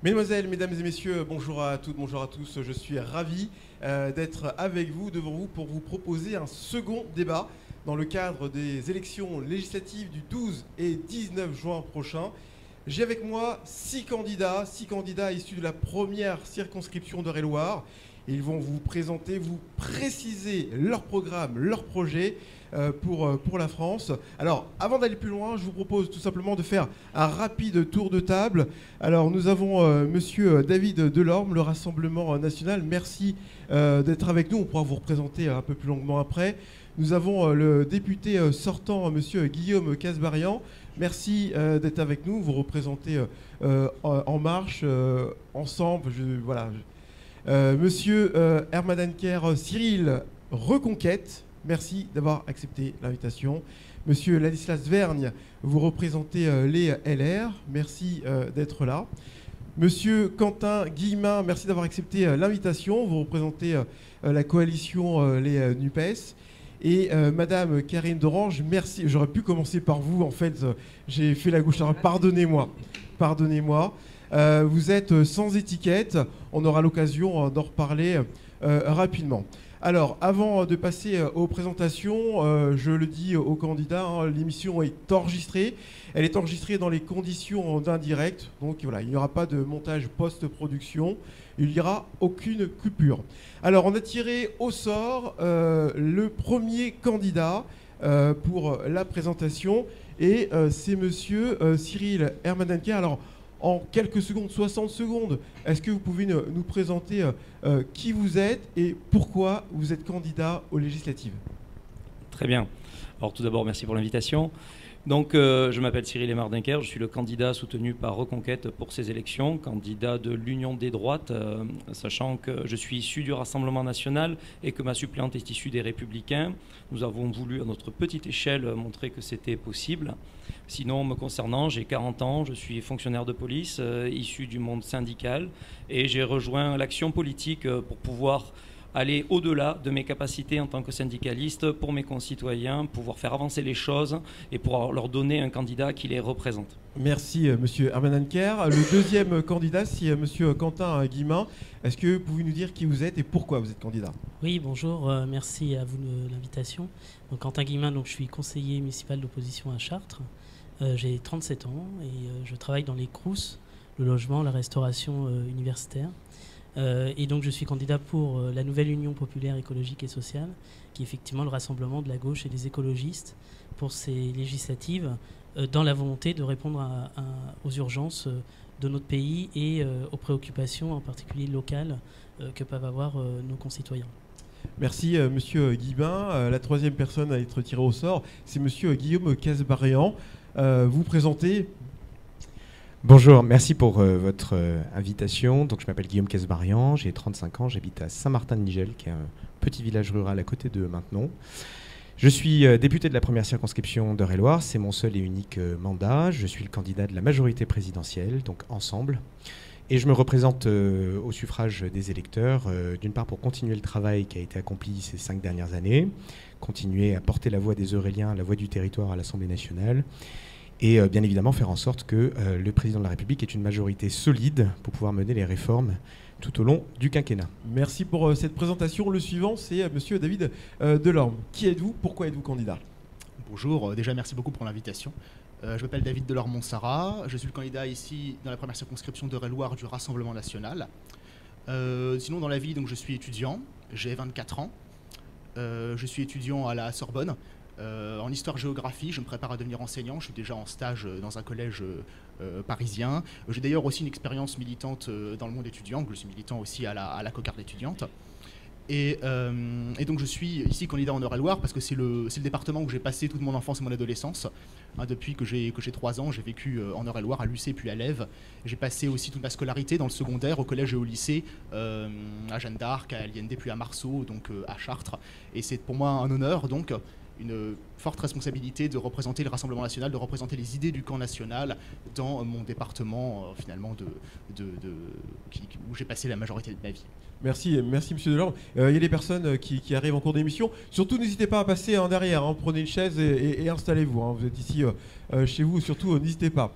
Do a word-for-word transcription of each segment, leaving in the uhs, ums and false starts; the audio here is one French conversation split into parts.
Mesdemoiselles, mesdames et messieurs, bonjour à toutes, bonjour à tous. Je suis ravi euh, d'être avec vous, devant vous, pour vous proposer un second débat dans le cadre des élections législatives du douze et dix-neuf juin prochain. J'ai avec moi six candidats, six candidats issus de la première circonscription d'Eure-et-Loir. Ils vont vous présenter, vous préciser leur programme, leur projet euh, pour, euh, pour la France. Alors, avant d'aller plus loin, je vous propose tout simplement de faire un rapide tour de table. Alors, nous avons euh, monsieur David Delorme, le Rassemblement national. Merci euh, d'être avec nous. On pourra vous représenter un peu plus longuement après. Nous avons euh, le député euh, sortant, monsieur Guillaume Kasbarian. Merci euh, d'être avec nous. Vous représentez euh, En Marche, euh, ensemble. Je, voilà. Euh, monsieur euh, Hermadanker Cyril Reconquête, merci d'avoir accepté l'invitation. Monsieur Ladislas Vergne, vous représentez euh, les L R, merci euh, d'être là. Monsieur Quentin Guillemin, merci d'avoir accepté euh, l'invitation. Vous représentez euh, la coalition euh, les euh, NUPES. Et euh, Madame Karine Dorange, merci. J'aurais pu commencer par vous, en fait, euh, j'ai fait la gauche. Alors, pardonnez-moi, pardonnez-moi. Euh, vous êtes sans étiquette, on aura l'occasion d'en reparler euh, rapidement. Alors, avant de passer aux présentations, euh, je le dis aux candidats, hein, l'émission est enregistrée. Elle est enregistrée dans les conditions d'un direct, donc voilà, il n'y aura pas de montage post-production, il n'y aura aucune coupure. Alors, on a tiré au sort euh, le premier candidat euh, pour la présentation, et euh, c'est monsieur euh, Cyril Hermadanker. Alors, en quelques secondes, soixante secondes, est-ce que vous pouvez nous présenter euh, qui vous êtes et pourquoi vous êtes candidat aux législatives? Très bien. Alors tout d'abord, merci pour l'invitation. Donc, euh, je m'appelle Cyril Hermadanker, je suis le candidat soutenu par Reconquête pour ces élections, candidat de l'Union des droites, euh, sachant que je suis issu du Rassemblement national et que ma suppléante est issue des Républicains. Nous avons voulu, à notre petite échelle, montrer que c'était possible. Sinon, me concernant, j'ai quarante ans, je suis fonctionnaire de police, euh, issu du monde syndical, et j'ai rejoint l'action politique euh, pour pouvoir aller au-delà de mes capacités en tant que syndicaliste pour mes concitoyens, pouvoir faire avancer les choses et pouvoir leur donner un candidat qui les représente. Merci euh, monsieur Hermadanker. Le deuxième candidat, c'est euh, monsieur Quentin Guillemin. Est-ce que vous pouvez nous dire qui vous êtes et pourquoi vous êtes candidat? Oui, bonjour, euh, merci à vous de l'invitation. Donc, Quentin Guillemin, donc, je suis conseiller municipal d'opposition à Chartres. Euh, j'ai trente-sept ans et euh, je travaille dans les Crous, le logement, la restauration euh, universitaire. Euh, et donc je suis candidat pour euh, la nouvelle Union populaire écologique et sociale, qui est effectivement le rassemblement de la gauche et des écologistes pour ces législatives, euh, dans la volonté de répondre à, à, aux urgences euh, de notre pays et euh, aux préoccupations en particulier locales euh, que peuvent avoir euh, nos concitoyens. Merci euh, monsieur Guillemin. Euh, la troisième personne à être tirée au sort, c'est monsieur Guillaume Kasbarian. Euh, vous présentez? Bonjour, merci pour euh, votre euh, invitation. Donc, je m'appelle Guillaume Kasbarian, j'ai trente-cinq ans, j'habite à Saint-Martin-de-Nigel, qui est un petit village rural à côté de Maintenon. Je suis euh, député de la première circonscription d'Eure-et-Loir, c'est mon seul et unique euh, mandat. Je suis le candidat de la majorité présidentielle, donc ensemble. Et je me représente euh, au suffrage des électeurs, euh, d'une part pour continuer le travail qui a été accompli ces cinq dernières années, continuer à porter la voix des Euréliens, la voix du territoire à l'Assemblée nationale, et euh, bien évidemment faire en sorte que euh, le président de la République ait une majorité solide pour pouvoir mener les réformes tout au long du quinquennat. Merci pour euh, cette présentation. Le suivant, c'est euh, monsieur David euh, Delorme. Qui êtes-vous? Pourquoi êtes-vous candidat? Bonjour, euh, déjà merci beaucoup pour l'invitation. Euh, je m'appelle David Delorme-Monsara, je suis le candidat ici dans la première circonscription d'Eure-et-Loir du Rassemblement national. Euh, sinon dans la vie, donc, je suis étudiant, j'ai vingt-quatre ans, euh, je suis étudiant à la Sorbonne. Euh, en histoire-géographie, je me prépare à devenir enseignant, je suis déjà en stage dans un collège euh, parisien. J'ai d'ailleurs aussi une expérience militante euh, dans le monde étudiant, je suis militant aussi à la, à la cocarde étudiante. Et, euh, et donc je suis ici candidat en Eure-et-Loir parce que c'est le, c'est le département où j'ai passé toute mon enfance et mon adolescence. Hein, depuis que j'ai que j'ai trois ans, j'ai vécu euh, en Eure-et-Loir, à l'U C puis à l'Ève. J'ai passé aussi toute ma scolarité dans le secondaire, au collège et au lycée, euh, à Jeanne d'Arc, à l'I N D puis à Marceau, donc euh, à Chartres. Et c'est pour moi un honneur, donc une forte responsabilité de représenter le Rassemblement national, de représenter les idées du camp national dans mon département, euh, finalement, de, de, de, qui, où j'ai passé la majorité de ma vie. Merci, merci monsieur Delorme. Euh, il y a des personnes qui, qui arrivent en cours d'émission. Surtout, n'hésitez pas à passer en derrière. Hein. Prenez une chaise et, et, et installez-vous. Hein. Vous êtes ici euh, chez vous. Surtout, euh, n'hésitez pas.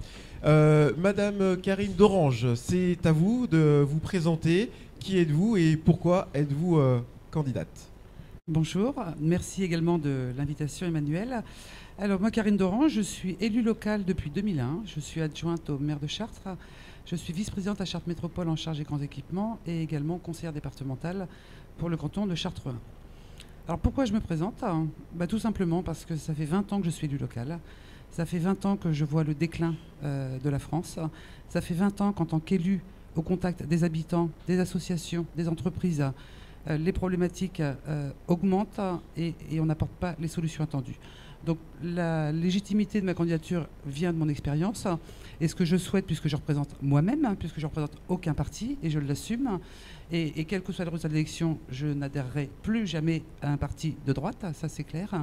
Euh, Madame Karine Dorange, c'est à vous de vous présenter. Qui êtes-vous et pourquoi êtes-vous euh, candidate? Bonjour, merci également de l'invitation Emmanuel. Alors moi Karine Dorange, je suis élue locale depuis deux mille un, je suis adjointe au maire de Chartres, je suis vice-présidente à Chartres Métropole en charge des grands équipements et également conseillère départementale pour le canton de Chartres un. Alors pourquoi je me présente? Bah, tout simplement parce que ça fait vingt ans que je suis élue locale, ça fait vingt ans que je vois le déclin euh, de la France, ça fait vingt ans qu'en tant qu'élue au contact des habitants, des associations, des entreprises, euh, les problématiques euh, augmentent et, et on n'apporte pas les solutions attendues. Donc la légitimité de ma candidature vient de mon expérience et ce que je souhaite, puisque je représente moi-même, puisque je ne représente aucun parti et je l'assume, et, et quel que soit le résultat de l'élection, je n'adhérerai plus jamais à un parti de droite, ça c'est clair.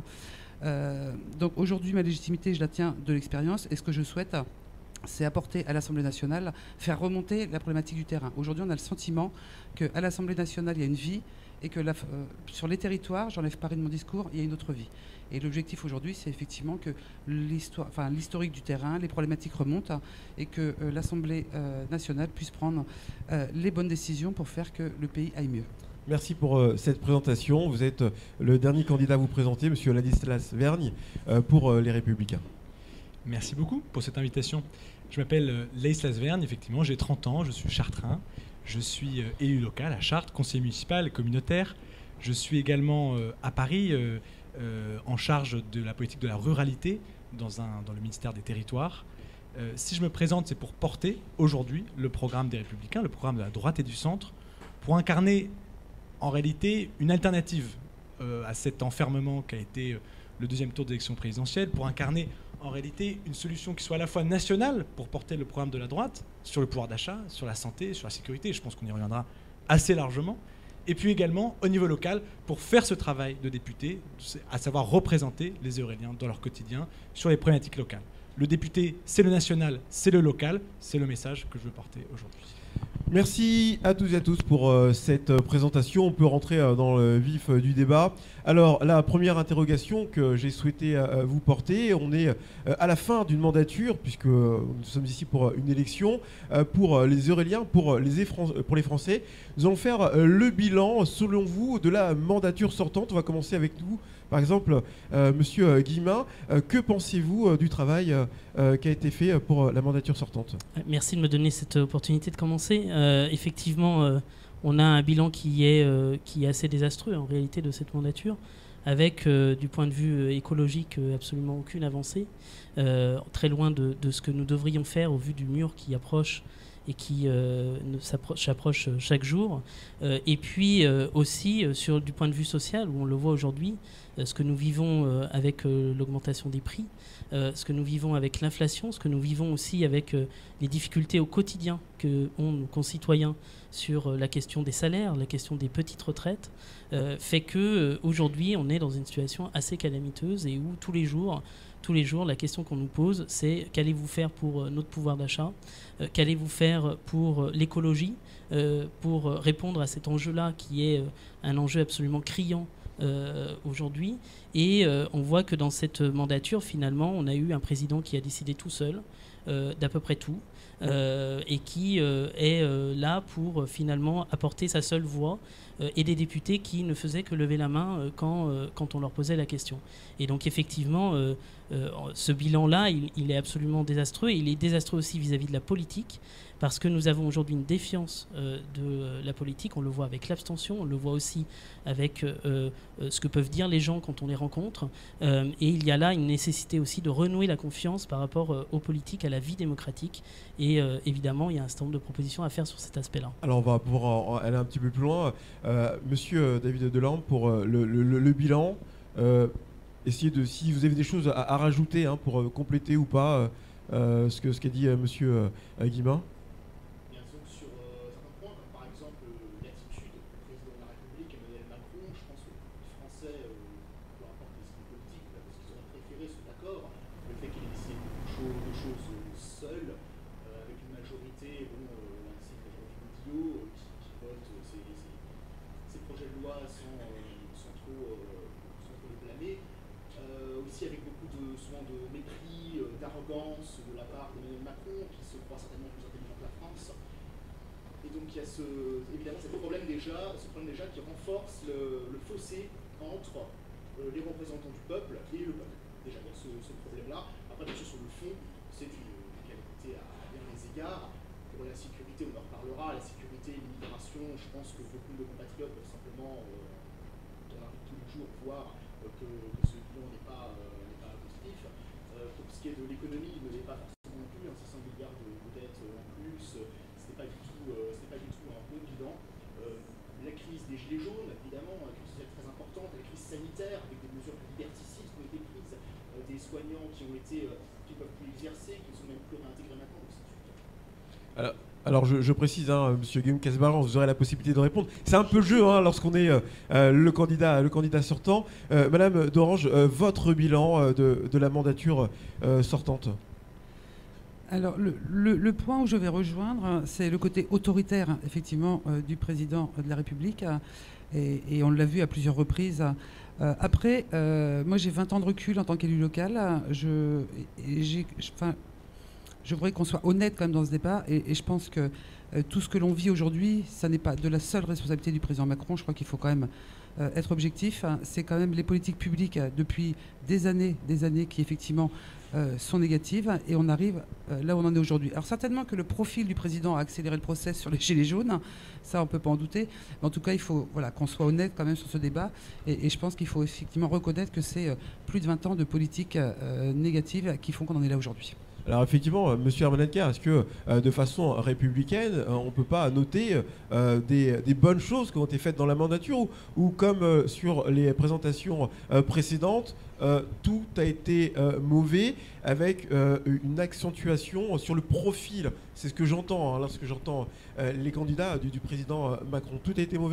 Euh, donc aujourd'hui ma légitimité je la tiens de l'expérience et ce que je souhaite c'est apporter à l'Assemblée nationale, faire remonter la problématique du terrain. Aujourd'hui on a le sentiment qu'à l'Assemblée nationale il y a une vie et que la, euh, sur les territoires, j'enlève pas de mon discours, il y a une autre vie. Et l'objectif aujourd'hui, c'est effectivement que l'histoire, enfin, l'historique du terrain, les problématiques remontent et que euh, l'Assemblée euh, nationale puisse prendre euh, les bonnes décisions pour faire que le pays aille mieux. Merci pour euh, cette présentation. Vous êtes euh, le dernier candidat à vous présenter, Monsieur Ladislas Vergne, euh, pour euh, les Républicains. Merci beaucoup pour cette invitation. Je m'appelle euh, Ladislas Vergne, effectivement, j'ai trente ans, je suis chartrain. Je suis euh, élu local à Chartres, conseiller municipal et communautaire. Je suis également euh, à Paris euh, euh, en charge de la politique de la ruralité dans, un, dans le ministère des Territoires. Euh, si je me présente, c'est pour porter aujourd'hui le programme des Républicains, le programme de la droite et du centre, pour incarner en réalité une alternative euh, à cet enfermement qu'a été euh, le deuxième tour d'élection présidentielle, pour incarner en réalité une solution qui soit à la fois nationale pour porter le programme de la droite sur le pouvoir d'achat, sur la santé, sur la sécurité, je pense qu'on y reviendra assez largement, et puis également au niveau local pour faire ce travail de député, à savoir représenter les Euréliens dans leur quotidien sur les problématiques locales. Le député, c'est le national, c'est le local, c'est le message que je veux porter aujourd'hui. Merci à tous et à tous pour euh, cette euh, présentation. On peut rentrer euh, dans le vif euh, du débat. Alors, la première interrogation que j'ai souhaité euh, vous porter, on est euh, à la fin d'une mandature, puisque euh, nous sommes ici pour euh, une élection, euh, pour euh, les Euréliens, pour, euh, les pour les Français. Nous allons faire euh, le bilan, selon vous, de la mandature sortante. On va commencer avec nous. Par exemple, euh, Monsieur Guillemin, euh, que pensez-vous euh, du travail euh, euh, qui a été fait pour euh, la mandature sortante? Merci de me donner cette opportunité de commencer. Euh, effectivement, euh, on a un bilan qui est, euh, qui est assez désastreux en réalité de cette mandature, avec euh, du point de vue écologique euh, absolument aucune avancée, euh, très loin de, de ce que nous devrions faire au vu du mur qui approche et qui euh, s'approche chaque jour. Euh, et puis euh, aussi euh, sur du point de vue social, où on le voit aujourd'hui, euh, ce que nous vivons euh, avec euh, l'augmentation des prix, euh, ce que nous vivons avec l'inflation, ce que nous vivons aussi avec euh, les difficultés au quotidien que ont nos concitoyens sur euh, la question des salaires, la question des petites retraites, euh, fait que euh, aujourd'hui on est dans une situation assez calamiteuse et où tous les jours Tous les jours, la question qu'on nous pose, c'est qu'allez-vous faire pour notre pouvoir d'achat, euh, qu'allez-vous faire pour l'écologie, euh, pour répondre à cet enjeu-là qui est euh, un enjeu absolument criant euh, aujourd'hui. Et euh, on voit que dans cette mandature, finalement, on a eu un président qui a décidé tout seul euh, d'à peu près tout euh, et qui euh, est euh, là pour euh, finalement apporter sa seule voix euh, et des députés qui ne faisaient que lever la main euh, quand, euh, quand on leur posait la question. Et donc effectivement, euh, euh, ce bilan-là, il, il est absolument désastreux. Et il est désastreux aussi vis-à-vis de la politique, parce que nous avons aujourd'hui une défiance euh, de la politique. On le voit avec l'abstention, on le voit aussi avec euh, euh, ce que peuvent dire les gens quand on les rencontre. Euh, et il y a là une nécessité aussi de renouer la confiance par rapport euh, aux politiques, à la vie démocratique. Et euh, évidemment, il y a un certain nombre de propositions à faire sur cet aspect-là. Alors on va pouvoir aller un petit peu plus loin. Euh, Monsieur David Delorme, pour euh, le, le, le bilan, euh, essayez de, si vous avez des choses à, à rajouter hein, pour euh, compléter ou pas euh, ce qu'a ce qu'a dit euh, Monsieur euh, Guillemin. Sur euh, certains points, comme par exemple euh, l'attitude du président de la République, Emmanuel Macron, je pense que les Français, euh, peu importe les idées politiques, là, parce qu'ils auraient préféré ce accord, le fait qu'il ait décidé beaucoup de choses euh, seul, euh, avec une majorité, bon, euh, ainsi que la majorité Guillot, euh, qui, qui vote euh, ces, ces, ces projets de loi sans, euh, sans, trop, euh, sans trop les blâmer. Euh, aussi avec beaucoup de, souvent de mépris, euh, d'arrogance de la part d'Emmanuel Macron, qui se croit certainement plus intelligent que la France. Et donc il y a ce, évidemment ce problème déjà, ce problème déjà qui renforce le, le fossé entre euh, les représentants du peuple et le peuple. Déjà il y a ce, ce problème-là. Après bien sûr sur le fond, c'est une qualité à bien des égards. Pour la sécurité, on en reparlera. La sécurité, l'immigration, je pense que beaucoup de compatriotes peuvent simplement, euh, dans la rue tous les jours, voir euh, que, que ce bilan n'est pas, euh, n'est pas positif. Euh, pour ce qui est de l'économie, il ne l'est pas forcément non plus. Hein, six cents milliards de, de dettes euh, en plus, euh, ce n'est pas, euh, pas du tout un bon bilan. Euh, la crise des gilets jaunes, évidemment, une crise sociale très importante. La crise sanitaire, avec des mesures liberticides qui ont été prises, euh, des soignants qui ont été, euh, qui ne peuvent plus exercer, qui ne sont même plus réintégrés maintenant. Donc c'est Alors, alors je, je précise, hein, Monsieur Guillaume Casbarian, vous aurez la possibilité de répondre. C'est un peu le jeu hein, lorsqu'on est euh, le, candidat, le candidat sortant. Euh, Madame d'Orange, euh, votre bilan euh, de, de la mandature euh, sortante? Alors, le, le, le point où je vais rejoindre, c'est le côté autoritaire, effectivement, euh, du président de la République. Et, et on l'a vu à plusieurs reprises. Euh, après, euh, moi, j'ai vingt ans de recul en tant qu'élu local. Je, et j'ai, enfin, je voudrais qu'on soit honnête quand même dans ce débat. Et, et je pense que euh, tout ce que l'on vit aujourd'hui, ça n'est pas de la seule responsabilité du président Macron. Je crois qu'il faut quand même euh, être objectif. C'est quand même les politiques publiques euh, depuis des années, des années qui, effectivement, Euh, sont négatives et on arrive euh, là où on en est aujourd'hui. Alors certainement que le profil du président a accéléré le process sur les gilets jaunes, ça on ne peut pas en douter, mais en tout cas il faut voilà, qu'on soit honnête quand même sur ce débat et, et je pense qu'il faut effectivement reconnaître que c'est euh, plus de vingt ans de politique euh, négative qui font qu'on en est là aujourd'hui. Alors effectivement, Monsieur Herman Hennequer, est-ce que euh, de façon républicaine, euh, on ne peut pas noter euh, des, des bonnes choses qui ont été faites dans la mandature ou, ou comme euh, sur les présentations euh, précédentes, euh, tout a été euh, mauvais avec euh, une accentuation sur le profil. C'est ce que j'entends hein, lorsque j'entends euh, les candidats du, du président Macron. Tout a été mauvais ?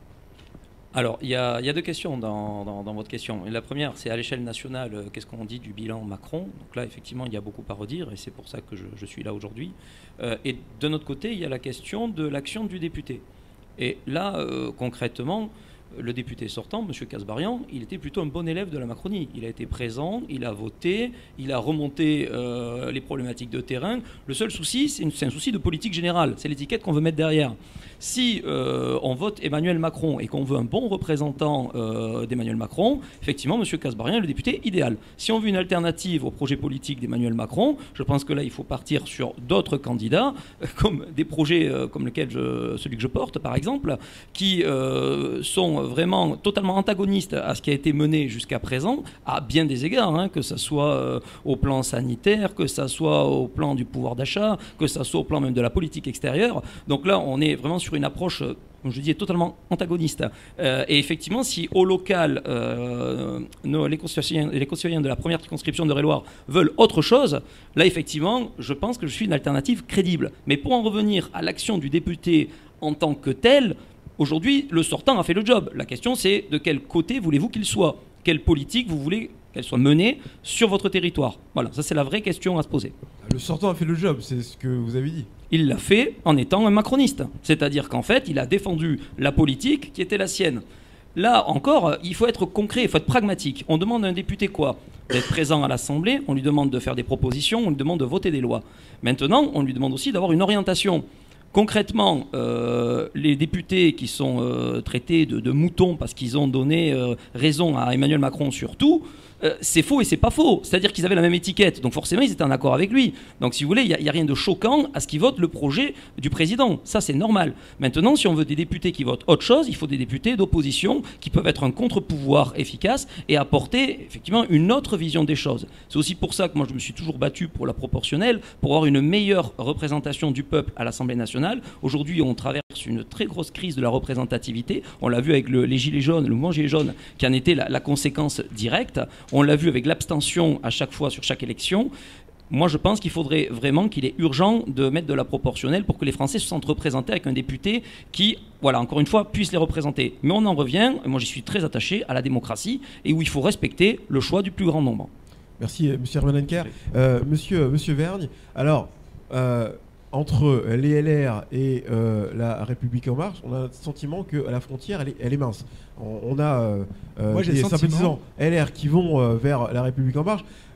Alors, il y, y a deux questions dans, dans, dans votre question. Et la première, c'est à l'échelle nationale, euh, qu'est-ce qu'on dit du bilan Macron? Donc là, effectivement, il y a beaucoup à redire et c'est pour ça que je, je suis là aujourd'hui. Euh, et de notre côté, il y a la question de l'action du député. Et là, euh, concrètement, le député sortant, M. Casbarian, il était plutôt un bon élève de la Macronie. Il a été présent, il a voté, il a remonté euh, les problématiques de terrain. Le seul souci, c'est, une, c'est un souci de politique générale. C'est l'étiquette qu'on veut mettre derrière. Si euh, on vote Emmanuel Macron et qu'on veut un bon représentant euh, d'Emmanuel Macron, effectivement, M. Casbarian est le député idéal. Si on veut une alternative au projet politique d'Emmanuel Macron, je pense que là, il faut partir sur d'autres candidats, comme des projets euh, comme lequel je, celui que je porte, par exemple, qui euh, sont vraiment totalement antagonistes à ce qui a été mené jusqu'à présent, à bien des égards, hein, que ce soit euh, au plan sanitaire, que ce soit au plan du pouvoir d'achat, que ce soit au plan même de la politique extérieure. Donc là, on est vraiment sur une approche, comme je dis, totalement antagoniste. Euh, et effectivement, si au local, euh, nos, les, concitoyens, les concitoyens de la première circonscription d'Eure-et-Loir veulent autre chose, là, effectivement, je pense que je suis une alternative crédible. Mais pour en revenir à l'action du député en tant que tel, aujourd'hui, le sortant a fait le job. La question, c'est de quel côté voulez-vous qu'il soit? Quelle politique vous voulez qu'elle soit menée sur votre territoire? Voilà, ça c'est la vraie question à se poser. Le sortant a fait le job, c'est ce que vous avez dit. Il l'a fait en étant un macroniste. C'est-à-dire qu'en fait, il a défendu la politique qui était la sienne. Là encore, il faut être concret, il faut être pragmatique. On demande à un député quoi? D'être présent à l'Assemblée, on lui demande de faire des propositions, on lui demande de voter des lois. Maintenant, on lui demande aussi d'avoir une orientation. Concrètement, euh, les députés qui sont euh, traités de, de moutons parce qu'ils ont donné euh, raison à Emmanuel Macron sur tout, euh, c'est faux et c'est pas faux. C'est-à-dire qu'ils avaient la même étiquette, donc forcément ils étaient en accord avec lui. Donc si vous voulez, il n'y a, a rien de choquant à ce qu'ils votent le projet du président. Ça c'est normal. Maintenant, si on veut des députés qui votent autre chose, il faut des députés d'opposition qui peuvent être un contre-pouvoir efficace et apporter effectivement une autre vision des choses. C'est aussi pour ça que moi je me suis toujours battu pour la proportionnelle, pour avoir une meilleure représentation du peuple à l'Assemblée nationale. Aujourd'hui, on traverse une très grosse crise de la représentativité. On l'a vu avec le, les Gilets jaunes, le mouvement Gilets jaunes, qui en était la, la conséquence directe. On l'a vu avec l'abstention à chaque fois sur chaque élection. Moi, je pense qu'il faudrait vraiment qu'il est urgent de mettre de la proportionnelle pour que les Français se sentent représentés avec un député qui, voilà, encore une fois, puisse les représenter. Mais on en revient, et moi j'y suis très attaché, à la démocratie et où il faut respecter le choix du plus grand nombre. Merci, M. Herman Hennequer. Euh, monsieur, monsieur Vergne, alors... Euh, entre les L R et euh, la République En Marche, on a le sentiment que la frontière, elle est, elle est mince. On, on a euh, Moi, j'ai des le sentiment... sympathisants L R qui vont euh, vers la République En Marche.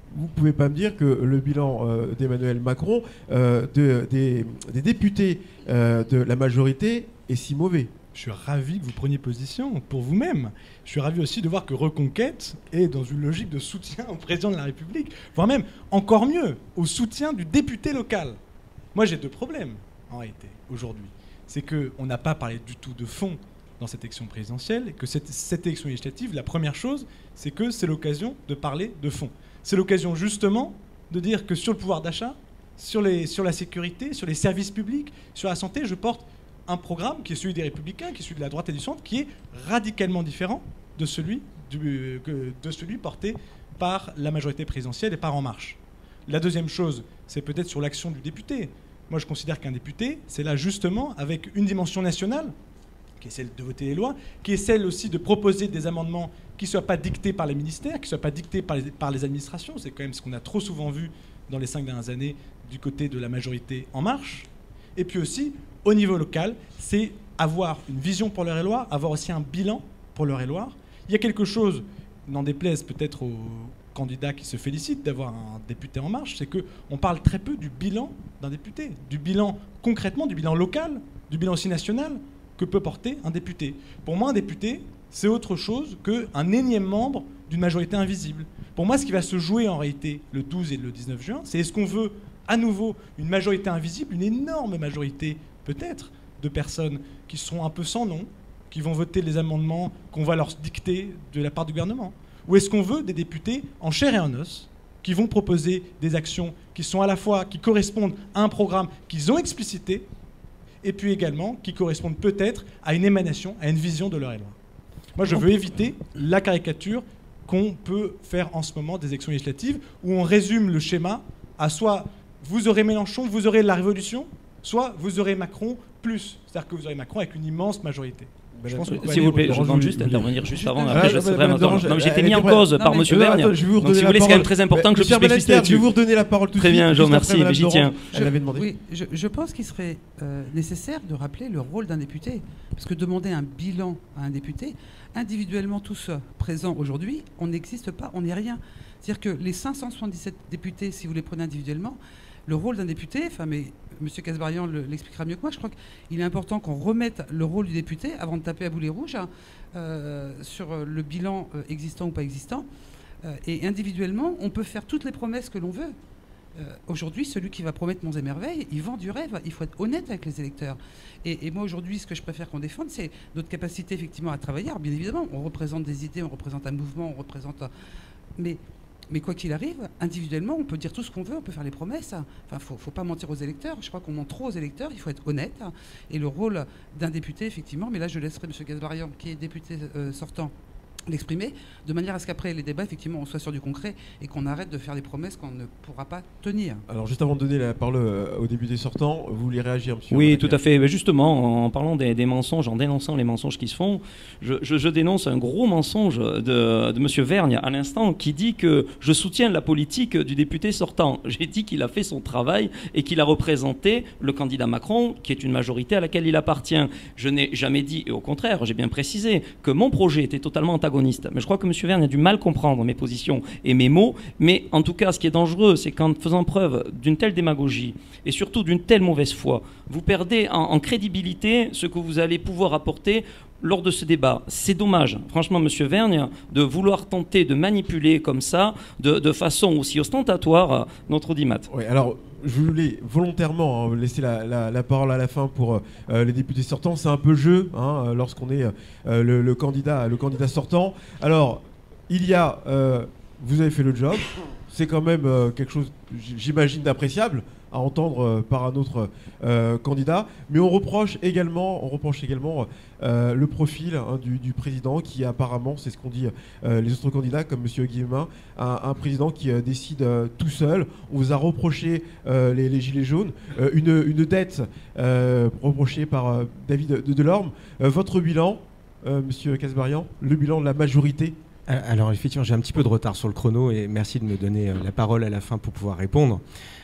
vous ne pouvez pas me dire que le bilan euh, d'Emmanuel Macron, euh, de, des, des députés euh, de la majorité, est si mauvais. Je suis ravi que vous preniez position pour vous-même. Je suis ravi aussi de voir que Reconquête est dans une logique de soutien au président de la République, voire même, encore mieux, au soutien du député local. Moi, j'ai deux problèmes, en réalité, aujourd'hui. C'est qu'on n'a pas parlé du tout de fond dans cette élection présidentielle, et que cette, cette élection législative, la première chose, c'est que c'est l'occasion de parler de fond. C'est l'occasion, justement, de dire que sur le pouvoir d'achat, sur, les, sur la sécurité, sur les services publics, sur la santé, je porte un programme qui est celui des Républicains, qui est celui de la droite et du centre, qui est radicalement différent de celui, du, de celui porté par la majorité présidentielle et par En Marche. La deuxième chose, c'est peut-être sur l'action du député. Moi, je considère qu'un député, c'est là justement avec une dimension nationale, qui est celle de voter les lois, qui est celle aussi de proposer des amendements qui ne soient pas dictés par les ministères, qui ne soient pas dictés par les, par les administrations. C'est quand même ce qu'on a trop souvent vu dans les cinq dernières années du côté de la majorité En Marche. Et puis aussi, au niveau local, c'est avoir une vision pour l'Eure-et-Loire, avoir aussi un bilan pour l'Eure-et-Loire. Il y a quelque chose, n'en déplaise peut-être aux candidats qui se félicitent d'avoir un député En Marche, c'est qu'on parle très peu du bilan d'un député, du bilan concrètement, du bilan local, du bilan aussi national que peut porter un député. Pour moi, un député, c'est autre chose qu'un énième membre d'une majorité invisible. Pour moi, ce qui va se jouer en réalité le douze et le dix-neuf juin, c'est est-ce qu'on veut à nouveau une majorité invisible, une énorme majorité peut-être de personnes qui seront un peu sans nom, qui vont voter les amendements qu'on va leur dicter de la part du gouvernement? Ou est-ce qu'on veut des députés en chair et en os qui vont proposer des actions qui sont à la fois, qui correspondent à un programme qu'ils ont explicité, et puis également qui correspondent peut-être à une émanation, à une vision de l'Eure-et-Loire? Moi, je veux éviter la caricature qu'on peut faire en ce moment des élections législatives, où on résume le schéma à soit vous aurez Mélenchon, vous aurez la Révolution, soit vous aurez Macron plus. C'est-à-dire que vous aurez Macron avec une immense majorité. Je pense que S'il vous plaît, je demande juste d'intervenir juste avant. Après, je serai vraiment. Non, mais j'ai été mis en cause par Monsieur Vergne. Donc, si vous voulez, c'est quand même très important que je puisse m'expliquer là-dessus. Je vais vous redonner la parole tout de suite. Très bien, je vous remercie, mais j'y tiens. Elle avait demandé. Oui, je, je pense qu'il serait euh, nécessaire de rappeler le rôle d'un député. Parce que demander un bilan à un député, individuellement tous présents aujourd'hui, on n'existe pas, on n'est rien. C'est-à-dire que les cinq cent soixante-dix-sept députés, si vous les prenez individuellement, le rôle d'un député, enfin, mais M. Casbarian l'expliquera mieux que moi, je crois qu'il est important qu'on remette le rôle du député avant de taper à boulet rouge hein, euh, sur le bilan euh, existant ou pas existant. Euh, et individuellement, on peut faire toutes les promesses que l'on veut. Euh, Aujourd'hui, celui qui va promettre monts et merveilles, il vend du rêve. Il faut être honnête avec les électeurs. Et, et moi, aujourd'hui, ce que je préfère qu'on défende, c'est notre capacité, effectivement, à travailler. Alors, bien évidemment, on représente des idées, on représente un mouvement, on représente... Mais... Mais quoi qu'il arrive, individuellement, on peut dire tout ce qu'on veut, on peut faire les promesses. Enfin, il ne faut, faut pas mentir aux électeurs. Je crois qu'on ment trop aux électeurs, il faut être honnête. Et le rôle d'un député, effectivement, mais là je laisserai M. Casbarian, qui est député euh, sortant, l'exprimer, de manière à ce qu'après les débats, effectivement, on soit sur du concret et qu'on arrête de faire des promesses qu'on ne pourra pas tenir. Alors, juste avant de donner la parole au député sortant, vous voulez réagir, monsieur? Oui, tout à fait. Mais justement, en parlant des, des mensonges, en dénonçant les mensonges qui se font, je, je, je dénonce un gros mensonge de, de monsieur Vergne à l'instant, qui dit que je soutiens la politique du député sortant. J'ai dit qu'il a fait son travail et qu'il a représenté le candidat Macron, qui est une majorité à laquelle il appartient. Je n'ai jamais dit, et au contraire, j'ai bien précisé, que mon projet était totalement antagoniste. Mais je crois que M. Vergne a du mal comprendre mes positions et mes mots. Mais en tout cas, ce qui est dangereux, c'est qu'en faisant preuve d'une telle démagogie et surtout d'une telle mauvaise foi, vous perdez en, en crédibilité ce que vous allez pouvoir apporter lors de ce débat. C'est dommage, franchement, M. Vergne, de vouloir tenter de manipuler comme ça, de, de façon aussi ostentatoire, notre audimat. Oui, alors, je voulais volontairement hein, laisser la, la, la parole à la fin pour euh, les députés sortants. C'est un peu jeu hein, lorsqu'on est euh, le, le, candidat, le candidat sortant. Alors, il y a... Euh, vous avez fait le job. C'est quand même euh, quelque chose, j'imagine, d'appréciable à entendre euh, par un autre euh, candidat. Mais on reproche également, on reproche également euh, le profil hein, du, du président qui apparemment, c'est ce qu'ont dit euh, les autres candidats comme M. Guillemin, un, un président qui euh, décide euh, tout seul. On vous a reproché euh, les, les Gilets jaunes, euh, une, une dette euh, reprochée par euh, David de Delorme. Euh, votre bilan, euh, M. Casbarian, le bilan de la majorité? Alors effectivement, j'ai un petit peu de retard sur le chrono et merci de me donner la parole à la fin pour pouvoir répondre.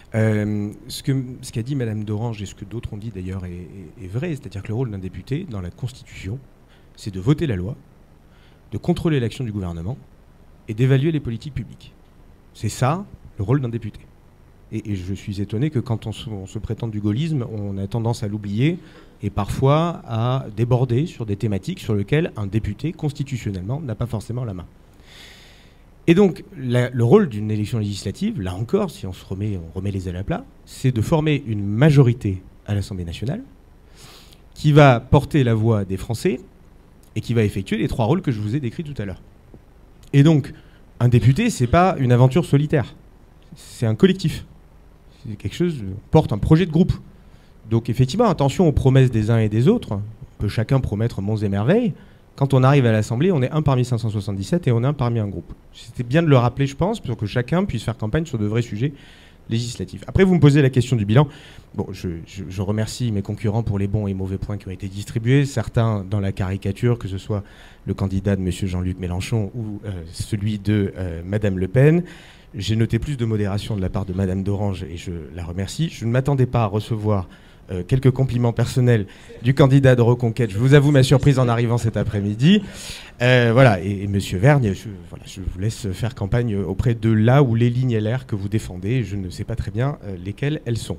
Euh, ce que ce qu'a dit Madame d'Orange et ce que d'autres ont dit d'ailleurs est, est, est vrai, c'est-à-dire que le rôle d'un député dans la Constitution, c'est de voter la loi, de contrôler l'action du gouvernement et d'évaluer les politiques publiques. C'est ça le rôle d'un député. Et, et je suis étonné que quand on se, on se prétend du gaullisme, on a tendance à l'oublier et parfois à déborder sur des thématiques sur lesquelles un député, constitutionnellement, n'a pas forcément la main. Et donc, la, le rôle d'une élection législative, là encore, si on se remet, on remet les ailes à plat, c'est de former une majorité à l'Assemblée nationale qui va porter la voix des Français et qui va effectuer les trois rôles que je vous ai décrits tout à l'heure. Et donc, un député, c'est pas une aventure solitaire, c'est un collectif. C'est quelque chose, on porte un projet de groupe. Donc effectivement, attention aux promesses des uns et des autres. On peut chacun promettre monts et merveilles. Quand on arrive à l'Assemblée, on est un parmi cinq cent soixante-dix-sept et on est un parmi un groupe. C'était bien de le rappeler, je pense, pour que chacun puisse faire campagne sur de vrais sujets législatifs. Après, vous me posez la question du bilan. Bon, je, je, je remercie mes concurrents pour les bons et mauvais points qui ont été distribués. Certains dans la caricature, que ce soit le candidat de M. Jean-Luc Mélenchon ou euh, celui de euh, Mme Le Pen. J'ai noté plus de modération de la part de Madame d'Orange et je la remercie. Je ne m'attendais pas à recevoir euh, quelques compliments personnels du candidat de Reconquête. Je vous avoue ma surprise en arrivant cet après-midi. Euh, voilà, et, et Monsieur Vergne, je, voilà, je vous laisse faire campagne auprès de là où les lignes L R que vous défendez. Je ne sais pas très bien euh, lesquelles elles sont.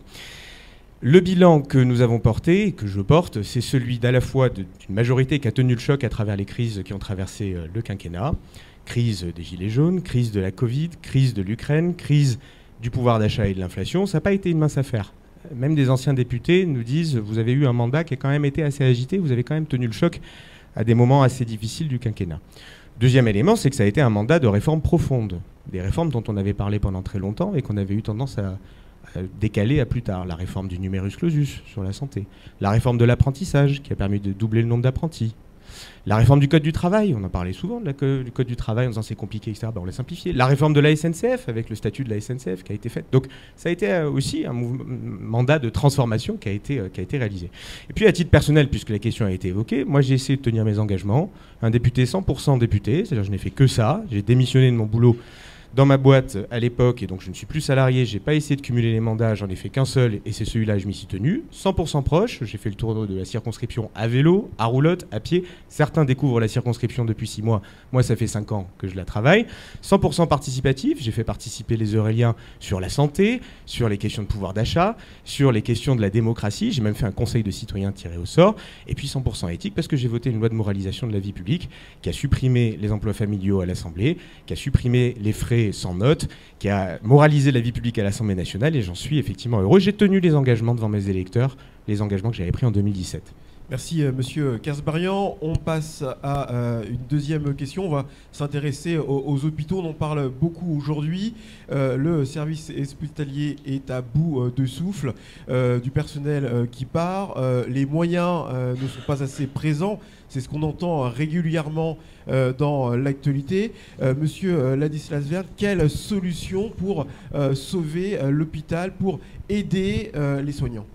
Le bilan que nous avons porté, et que je porte, c'est celui d'à la fois d'une majorité qui a tenu le choc à travers les crises qui ont traversé euh, le quinquennat. Crise des Gilets jaunes, crise de la Covid, crise de l'Ukraine, crise du pouvoir d'achat et de l'inflation. Ça n'a pas été une mince affaire. Même des anciens députés nous disent « vous avez eu un mandat qui a quand même été assez agité, vous avez quand même tenu le choc à des moments assez difficiles du quinquennat ». Deuxième élément, c'est que ça a été un mandat de réformes profondes. Des réformes dont on avait parlé pendant très longtemps et qu'on avait eu tendance à, à décaler à plus tard. La réforme du numerus clausus sur la santé. La réforme de l'apprentissage qui a permis de doubler le nombre d'apprentis. La réforme du Code du travail, on en parlait souvent de la, du Code du travail en disant c'est compliqué, et cetera. Ben on l'a simplifié. La réforme de la S N C F, avec le statut de la S N C F qui a été faite. Donc ça a été aussi un mandat de transformation qui a, été, qui a été réalisé. Et puis à titre personnel, puisque la question a été évoquée, moi j'ai essayé de tenir mes engagements. Un député cent pour cent député, c'est-à-dire je n'ai fait que ça. J'ai démissionné de mon boulot dans ma boîte à l'époque, et donc je ne suis plus salarié, j'ai pas essayé de cumuler les mandats, j'en ai fait qu'un seul, et c'est celui-là, je m'y suis tenu. cent pour cent proche, j'ai fait le tour de la circonscription à vélo, à roulotte, à pied. Certains découvrent la circonscription depuis six mois, moi ça fait cinq ans que je la travaille. cent pour cent participatif, j'ai fait participer les Euréliens sur la santé, sur les questions de pouvoir d'achat, sur les questions de la démocratie, j'ai même fait un conseil de citoyens tiré au sort, et puis cent pour cent éthique, parce que j'ai voté une loi de moralisation de la vie publique, qui a supprimé les emplois familiaux à l'Assemblée, qui a supprimé les frais sans note, qui a moralisé la vie publique à l'Assemblée nationale, et j'en suis effectivement heureux. J'ai tenu les engagements devant mes électeurs, les engagements que j'avais pris en deux mille dix-sept. Merci euh, Monsieur Kasbarian. On passe à euh, une deuxième question. On va s'intéresser aux, aux hôpitaux. On en parle beaucoup aujourd'hui. Euh, le service hospitalier est à bout euh, de souffle, euh, du personnel euh, qui part. Euh, les moyens euh, ne sont pas assez présents. C'est ce qu'on entend régulièrement euh, dans l'actualité. Euh, Monsieur euh, Ladislas Verne, quelle solution pour euh, sauver euh, l'hôpital, pour aider euh, les soignants?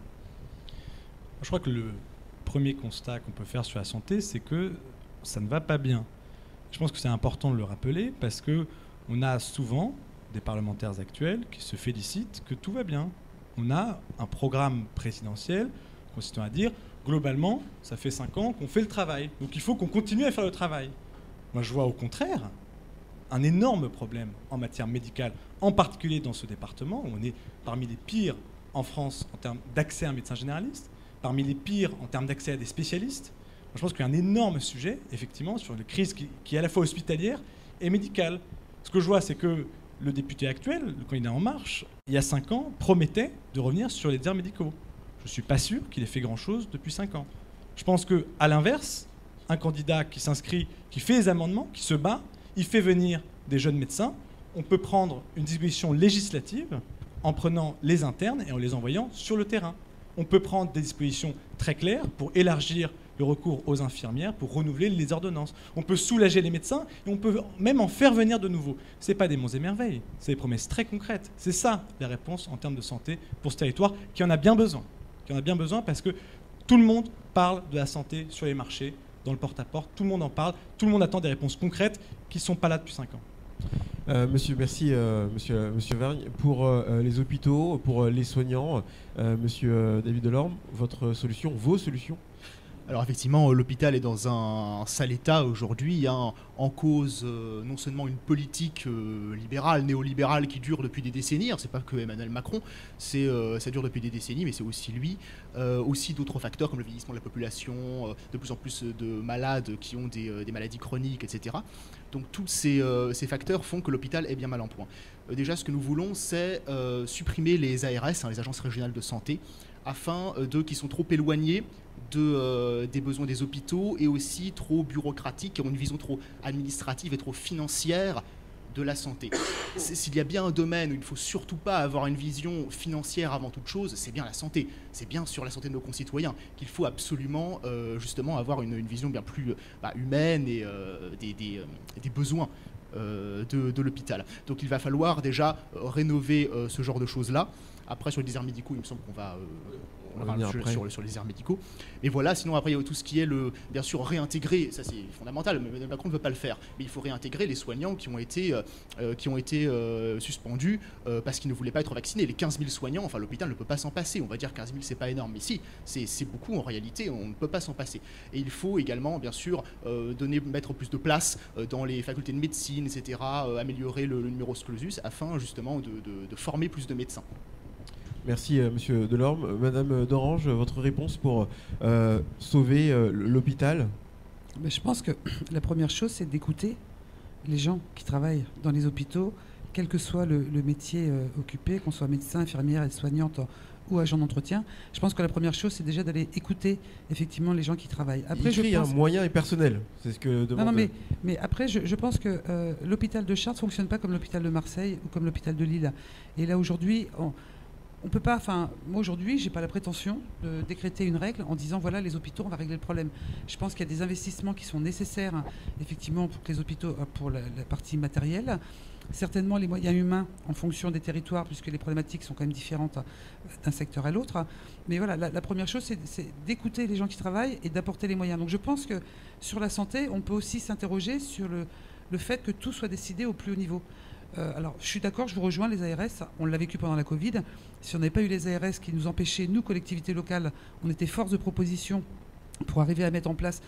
Je crois que le premier constat qu'on peut faire sur la santé, c'est que ça ne va pas bien. Je pense que c'est important de le rappeler parce qu'on a souvent des parlementaires actuels qui se félicitent que tout va bien. On a un programme présidentiel consistant à dire globalement, ça fait cinq ans qu'on fait le travail. Donc il faut qu'on continue à faire le travail. Moi, je vois au contraire un énorme problème en matière médicale, en particulier dans ce département, où on est parmi les pires en France en termes d'accès à un médecin généraliste, parmi les pires en termes d'accès à des spécialistes. Moi, je pense qu'il y a un énorme sujet, effectivement, sur une crise qui, qui est à la fois hospitalière et médicale. Ce que je vois, c'est que le député actuel, le candidat En Marche, il y a cinq ans, promettait de revenir sur les déserts médicaux. Je ne suis pas sûr qu'il ait fait grand-chose depuis cinq ans. Je pense qu'à l'inverse, un candidat qui s'inscrit, qui fait les amendements, qui se bat, il fait venir des jeunes médecins. On peut prendre une disposition législative en prenant les internes et en les envoyant sur le terrain. On peut prendre des dispositions très claires pour élargir le recours aux infirmières, pour renouveler les ordonnances. On peut soulager les médecins et on peut même en faire venir de nouveau. Ce n'est pas des monts et merveilles, c'est des promesses très concrètes. C'est ça la réponse en termes de santé pour ce territoire qui en a bien besoin. Qui en a bien besoin parce que tout le monde parle de la santé sur les marchés, dans le porte-à-porte, tout le monde en parle, tout le monde attend des réponses concrètes qui ne sont pas là depuis cinq ans. Euh, monsieur, merci, euh, monsieur, monsieur Vergne. Pour euh, les hôpitaux, pour euh, les soignants, euh, monsieur euh, David Delorme, votre solution, vos solutions? Alors effectivement, l'hôpital est dans un sale état aujourd'hui, hein, en cause euh, non seulement une politique euh, libérale, néolibérale qui dure depuis des décennies, hein, c'est pas que Emmanuel Macron, c'est, euh, ça dure depuis des décennies, mais c'est aussi lui, euh, aussi d'autres facteurs comme le vieillissement de la population, euh, de plus en plus de malades qui ont des, euh, des maladies chroniques, et cetera. Donc tous ces, euh, ces facteurs font que l'hôpital est bien mal en point. Euh, déjà, ce que nous voulons, c'est euh, supprimer les A R S, hein, les agences régionales de santé, afin euh, de qui sont trop éloignés de, euh, des besoins des hôpitaux et aussi trop bureaucratiques, qui ont une vision trop administrative et trop financière de la santé. S'il y a bien un domaine où il ne faut surtout pas avoir une vision financière avant toute chose, c'est bien la santé. C'est bien sur la santé de nos concitoyens qu'il faut absolument euh, justement avoir une, une vision bien plus bah, humaine et euh, des, des, euh, des besoins euh, de, de l'hôpital. Donc il va falloir déjà euh, rénover euh, ce genre de choses-là. Après, sur les déserts médicaux, il me semble qu'on va... Euh, on va sur, sur, sur les déserts médicaux. Et voilà, sinon après il y a tout ce qui est le, bien sûr réintégrer, ça c'est fondamental, mais Emmanuel Macron ne veut pas le faire, mais il faut réintégrer les soignants qui ont été, euh, qui ont été euh, suspendus euh, parce qu'ils ne voulaient pas être vaccinés. Les quinze mille soignants, enfin l'hôpital ne peut pas s'en passer, on va dire quinze mille c'est pas énorme, mais si, c'est beaucoup en réalité, on ne peut pas s'en passer. Et il faut également bien sûr euh, donner, mettre plus de place euh, dans les facultés de médecine, et cetera, euh, améliorer le, le numerus clausus afin justement de, de, de former plus de médecins. Merci euh, Monsieur Delorme. Madame d'Orange, votre réponse pour euh, sauver euh, l'hôpital? Mais je pense que la première chose, c'est d'écouter les gens qui travaillent dans les hôpitaux, quel que soit le, le métier euh, occupé, qu'on soit médecin, infirmière, aide-soignante ou agent d'entretien. Je pense que la première chose, c'est déjà d'aller écouter effectivement les gens qui travaillent. Après, Il y a pense... un moyen et personnel, c'est ce que demande... Non, non, mais, mais après, je, je pense que euh, l'hôpital de Chartres ne fonctionne pas comme l'hôpital de Marseille ou comme l'hôpital de Lille. Et là, aujourd'hui... On... On peut pas, enfin, moi aujourd'hui, j'ai pas la prétention de décréter une règle en disant voilà, les hôpitaux, on va régler le problème. Je pense qu'il y a des investissements qui sont nécessaires, effectivement, pour que les hôpitaux, pour la, la partie matérielle. Certainement les moyens humains en fonction des territoires, puisque les problématiques sont quand même différentes d'un secteur à l'autre. Mais voilà, la, la première chose, c'est d'écouter les gens qui travaillent et d'apporter les moyens. Donc je pense que sur la santé, on peut aussi s'interroger sur le, le fait que tout soit décidé au plus haut niveau. Euh, alors, je suis d'accord, je vous rejoins, les A R S, on l'a vécu pendant la Covid. Si on n'avait pas eu les A R S qui nous empêchaient, nous, collectivités locales, on était force de proposition pour arriver à mettre en place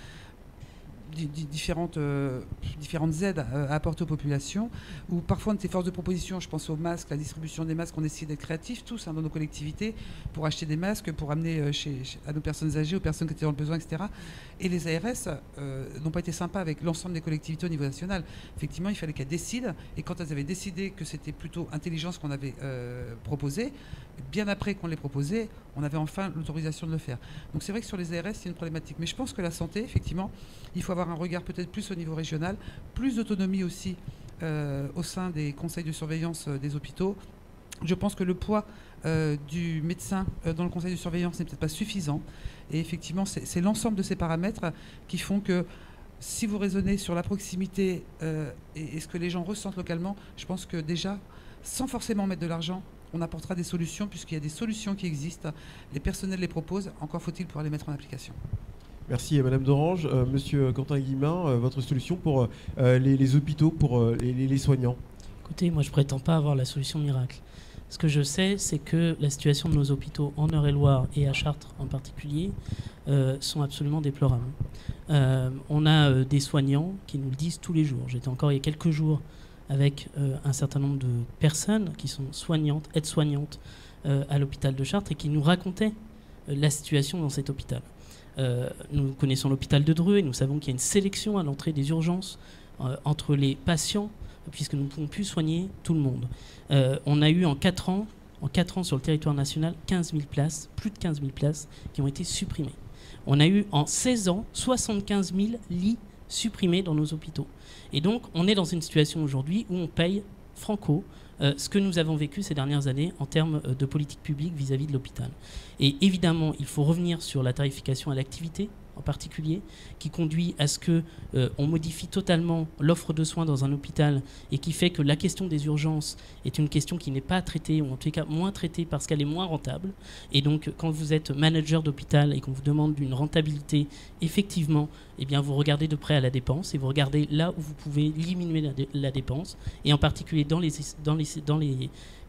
différentes, euh, différentes aides à apporter aux populations, ou parfois on était force de proposition, je pense aux masques, la distribution des masques, on essayait d'être créatifs tous hein, dans nos collectivités pour acheter des masques, pour amener chez, chez, à nos personnes âgées, aux personnes qui étaient dans le besoin, et cetera. Et les A R S euh, n'ont pas été sympas avec l'ensemble des collectivités au niveau national. Effectivement, il fallait qu'elles décident, et quand elles avaient décidé que c'était plutôt intelligent ce qu'on avait euh, proposé, bien après qu'on l'ait proposé, on avait enfin l'autorisation de le faire. Donc c'est vrai que sur les A R S, c'est une problématique. Mais je pense que la santé, effectivement, il faut avoir un regard peut-être plus au niveau régional, plus d'autonomie aussi euh, au sein des conseils de surveillance euh, des hôpitaux. Je pense que le poids euh, du médecin euh, dans le conseil de surveillance n'est peut-être pas suffisant. Et effectivement, c'est l'ensemble de ces paramètres qui font que si vous raisonnez sur la proximité euh, et, et ce que les gens ressentent localement, je pense que déjà, sans forcément mettre de l'argent, on apportera des solutions, puisqu'il y a des solutions qui existent. Les personnels les proposent, encore faut-il pouvoir les mettre en application. Merci Madame d'Orange. Euh, Monsieur Quentin Guillemin, euh, votre solution pour euh, les, les hôpitaux, pour euh, les, les soignants? Écoutez, moi je prétends pas avoir la solution miracle. Ce que je sais, c'est que la situation de nos hôpitaux en Eure-et-Loire et à Chartres en particulier euh, sont absolument déplorables. Euh, on a euh, des soignants qui nous le disent tous les jours. J'étais encore il y a quelques jours avec euh, un certain nombre de personnes qui sont soignantes, aides-soignantes euh, à l'hôpital de Chartres et qui nous racontaient euh, la situation dans cet hôpital. Euh, nous connaissons l'hôpital de Dreux et nous savons qu'il y a une sélection à l'entrée des urgences euh, entre les patients, puisque nous ne pouvons plus soigner tout le monde. Euh, on a eu en quatre ans, en quatre ans sur le territoire national, quinze mille places, plus de quinze mille places qui ont été supprimées. On a eu en seize ans, soixante-quinze mille lits supprimés dans nos hôpitaux. Et donc, on est dans une situation aujourd'hui où on paye franco euh, ce que nous avons vécu ces dernières années en termes de politique publique vis-à-vis de l'hôpital. Et évidemment, il faut revenir sur la tarification à l'activité, en particulier, qui conduit à ce qu'on euh, modifie totalement l'offre de soins dans un hôpital et qui fait que la question des urgences est une question qui n'est pas traitée, ou en tout cas moins traitée parce qu'elle est moins rentable. Et donc, quand vous êtes manager d'hôpital et qu'on vous demande une rentabilité, effectivement, eh bien, vous regardez de près à la dépense et vous regardez là où vous pouvez diminuer la, dé la dépense, et en particulier dans les, dans les, dans les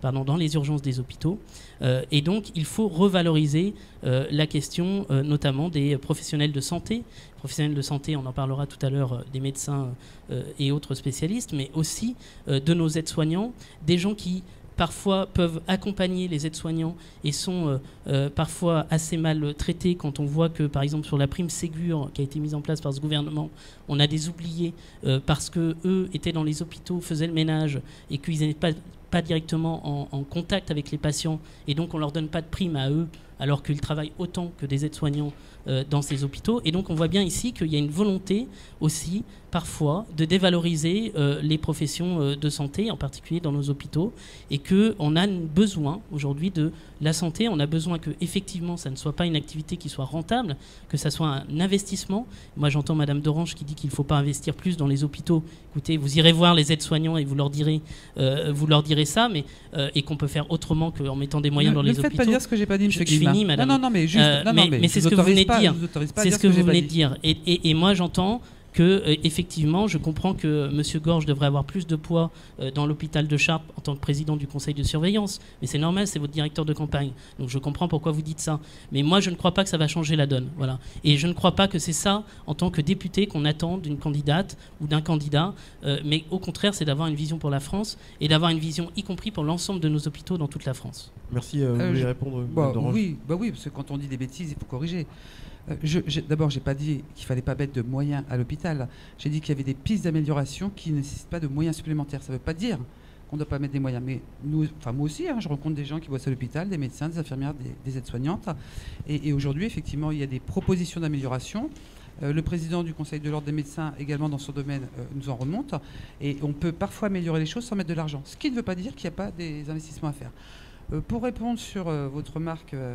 pardon, dans les urgences des hôpitaux. Euh, et donc, il faut revaloriser euh, la question euh, notamment des professionnels de santé. Professionnels de santé, on en parlera tout à l'heure, euh, des médecins euh, et autres spécialistes, mais aussi euh, de nos aides-soignants, des gens qui parfois peuvent accompagner les aides-soignants et sont euh, euh, parfois assez mal traités quand on voit que, par exemple, sur la prime Ségur qui a été mise en place par ce gouvernement, on a des oubliés euh, parce qu'eux étaient dans les hôpitaux, faisaient le ménage et qu'ils n'étaient pas, pas directement en, en contact avec les patients et donc on ne leur donne pas de prime à eux alors qu'ils travaillent autant que des aides-soignants euh, dans ces hôpitaux. Et donc on voit bien ici qu'il y a une volonté aussi parfois de dévaloriser euh, les professions euh, de santé, en particulier dans nos hôpitaux, et qu'on a besoin aujourd'hui de la santé, on a besoin que effectivement ça ne soit pas une activité qui soit rentable, que ça soit un investissement. Moi j'entends Madame Dorange qui dit qu'il ne faut pas investir plus dans les hôpitaux. Écoutez, vous irez voir les aides-soignants et vous leur direz, euh, vous leur direz ça, mais, euh, et qu'on peut faire autrement qu'en mettant des moyens ne, dans les ne hôpitaux. Ne faites pas dire ce que j'ai pas dit, M. Je finis, Madame. Non, non, non, mais juste, euh, non, mais, non, mais, mais c'est ce que vous venez de dire. C'est ce que vous venez de dire. Et, et, et moi j'entends que euh, effectivement, je comprends que M. Gorge devrait avoir plus de poids euh, dans l'hôpital de Chartres en tant que président du conseil de surveillance. Mais c'est normal, c'est votre directeur de campagne. Donc je comprends pourquoi vous dites ça. Mais moi, je ne crois pas que ça va changer la donne. Voilà. Et je ne crois pas que c'est ça, en tant que député, qu'on attend d'une candidate ou d'un candidat. Euh, mais au contraire, c'est d'avoir une vision pour la France et d'avoir une vision, y compris pour l'ensemble de nos hôpitaux dans toute la France. Merci. Euh, vous euh, voulez je... répondre bah, oui, bah oui, parce que quand on dit des bêtises, il faut corriger. Euh, je, D'abord, je n'ai pas dit qu'il ne fallait pas mettre de moyens à l'hôpital. J'ai dit qu'il y avait des pistes d'amélioration qui ne nécessitent pas de moyens supplémentaires. Ça ne veut pas dire qu'on ne doit pas mettre des moyens. Mais nous, enfin moi aussi, hein, je rencontre des gens qui bossent à l'hôpital, des médecins, des infirmières, des, des aides-soignantes. Et, et aujourd'hui, effectivement, il y a des propositions d'amélioration. Euh, le président du Conseil de l'Ordre des médecins, également dans son domaine, euh, nous en remonte. Et on peut parfois améliorer les choses sans mettre de l'argent. Ce qui ne veut pas dire qu'il n'y a pas des investissements à faire. Euh, pour répondre sur euh, votre remarque... Euh,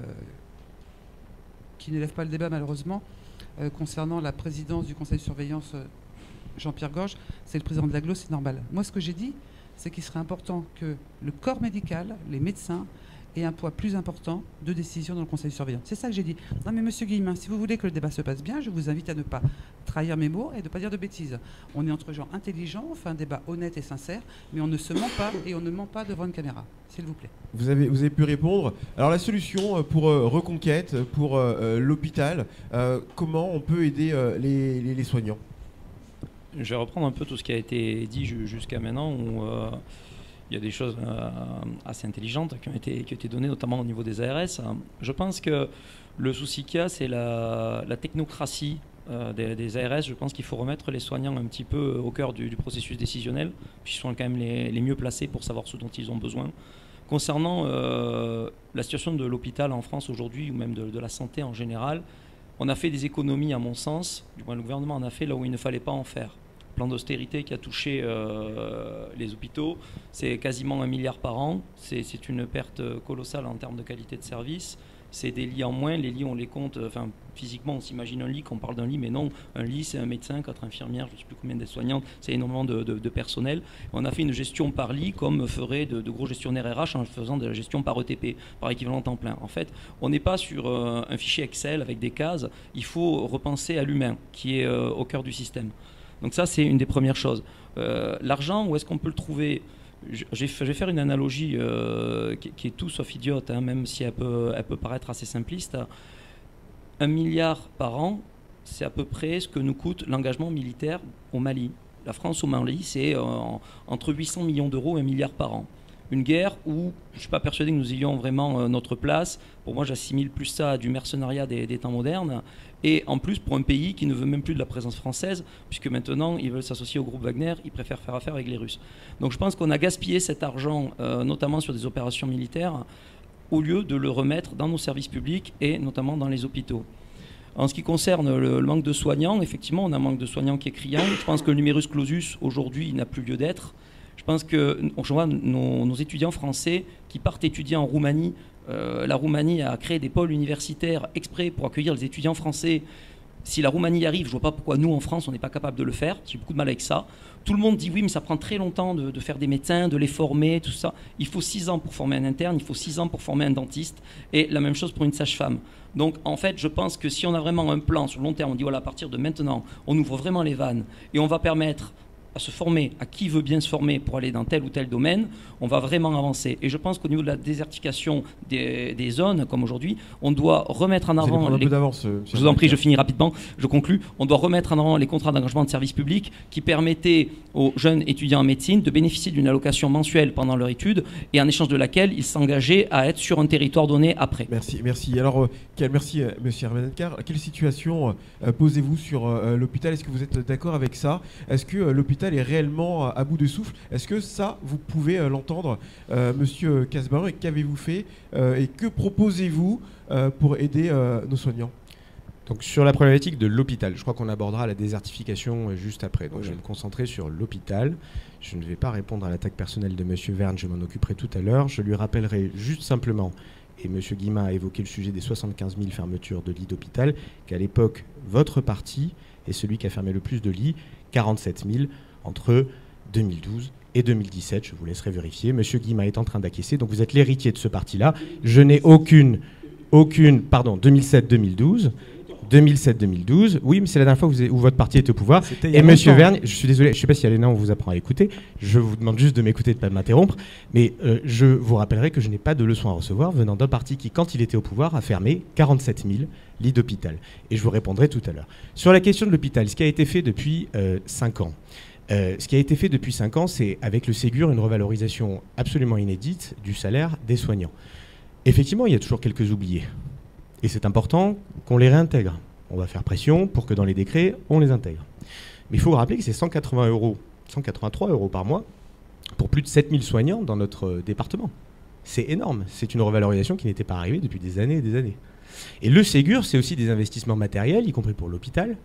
qui n'élève pas le débat malheureusement, euh, concernant la présidence du conseil de surveillance euh, Jean-Pierre Gorge, c'est le président de l'Aglo, c'est normal. Moi, ce que j'ai dit, c'est qu'il serait important que le corps médical, les médecins, aient un poids plus important de décision dans le conseil de surveillance. C'est ça que j'ai dit. Non mais monsieur Guillemin, si vous voulez que le débat se passe bien, je vous invite à ne pas trahir mes mots et de ne pas dire de bêtises. On est entre gens intelligents, on fait un débat honnête et sincère, mais on ne se ment pas et on ne ment pas devant une caméra. S'il vous plaît. Vous avez, vous avez pu répondre. Alors la solution pour euh, Reconquête, pour euh, l'hôpital, euh, comment on peut aider euh, les, les, les soignants? Je vais reprendre un peu tout ce qui a été dit jusqu'à maintenant, où euh, il y a des choses euh, assez intelligentes qui ont, été, qui ont été données, notamment au niveau des A R S. Je pense que le souci qu'il y a, c'est la, la technocratie euh, des, des A R S. Je pense qu'il faut remettre les soignants un petit peu au cœur du, du processus décisionnel, puisqu'ils sont quand même les, les mieux placés pour savoir ce dont ils ont besoin. Concernant euh, la situation de l'hôpital en France aujourd'hui, ou même de, de la santé en général, on a fait des économies, à mon sens, du moins le gouvernement en a fait là où il ne fallait pas en faire. Le plan d'austérité qui a touché euh, les hôpitaux, c'est quasiment un milliard par an. C'est une perte colossale en termes de qualité de service. C'est des lits en moins. Les lits, on les compte. Enfin, physiquement, on s'imagine un lit, qu'on parle d'un lit, mais non. Un lit, c'est un médecin, quatre infirmières, je ne sais plus combien d'aides-soignantes. C'est énormément de, de, de personnel. On a fait une gestion par lit, comme feraient de, de gros gestionnaires R H en faisant de la gestion par E T P, par équivalent temps plein. En fait, on n'est pas sur euh, un fichier Excel avec des cases. Il faut repenser à l'humain, qui est euh, au cœur du système. Donc ça, c'est une des premières choses. Euh, L'argent, où est-ce qu'on peut le trouver? je, je vais faire une analogie euh, qui, qui est tout sauf idiote, hein, même si elle peut, elle peut paraître assez simpliste. Un milliard par an, c'est à peu près ce que nous coûte l'engagement militaire au Mali. La France au Mali, c'est euh, entre huit cents millions d'euros et un milliard par an. Une guerre où je ne suis pas persuadé que nous ayons vraiment euh, notre place. Pour moi, j'assimile plus ça à du mercenariat des, des temps modernes. Et en plus, pour un pays qui ne veut même plus de la présence française, puisque maintenant, ils veulent s'associer au groupe Wagner, ils préfèrent faire affaire avec les Russes. Donc je pense qu'on a gaspillé cet argent, euh, notamment sur des opérations militaires, au lieu de le remettre dans nos services publics et notamment dans les hôpitaux. En ce qui concerne le, le manque de soignants, effectivement, on a un manque de soignants qui est criant. Je pense que le numerus clausus, aujourd'hui, n'a plus lieu d'être. Je pense que je vois nos, nos étudiants français qui partent étudier en Roumanie. Euh, la Roumanie a créé des pôles universitaires exprès pour accueillir les étudiants français. Si la Roumanie y arrive, je ne vois pas pourquoi nous, en France, on n'est pas capable de le faire. J'ai beaucoup de mal avec ça. Tout le monde dit oui, mais ça prend très longtemps de, de faire des médecins, de les former, tout ça. Il faut six ans pour former un interne, il faut six ans pour former un dentiste. Et la même chose pour une sage-femme. Donc, en fait, je pense que si on a vraiment un plan sur le long terme, on dit voilà, à partir de maintenant, on ouvre vraiment les vannes et on va permettre à se former, à qui veut bien se former pour aller dans tel ou tel domaine, on va vraiment avancer. Et je pense qu'au niveau de la désertification des, des zones, comme aujourd'hui, on doit remettre en avant... Un les... peu d'avance, euh, je vous en prie, je finis rapidement, je conclus. On doit remettre en avant les contrats d'engagement de service public qui permettaient aux jeunes étudiants en médecine de bénéficier d'une allocation mensuelle pendant leur étude et en échange de laquelle ils s'engageaient à être sur un territoire donné après. Merci, merci. Alors, euh, quel, merci, euh, monsieur Hermanenkar. Quelle situation euh, posez-vous sur euh, l'hôpital? Est-ce que vous êtes d'accord avec ça? Est-ce que euh, l'hôpital est réellement à bout de souffle? Est-ce que ça, vous pouvez euh, l'entendre, euh, monsieur Casbarin? Et qu'avez-vous fait euh, et que proposez-vous euh, pour aider euh, nos soignants? Donc sur la problématique de l'hôpital, je crois qu'on abordera la désertification euh, juste après. Donc Oui. je vais me concentrer sur l'hôpital. Je ne vais pas répondre à l'attaque personnelle de monsieur Verne, je m'en occuperai tout à l'heure. Je lui rappellerai juste simplement, et monsieur Guillemin a évoqué le sujet des soixante-quinze mille fermetures de lits d'hôpital, qu'à l'époque, votre parti est celui qui a fermé le plus de lits, quarante-sept mille, entre deux mille douze et deux mille dix-sept. Je vous laisserai vérifier. Monsieur Guillemin est en train d'acquiescer, donc vous êtes l'héritier de ce parti-là. Je n'ai aucune, aucune, pardon, deux mille sept deux mille douze. deux mille sept deux mille douze, oui, mais c'est la dernière fois où, vous avez, où votre parti était au pouvoir. Et monsieur Verne, je suis désolé, je ne sais pas si à l'E N A on vous apprend à écouter, je vous demande juste de m'écouter, de ne pas m'interrompre, mais euh, je vous rappellerai que je n'ai pas de leçon à recevoir venant d'un parti qui, quand il était au pouvoir, a fermé quarante-sept mille lits d'hôpital. Et je vous répondrai tout à l'heure. Sur la question de l'hôpital, ce qui a été fait depuis euh, cinq ans, euh, ce qui a été fait depuis cinq ans, c'est avec le Ségur une revalorisation absolument inédite du salaire des soignants. Effectivement, il y a toujours quelques oubliés. Et c'est important qu'on les réintègre. On va faire pression pour que dans les décrets, on les intègre. Mais il faut vous rappeler que c'est cent quatre-vingts euros, cent quatre-vingt-trois euros par mois pour plus de sept mille soignants dans notre département. C'est énorme. C'est une revalorisation qui n'était pas arrivée depuis des années et des années. Et le Ségur, c'est aussi des investissements matériels, y compris pour l'hôpital.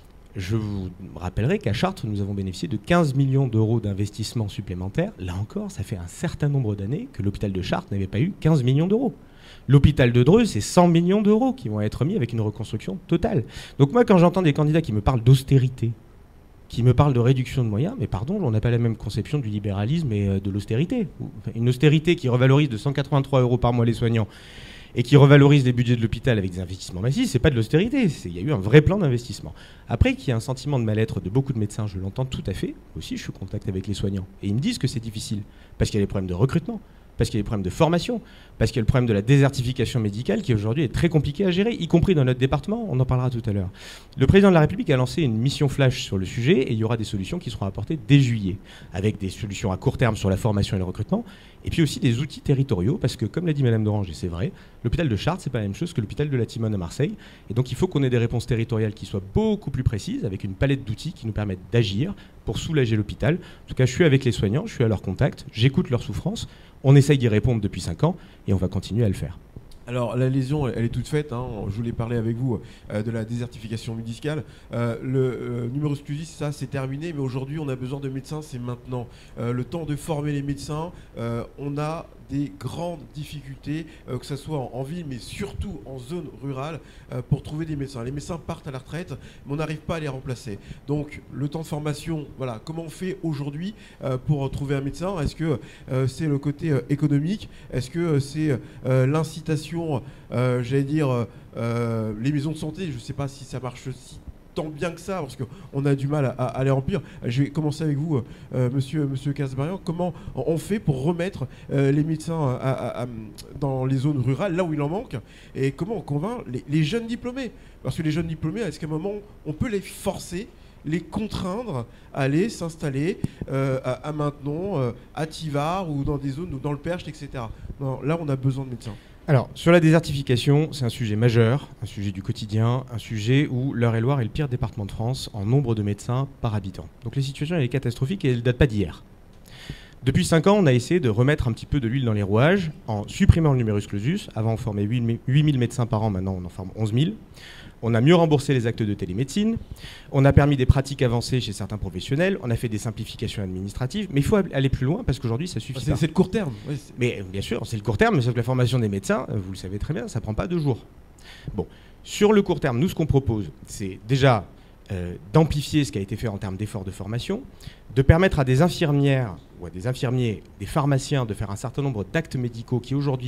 Je vous rappellerai qu'à Chartres, nous avons bénéficié de quinze millions d'euros d'investissements supplémentaires. Là encore, ça fait un certain nombre d'années que l'hôpital de Chartres n'avait pas eu quinze millions d'euros. L'hôpital de Dreux, c'est cent millions d'euros qui vont être mis avec une reconstruction totale. Donc moi, quand j'entends des candidats qui me parlent d'austérité, qui me parlent de réduction de moyens, mais pardon, on n'a pas la même conception du libéralisme et de l'austérité. Une austérité qui revalorise de cent quatre-vingt-trois euros par mois les soignants et qui revalorise les budgets de l'hôpital avec des investissements massifs, c'est pas de l'austérité, il y a eu un vrai plan d'investissement. Après, qu'il y a un sentiment de mal-être de beaucoup de médecins, je l'entends tout à fait. Aussi, je suis en contact avec les soignants. Et ils me disent que c'est difficile, parce qu'il y a des problèmes de recrutement, parce qu'il y a des problèmes de formation, parce qu'il y a le problème de la désertification médicale qui aujourd'hui est très compliqué à gérer, y compris dans notre département, on en parlera tout à l'heure. Le président de la République a lancé une mission flash sur le sujet et il y aura des solutions qui seront apportées dès juillet, avec des solutions à court terme sur la formation et le recrutement, et puis aussi des outils territoriaux, parce que comme l'a dit Madame d'Orange, et c'est vrai, l'hôpital de Chartres, c'est pas la même chose que l'hôpital de la Timone à Marseille, et donc il faut qu'on ait des réponses territoriales qui soient beaucoup plus précises, avec une palette d'outils qui nous permettent d'agir pour soulager l'hôpital. En tout cas, je suis avec les soignants, je suis à leur contact, j'écoute leurs souffrances, on essaye d'y répondre depuis cinq ans, et on va continuer à le faire. Alors la lésion, elle est toute faite, hein. Je voulais parler avec vous euh, de la désertification médicale. Euh, le euh, numerus clausus, ça c'est terminé, mais aujourd'hui on a besoin de médecins, c'est maintenant. Euh, le temps de former les médecins, euh, on a des grandes difficultés, euh, que ce soit en, en ville, mais surtout en zone rurale, euh, pour trouver des médecins. Les médecins partent à la retraite, mais on n'arrive pas à les remplacer. Donc le temps de formation, voilà, comment on fait aujourd'hui euh, pour trouver un médecin? Est-ce que euh, c'est le côté euh, économique? Est-ce que euh, c'est euh, l'incitation, euh, j'allais dire, euh, les maisons de santé? Je ne sais pas si ça marche si tant bien que ça, parce qu'on a du mal à, à les remplir. Je vais commencer avec vous, euh, monsieur, monsieur Casbarian. Comment on fait pour remettre euh, les médecins à, à, à, dans les zones rurales, là où il en manque, et comment on convainc les, les jeunes diplômés? Parce que les jeunes diplômés, est-ce qu'à un moment, on peut les forcer, les contraindre à aller s'installer euh, à, à Maintenon, euh, à Tivars, ou dans des zones, ou dans le Perche, et cetera. Non, là, on a besoin de médecins. Alors, sur la désertification, c'est un sujet majeur, un sujet du quotidien, un sujet où l'Eure-et-Loire est le pire département de France en nombre de médecins par habitant. Donc la situation elle est catastrophique et elle ne date pas d'hier. Depuis cinq ans, on a essayé de remettre un petit peu de l'huile dans les rouages en supprimant le numerus clausus. Avant, on formait huit mille médecins par an, maintenant on en forme onze mille. On a mieux remboursé les actes de télémédecine, on a permis des pratiques avancées chez certains professionnels, on a fait des simplifications administratives, mais il faut aller plus loin parce qu'aujourd'hui ça suffit pas. C'est le court terme. Oui, mais bien sûr, c'est le court terme, mais sauf que la formation des médecins, vous le savez très bien, ça prend pas deux jours. Bon, sur le court terme, nous ce qu'on propose, c'est déjà euh, d'amplifier ce qui a été fait en termes d'efforts de formation, de permettre à des infirmières ou à des infirmiers, des pharmaciens de faire un certain nombre d'actes médicaux qui aujourd'hui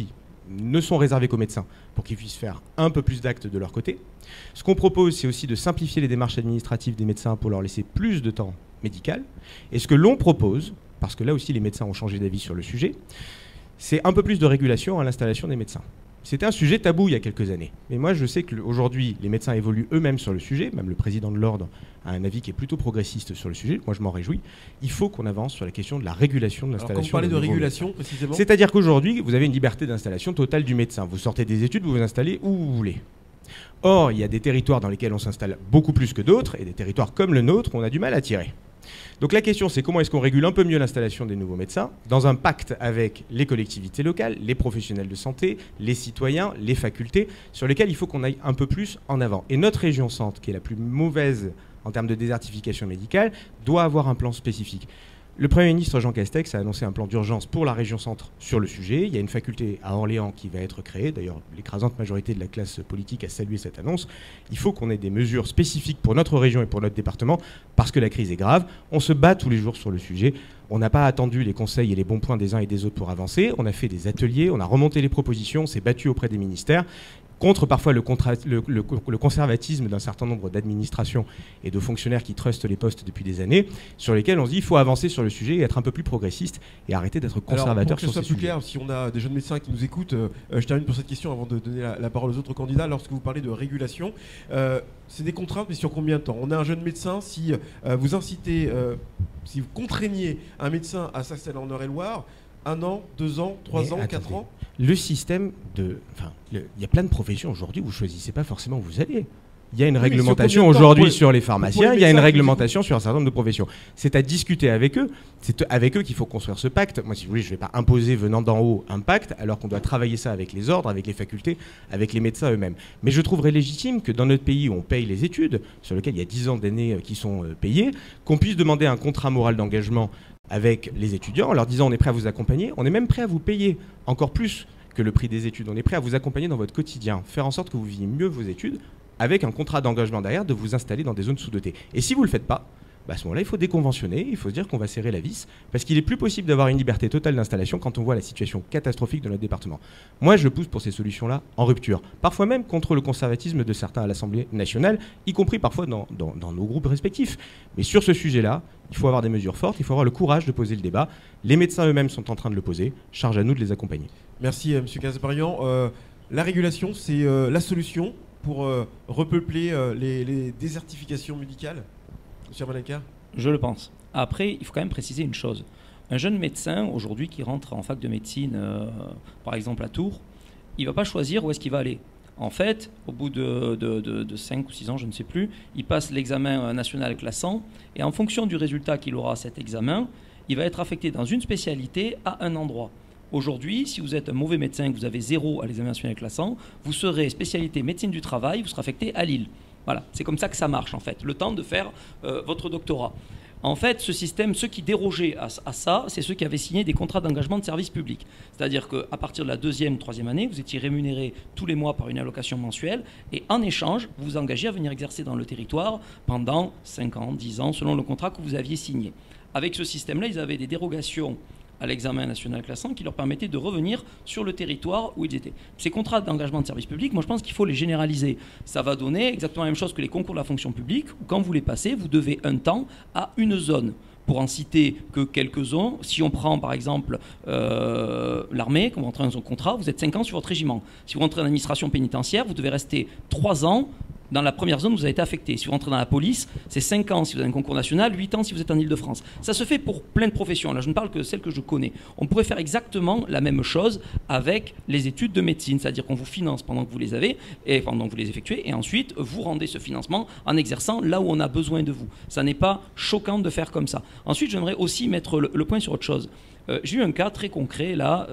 ne sont réservés qu'aux médecins pour qu'ils puissent faire un peu plus d'actes de leur côté. Ce qu'on propose, c'est aussi de simplifier les démarches administratives des médecins pour leur laisser plus de temps médical. Et ce que l'on propose, parce que là aussi les médecins ont changé d'avis sur le sujet, c'est un peu plus de régulation à l'installation des médecins. C'était un sujet tabou il y a quelques années. Mais moi, je sais qu'aujourd'hui, les médecins évoluent eux-mêmes sur le sujet. Même le président de l'Ordre a un avis qui est plutôt progressiste sur le sujet. Moi, je m'en réjouis. Il faut qu'on avance sur la question de la régulation de l'installation. Alors, quand vous parlez de régulation, précisément, c'est-à-dire qu'aujourd'hui, vous avez une liberté d'installation totale du médecin. Vous sortez des études, vous vous installez où vous voulez. Or, il y a des territoires dans lesquels on s'installe beaucoup plus que d'autres, et des territoires comme le nôtre, on a du mal à tirer. Donc la question, c'est comment est-ce qu'on régule un peu mieux l'installation des nouveaux médecins dans un pacte avec les collectivités locales, les professionnels de santé, les citoyens, les facultés, sur lesquels il faut qu'on aille un peu plus en avant. Et notre région centre, qui est la plus mauvaise en termes de désertification médicale, doit avoir un plan spécifique. Le Premier ministre Jean Castex a annoncé un plan d'urgence pour la région centre sur le sujet. Il y a une faculté à Orléans qui va être créée. D'ailleurs, l'écrasante majorité de la classe politique a salué cette annonce. Il faut qu'on ait des mesures spécifiques pour notre région et pour notre département parce que la crise est grave. On se bat tous les jours sur le sujet. On n'a pas attendu les conseils et les bons points des uns et des autres pour avancer. On a fait des ateliers, on a remonté les propositions, on s'est battu auprès des ministères, contre parfois le, le, le, le conservatisme d'un certain nombre d'administrations et de fonctionnaires qui trustent les postes depuis des années, sur lesquels on se dit qu'il faut avancer sur le sujet et être un peu plus progressiste et arrêter d'être conservateur sur ce sujet. Alors, pour que ce soit plus clair, si on a des jeunes médecins qui nous écoutent, euh, je termine pour cette question avant de donner la, la parole aux autres candidats. Lorsque vous parlez de régulation, euh, c'est des contraintes, mais sur combien de temps? On a un jeune médecin, si euh, vous incitez, euh, si vous contraignez un médecin à s'installer en Eure-et-Loire, un an, deux ans, trois ans, attendez. quatre ans? Le système de... Enfin, il y a plein de professions aujourd'hui où vous ne choisissez pas forcément où vous allez. Il y a une oui, réglementation aujourd'hui sur les pharmaciens, il y a une réglementation sur un certain nombre de professions. C'est à discuter avec eux, c'est avec eux qu'il faut construire ce pacte. Moi, si vous voulez, je ne vais pas imposer venant d'en haut un pacte, alors qu'on doit travailler ça avec les ordres, avec les facultés, avec les médecins eux-mêmes. Mais je trouverais légitime que dans notre pays où on paye les études, sur lesquelles il y a dix ans d'années qui sont payées, qu'on puisse demander un contrat moral d'engagement avec les étudiants, en leur disant on est prêt à vous accompagner, on est même prêt à vous payer encore plus que le prix des études. On est prêt à vous accompagner dans votre quotidien, faire en sorte que vous viviez mieux vos études, avec un contrat d'engagement derrière de vous installer dans des zones sous-dotées. Et si vous ne le faites pas, bah à ce moment-là, il faut déconventionner, il faut se dire qu'on va serrer la vis, parce qu'il est plus possible d'avoir une liberté totale d'installation quand on voit la situation catastrophique de notre département. Moi, je pousse pour ces solutions-là en rupture, parfois même contre le conservatisme de certains à l'Assemblée nationale, y compris parfois dans, dans, dans nos groupes respectifs. Mais sur ce sujet-là, il faut avoir des mesures fortes, il faut avoir le courage de poser le débat. Les médecins eux-mêmes sont en train de le poser, charge à nous de les accompagner. Merci, euh, M. Casbarian. Euh, la régulation, c'est euh, la solution pour euh, repeupler euh, les, les désertifications médicales? Monsieur Manaker? Je le pense. Après, il faut quand même préciser une chose. Un jeune médecin, aujourd'hui, qui rentre en fac de médecine, euh, par exemple à Tours, il ne va pas choisir où est-ce qu'il va aller. En fait, au bout de, de, de, de cinq ou six ans, je ne sais plus, il passe l'examen national classant, et en fonction du résultat qu'il aura à cet examen, il va être affecté dans une spécialité à un endroit. Aujourd'hui, si vous êtes un mauvais médecin et que vous avez zéro à l'examen national classant, vous serez spécialité médecine du travail, vous serez affecté à Lille. Voilà, c'est comme ça que ça marche en fait, le temps de faire euh, votre doctorat. En fait, ce système, ceux qui dérogeaient à, à ça, c'est ceux qui avaient signé des contrats d'engagement de service public. C'est-à-dire qu'à partir de la deuxième, troisième année, vous étiez rémunéré tous les mois par une allocation mensuelle et en échange, vous vous engagez à venir exercer dans le territoire pendant cinq ans, dix ans, selon le contrat que vous aviez signé. Avec ce système-là, ils avaient des dérogations à l'examen national classant qui leur permettait de revenir sur le territoire où ils étaient. Ces contrats d'engagement de service public, moi je pense qu'il faut les généraliser. Ça va donner exactement la même chose que les concours de la fonction publique, où quand vous les passez, vous devez un temps à une zone. Pour en citer que quelques-uns, si on prend par exemple euh, l'armée, quand vous rentrez dans un contrat, vous êtes cinq ans sur votre régiment. Si vous rentrez en administration pénitentiaire, vous devez rester trois ans dans la première zone où vous avez été affecté. Si vous rentrez dans la police, c'est cinq ans si vous avez un concours national, huit ans si vous êtes en Ile-de-France. Ça se fait pour plein de professions. Là, je ne parle que de celles que je connais. On pourrait faire exactement la même chose avec les études de médecine, c'est-à-dire qu'on vous finance pendant que vous les avez, et pendant que vous les effectuez, et ensuite, vous rendez ce financement en exerçant là où on a besoin de vous. Ça n'est pas choquant de faire comme ça. Ensuite, j'aimerais aussi mettre le, le point sur autre chose. Euh, j'ai eu un cas très concret, là,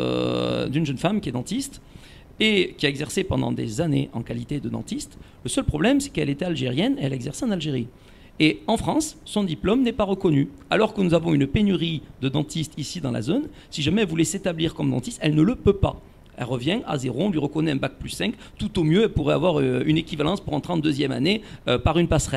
euh, d'une jeune femme qui est dentiste, et qui a exercé pendant des années en qualité de dentiste. Le seul problème, c'est qu'elle était algérienne et elle exerçait en Algérie. Et en France, son diplôme n'est pas reconnu. Alors que nous avons une pénurie de dentistes ici dans la zone, si jamais elle voulait s'établir comme dentiste, elle ne le peut pas. Elle revient à zéro, on lui reconnaît un bac plus cinq. Tout au mieux, elle pourrait avoir une équivalence pour entrer en deuxième année euh, par une passerelle.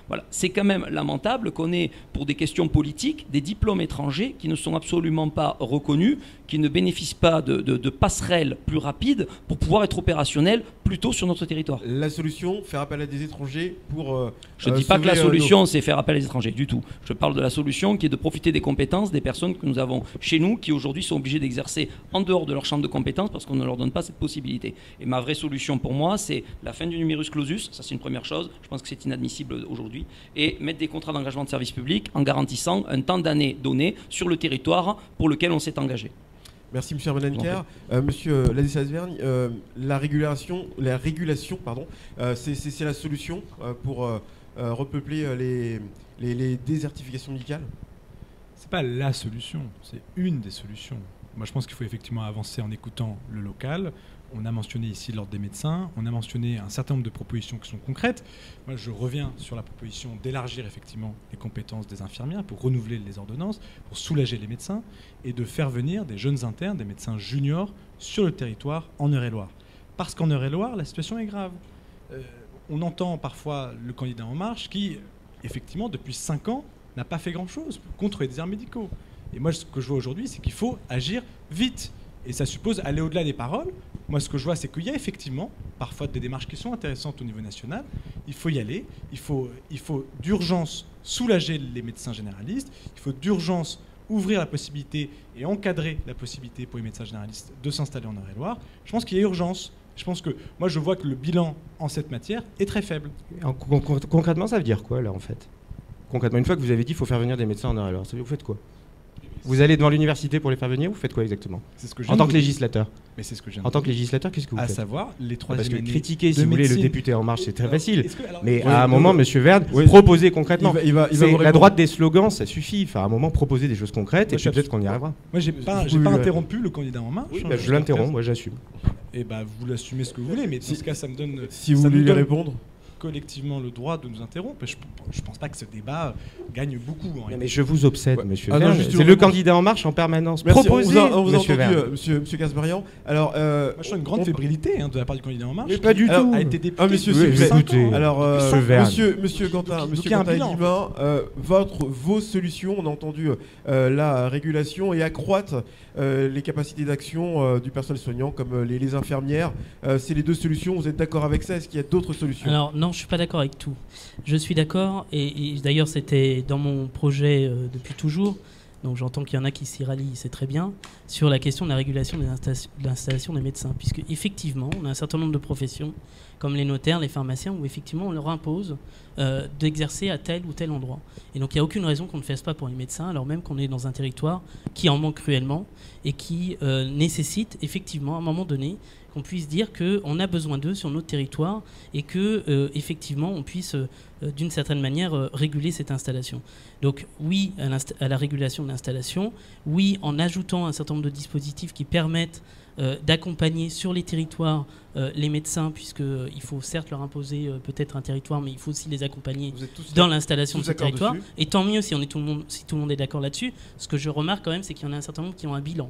Voilà. C'est quand même lamentable qu'on ait, pour des questions politiques, des diplômes étrangers qui ne sont absolument pas reconnus, qui ne bénéficient pas de, de, de passerelles plus rapides pour pouvoir être opérationnels plus tôt sur notre territoire. La solution, faire appel à des étrangers pour... Euh, Je ne euh, dis pas que la sauver, solution, euh, nos... c'est faire appel à des étrangers, du tout. Je parle de la solution qui est de profiter des compétences des personnes que nous avons chez nous, qui aujourd'hui sont obligées d'exercer en dehors de leur champ de compétences parce qu'on ne leur donne pas cette possibilité. Et ma vraie solution pour moi, c'est la fin du numerus clausus, ça c'est une première chose, je pense que c'est inadmissible aujourd'hui, et mettre des contrats d'engagement de service public en garantissant un temps d'année donné sur le territoire pour lequel on s'est engagé. Merci Monsieur Hermanenker. Euh, monsieur Ladislas-Vergne, euh, la régulation, la régulation pardon, euh, c'est la solution euh, pour euh, euh, repeupler euh, les, les, les désertifications médicales? C'est pas la solution, c'est une des solutions. Moi je pense qu'il faut effectivement avancer en écoutant le local. On a mentionné ici l'ordre des médecins, on a mentionné un certain nombre de propositions qui sont concrètes. Moi, je reviens sur la proposition d'élargir effectivement les compétences des infirmières pour renouveler les ordonnances, pour soulager les médecins et de faire venir des jeunes internes, des médecins juniors sur le territoire en Eure-et-Loire. Parce qu'en Eure-et-Loire, la situation est grave. Euh, on entend parfois le candidat En Marche qui, effectivement, depuis cinq ans, n'a pas fait grand-chose contre les déserts médicaux. Et moi, ce que je vois aujourd'hui, c'est qu'il faut agir vite. Et ça suppose aller au-delà des paroles. Moi, ce que je vois, c'est qu'il y a effectivement parfois des démarches qui sont intéressantes au niveau national. Il faut y aller. Il faut, il faut d'urgence soulager les médecins généralistes. Il faut d'urgence ouvrir la possibilité et encadrer la possibilité pour les médecins généralistes de s'installer en Eure-et-Loire. Je pense qu'il y a urgence. Je pense que moi, je vois que le bilan en cette matière est très faible. En, con concrètement, ça veut dire quoi, là, en fait? Concrètement, une fois que vous avez dit qu'il faut faire venir des médecins en Eure-et-Loire, vous faites quoi? Vous allez devant l'université pour les faire venir, vous faites quoi exactement? C'est ce que je En tant que législateur. Mais c'est ce que je En tant que législateur, qu'est-ce que vous à faites? savoir les trois Parce que années critiquer, si de vous voulez, le médecine. député En Marche, c'est très Alors, facile. que, alors, Mais ouais, à un non, moment, non. Monsieur Verne, Ouais, proposez concrètement. Il va, il va, il va vous La répondre. droite des slogans, ça suffit. Enfin, à un moment, proposer des choses concrètes Moi, et je suis puis peut-être qu'on y arrivera. Moi, j'ai pas, Je j'ai vous pas le- interrompu le candidat En Marche. Oui, hein, bah, je l'interromps, moi j'assume. Et bah, vous l'assumez ce que vous voulez, mais dans Si- ce cas, ça me donne. Si vous ça voulez nous lui donne répondre. collectivement le droit de nous interrompre. Et je, je pense pas que ce débat gagne beaucoup. En Non, réalité. mais je vous obsède, Ouais. Monsieur Ah non, Verne. juste C'est une le réponse. candidat En Marche en permanence. Merci, Proposez, on vous a, on vous a Monsieur entendu, Verne. euh, monsieur, monsieur Casbarian. Alors, euh, Moi, je sens une grande on- fébrilité hein, de la part du candidat En Marche. Mais pas du Alors, tout. A été député Ah, monsieur, depuis s'il vous plaît. cinq Écoutez. ans. Alors, euh, Monsieur Verne. monsieur, monsieur Quentin, Donc, monsieur il y a un Quentin bilan, en Guillemin, euh, votre, vos solutions, on a entendu euh, la régulation et accroître euh, les capacités d'action euh, du personnel soignant, comme euh, les, les infirmières. Euh, c'est les deux solutions. Vous êtes d'accord avec ça? Est-ce qu'il y a d'autres solutions? Alors non, je suis pas d'accord avec tout. Je suis d'accord, et, et d'ailleurs c'était dans mon projet euh, depuis toujours, donc j'entends qu'il y en a qui s'y rallient, c'est très bien, sur la question de la régulation des installa- de l'installation des médecins, puisque effectivement on a un certain nombre de professions, comme les notaires, les pharmaciens, où effectivement on leur impose euh, d'exercer à tel ou tel endroit. Et donc il n'y a aucune raison qu'on ne fasse pas pour les médecins, alors même qu'on est dans un territoire qui en manque cruellement et qui euh, nécessite effectivement à un moment donné qu'on puisse dire qu'on a besoin d'eux sur notre territoire et que euh, effectivement on puisse euh, d'une certaine manière euh, réguler cette installation. Donc oui à, à la régulation de l'installation, oui en ajoutant un certain nombre de dispositifs qui permettent euh, d'accompagner sur les territoires euh, les médecins, puisqu'il faut certes leur imposer euh, peut-être un territoire, mais il faut aussi les accompagner Vous êtes tous dans l'installation de tous ce d'accord territoire. dessus Et tant mieux si, on est tout le monde, si tout le monde est d'accord là-dessus. Ce que je remarque quand même, c'est qu'il y en a un certain nombre qui ont un bilan.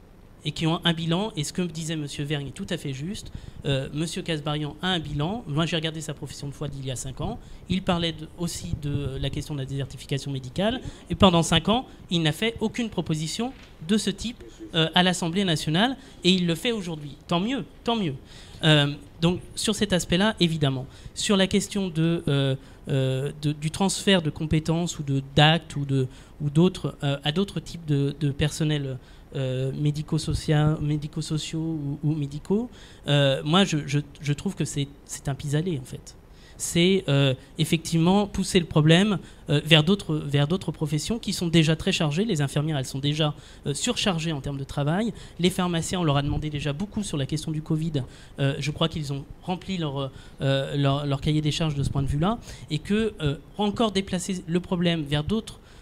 Et qui ont un bilan, et ce que disait M. Vergne est tout à fait juste. Euh, M. Casbarian a un bilan. Moi, j'ai regardé sa profession de foi d'il y a cinq ans. Il parlait de, aussi de la question de la désertification médicale. Et pendant cinq ans, il n'a fait aucune proposition de ce type euh, à l'Assemblée nationale. Et il le fait aujourd'hui. Tant mieux, tant mieux. Euh, donc, sur cet aspect-là, évidemment. Sur la question de, euh, euh, de, du transfert de compétences ou d'actes ou d'autres ou euh, à d'autres types de, de personnel Euh, médico-sociaux médico ou, ou médicaux, euh, moi je, je, je trouve que c'est un pis-aller en fait. C'est euh, effectivement pousser le problème euh, vers d'autres vers d'autres professions qui sont déjà très chargées. Les infirmières, elles sont déjà euh, surchargées en termes de travail. Les pharmaciens, on leur a demandé déjà beaucoup sur la question du Covid. Euh, je crois qu'ils ont rempli leur, euh, leur, leur cahier des charges de ce point de vue-là, et que euh, encore déplacer le problème vers d'autres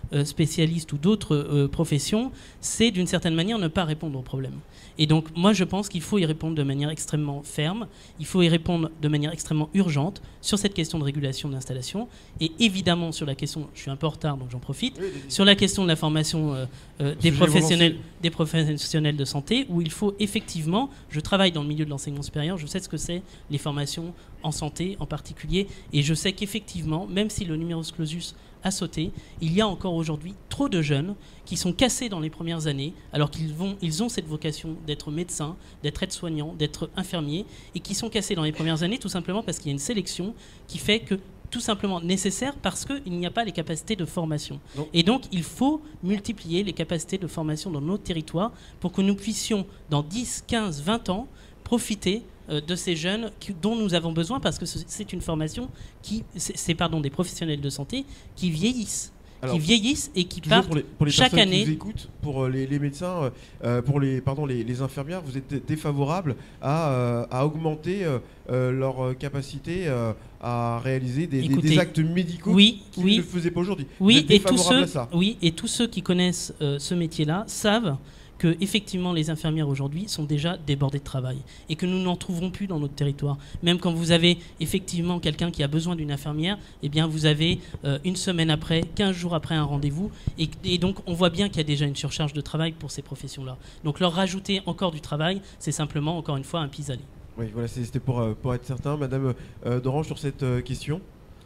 euh, spécialistes ou d'autres euh, professions, c'est d'une certaine manière ne pas répondre au problème. Et donc moi je pense qu'il faut y répondre de manière extrêmement ferme, il faut y répondre de manière extrêmement urgente sur cette question de régulation d'installation et évidemment sur la question, je suis un peu en retard donc j'en profite, oui, sur la question de la formation euh, euh, des, professionnels, des professionnels de santé où il faut effectivement, je travaille dans le milieu de l'enseignement supérieur, je sais ce que c'est les formations en santé en particulier et je sais qu'effectivement, même si le numerus clausus a sauté, il y a encore aujourd'hui trop de jeunes qui sont cassés dans les premières années alors qu'ils vont, ils ont cette vocation d'être médecins, d'être aides-soignants, d'être infirmiers et qui sont cassés dans les premières années tout simplement parce qu'il y a une sélection qui fait que tout simplement nécessaire parce qu'il n'y a pas les capacités de formation. Non. Et donc il faut multiplier les capacités de formation dans nos territoires pour que nous puissions dans dix, quinze, vingt ans profiter de ces jeunes qui, dont nous avons besoin parce que c'est une formation qui, c'est pardon, des professionnels de santé qui vieillissent. Alors, qui vieillissent et qui partent pour les, pour les chaque année. Qui vous écoutent, pour les, les médecins, euh, pour les, pardon, les, les infirmières, vous êtes défavorables à, euh, à augmenter euh, leur capacité euh, à réaliser des, Écoutez, des, des actes médicaux oui, qu'ils oui, ne faisaient pas aujourd'hui. Oui, et tous ceux, oui, et tous ceux qui connaissent euh, ce métier-là savent que effectivement les infirmières aujourd'hui sont déjà débordées de travail et que nous n'en trouverons plus dans notre territoire. Même quand vous avez effectivement quelqu'un qui a besoin d'une infirmière, eh bien vous avez euh, une semaine après, quinze jours après un rendez-vous et, et donc on voit bien qu'il y a déjà une surcharge de travail pour ces professions-là. Donc leur rajouter encore du travail, c'est simplement encore une fois un pis-aller. Oui, voilà, c'était pour, pour être certain. Madame euh, Dorange, sur cette euh, question,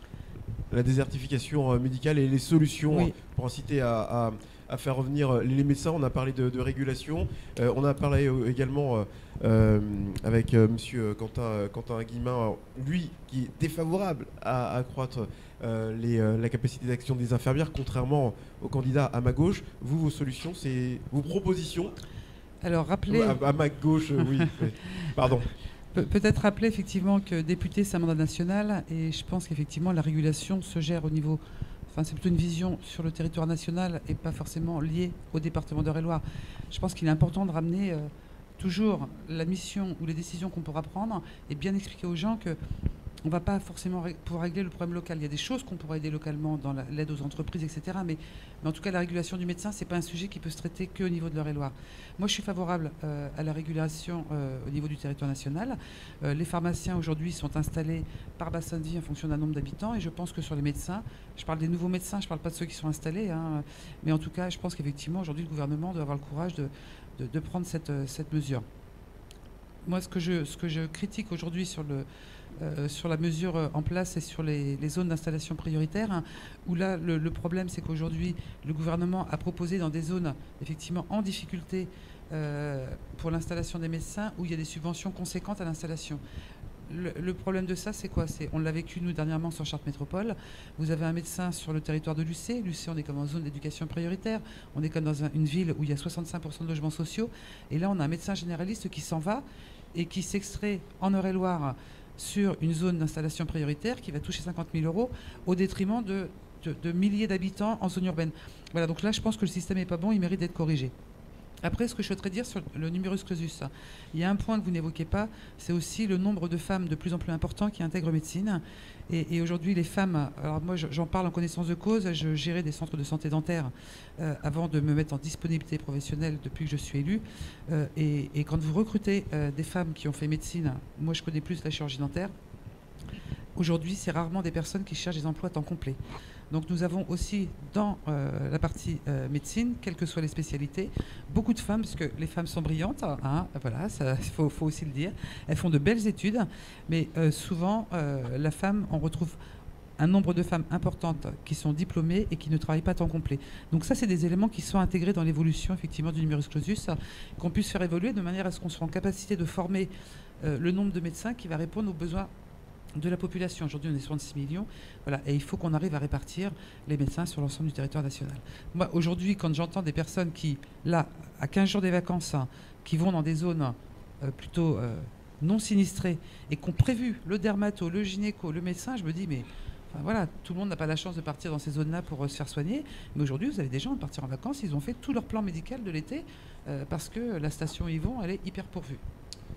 la désertification euh, médicale et les solutions oui. euh, pour inciter à... à à faire revenir les médecins. On a parlé de, de régulation. Euh, on a parlé euh, également euh, euh, avec euh, monsieur Quentin, euh, Quentin Guillemin, lui qui est défavorable à, à accroître euh, les, euh, la capacité d'action des infirmières, contrairement aux candidats à ma gauche. Vous, vos solutions, c'est vos propositions. Alors, rappelez... À, à ma gauche, oui. oui. Pardon. Pe peut-être rappeler effectivement que député, c'est un mandat national et je pense qu'effectivement la régulation se gère au niveau... Enfin, c'est plutôt une vision sur le territoire national et pas forcément liée au département d'Eure-et-Loir. Je pense qu'il est important de ramener euh, toujours la mission ou les décisions qu'on pourra prendre et bien expliquer aux gens que on ne va pas forcément ré pouvoir régler le problème local. Il y a des choses qu'on pourra aider localement dans l'aide aux entreprises, et cetera. Mais, mais en tout cas, la régulation du médecin, ce n'est pas un sujet qui peut se traiter qu'au niveau de l'Eure-et-Loir. Moi, je suis favorable euh, à la régulation euh, au niveau du territoire national. Euh, les pharmaciens, aujourd'hui, sont installés par bassin de vie en fonction d'un nombre d'habitants. Et je pense que sur les médecins, je parle des nouveaux médecins, je ne parle pas de ceux qui sont installés. Hein, mais en tout cas, je pense qu'effectivement, aujourd'hui, le gouvernement doit avoir le courage de, de, de prendre cette, cette mesure. Moi, ce que je, ce que je critique aujourd'hui sur le... Euh, sur la mesure euh, en place et sur les, les zones d'installation prioritaire, hein, où là, le, le problème, c'est qu'aujourd'hui, le gouvernement a proposé dans des zones, effectivement, en difficulté euh, pour l'installation des médecins, où il y a des subventions conséquentes à l'installation. Le, le problème de ça, c'est quoi? On l'a vécu, nous, dernièrement, sur Chartres Métropole. Vous avez un médecin sur le territoire de l'U C. L'U C, on est comme en zone d'éducation prioritaire. On est comme dans un, une ville où il y a soixante-cinq pour cent de logements sociaux. Et là, on a un médecin généraliste qui s'en va et qui s'extrait en Eure-et-Loir sur une zone d'installation prioritaire qui va toucher cinquante mille euros au détriment de, de, de milliers d'habitants en zone urbaine. Voilà, donc là, je pense que le système n'est pas bon, il mérite d'être corrigé. Après, ce que je souhaiterais dire sur le numerus clausus, il y a un point que vous n'évoquez pas, c'est aussi le nombre de femmes de plus en plus important qui intègrent médecine. Et, et aujourd'hui, les femmes, alors moi j'en parle en connaissance de cause, je gérais des centres de santé dentaire euh, avant de me mettre en disponibilité professionnelle depuis que je suis élue. Euh, et, et quand vous recrutez euh, des femmes qui ont fait médecine, moi je connais plus la chirurgie dentaire, aujourd'hui c'est rarement des personnes qui cherchent des emplois à temps complet. Donc nous avons aussi dans euh, la partie euh, médecine, quelles que soient les spécialités, beaucoup de femmes, parce que les femmes sont brillantes, hein, voilà, il faut, faut aussi le dire, elles font de belles études, mais euh, souvent euh, la femme, on retrouve un nombre de femmes importantes qui sont diplômées et qui ne travaillent pas à temps complet. Donc ça, c'est des éléments qui sont intégrés dans l'évolution effectivement du numerus clausus, qu'on puisse faire évoluer de manière à ce qu'on soit en capacité de former euh, le nombre de médecins qui va répondre aux besoins de la population. Aujourd'hui, on est soixante-six millions. Voilà, et il faut qu'on arrive à répartir les médecins sur l'ensemble du territoire national. Moi, aujourd'hui, quand j'entends des personnes qui, là, à quinze jours des vacances, hein, qui vont dans des zones euh, plutôt euh, non sinistrées et qui ont prévu le dermato, le gynéco, le médecin, je me dis, mais enfin, voilà, tout le monde n'a pas la chance de partir dans ces zones-là pour euh, se faire soigner. Mais aujourd'hui, vous avez des gens qui partir en vacances, ils ont fait tout leur plan médical de l'été euh, parce que la station où ils vont, elle est hyper pourvue.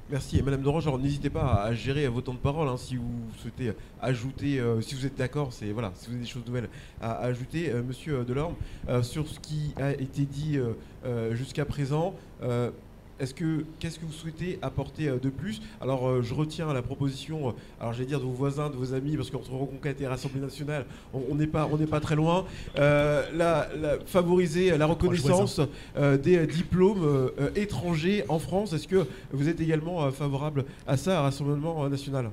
Merci. Et Madame Dorange, alors n'hésitez pas à gérer vos temps de parole hein, si vous souhaitez ajouter, euh, si vous êtes d'accord, c'est voilà, si vous avez des choses nouvelles à, à ajouter. Euh, Monsieur Delorme, euh, sur ce qui a été dit euh, euh, jusqu'à présent, euh, est-ce que qu'est-ce que vous souhaitez apporter euh, de plus? Alors euh, je retiens la proposition, euh, alors j'allais dire de vos voisins, de vos amis, parce qu'entre Reconquête et Assemblée nationale, on n'est pas on n'est pas très loin. Euh, la, la, favoriser la reconnaissance euh, des diplômes euh, étrangers en France. Est-ce que vous êtes également euh, favorable à ça, à Rassemblement national?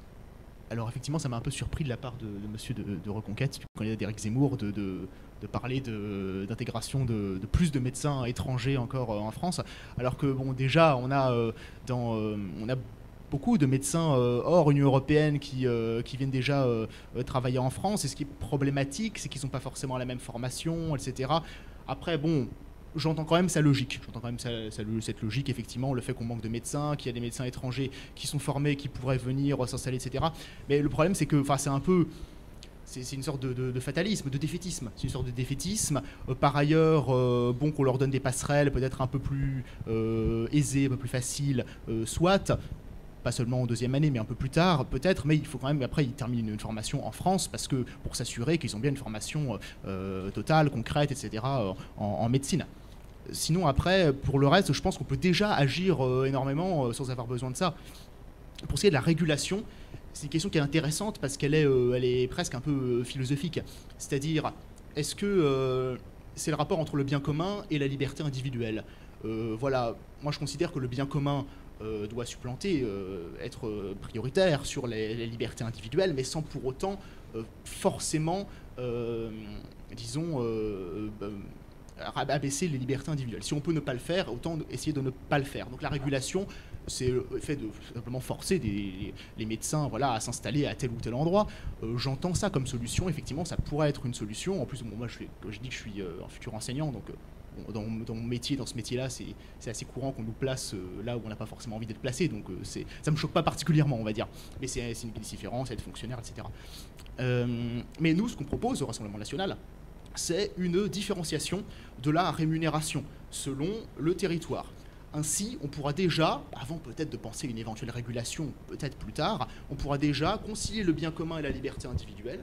Alors effectivement, ça m'a un peu surpris de la part de, de monsieur de, de Reconquête, du candidat d'Éric Zemmour, de, de, de parler d'intégration de, de, de plus de médecins étrangers encore euh, en France, alors que bon, déjà, on a, euh, dans, euh, on a beaucoup de médecins euh, hors Union européenne qui, euh, qui viennent déjà euh, travailler en France, et ce qui est problématique, c'est qu'ils n'ont pas forcément la même formation, et cetera. Après, bon... J'entends quand même sa logique. J'entends quand même sa, sa, cette logique, effectivement, le fait qu'on manque de médecins, qu'il y a des médecins étrangers qui sont formés, qui pourraient venir s'installer, et cetera. Mais le problème, c'est que, enfin, c'est un peu, c'est une sorte de, de, de fatalisme, de défaitisme. C'est une sorte de défaitisme. Euh, par ailleurs, euh, bon, qu'on leur donne des passerelles peut-être un peu plus euh, aisées, un peu plus faciles, euh, soit. Pas seulement en deuxième année, mais un peu plus tard, peut-être, mais il faut quand même, après, ils terminent une, une formation en France, parce que, pour s'assurer qu'ils ont bien une formation euh, totale, concrète, et cetera, en, en médecine. Sinon, après, pour le reste, je pense qu'on peut déjà agir euh, énormément euh, sans avoir besoin de ça. Pour ce qui est de la régulation, c'est une question qui est intéressante parce qu'elle est, euh, elle est presque un peu euh, philosophique. C'est-à-dire, est-ce que euh, c'est le rapport entre le bien commun et la liberté individuelle? euh, Voilà, moi je considère que le bien commun euh, doit supplanter, euh, être prioritaire sur les, les libertés individuelles, mais sans pour autant euh, forcément, euh, disons... Euh, euh, abaisser les libertés individuelles. Si on peut ne pas le faire, autant essayer de ne pas le faire. Donc la régulation, c'est le fait de simplement forcer des, les médecins voilà, à s'installer à tel ou tel endroit. Euh, J'entends ça comme solution. Effectivement, ça pourrait être une solution. En plus, bon, moi, je, fais, je dis que je suis euh, un futur enseignant, donc euh, dans, dans mon métier, dans ce métier-là, c'est assez courant qu'on nous place euh, là où on n'a pas forcément envie d'être placé. Donc euh, ça ne me choque pas particulièrement, on va dire. Mais c'est une différence, être fonctionnaire, et cetera. Euh, mais nous, ce qu'on propose au Rassemblement national, c'est une différenciation de la rémunération selon le territoire. Ainsi, on pourra déjà, avant peut-être de penser à une éventuelle régulation, peut-être plus tard, on pourra déjà concilier le bien commun et la liberté individuelle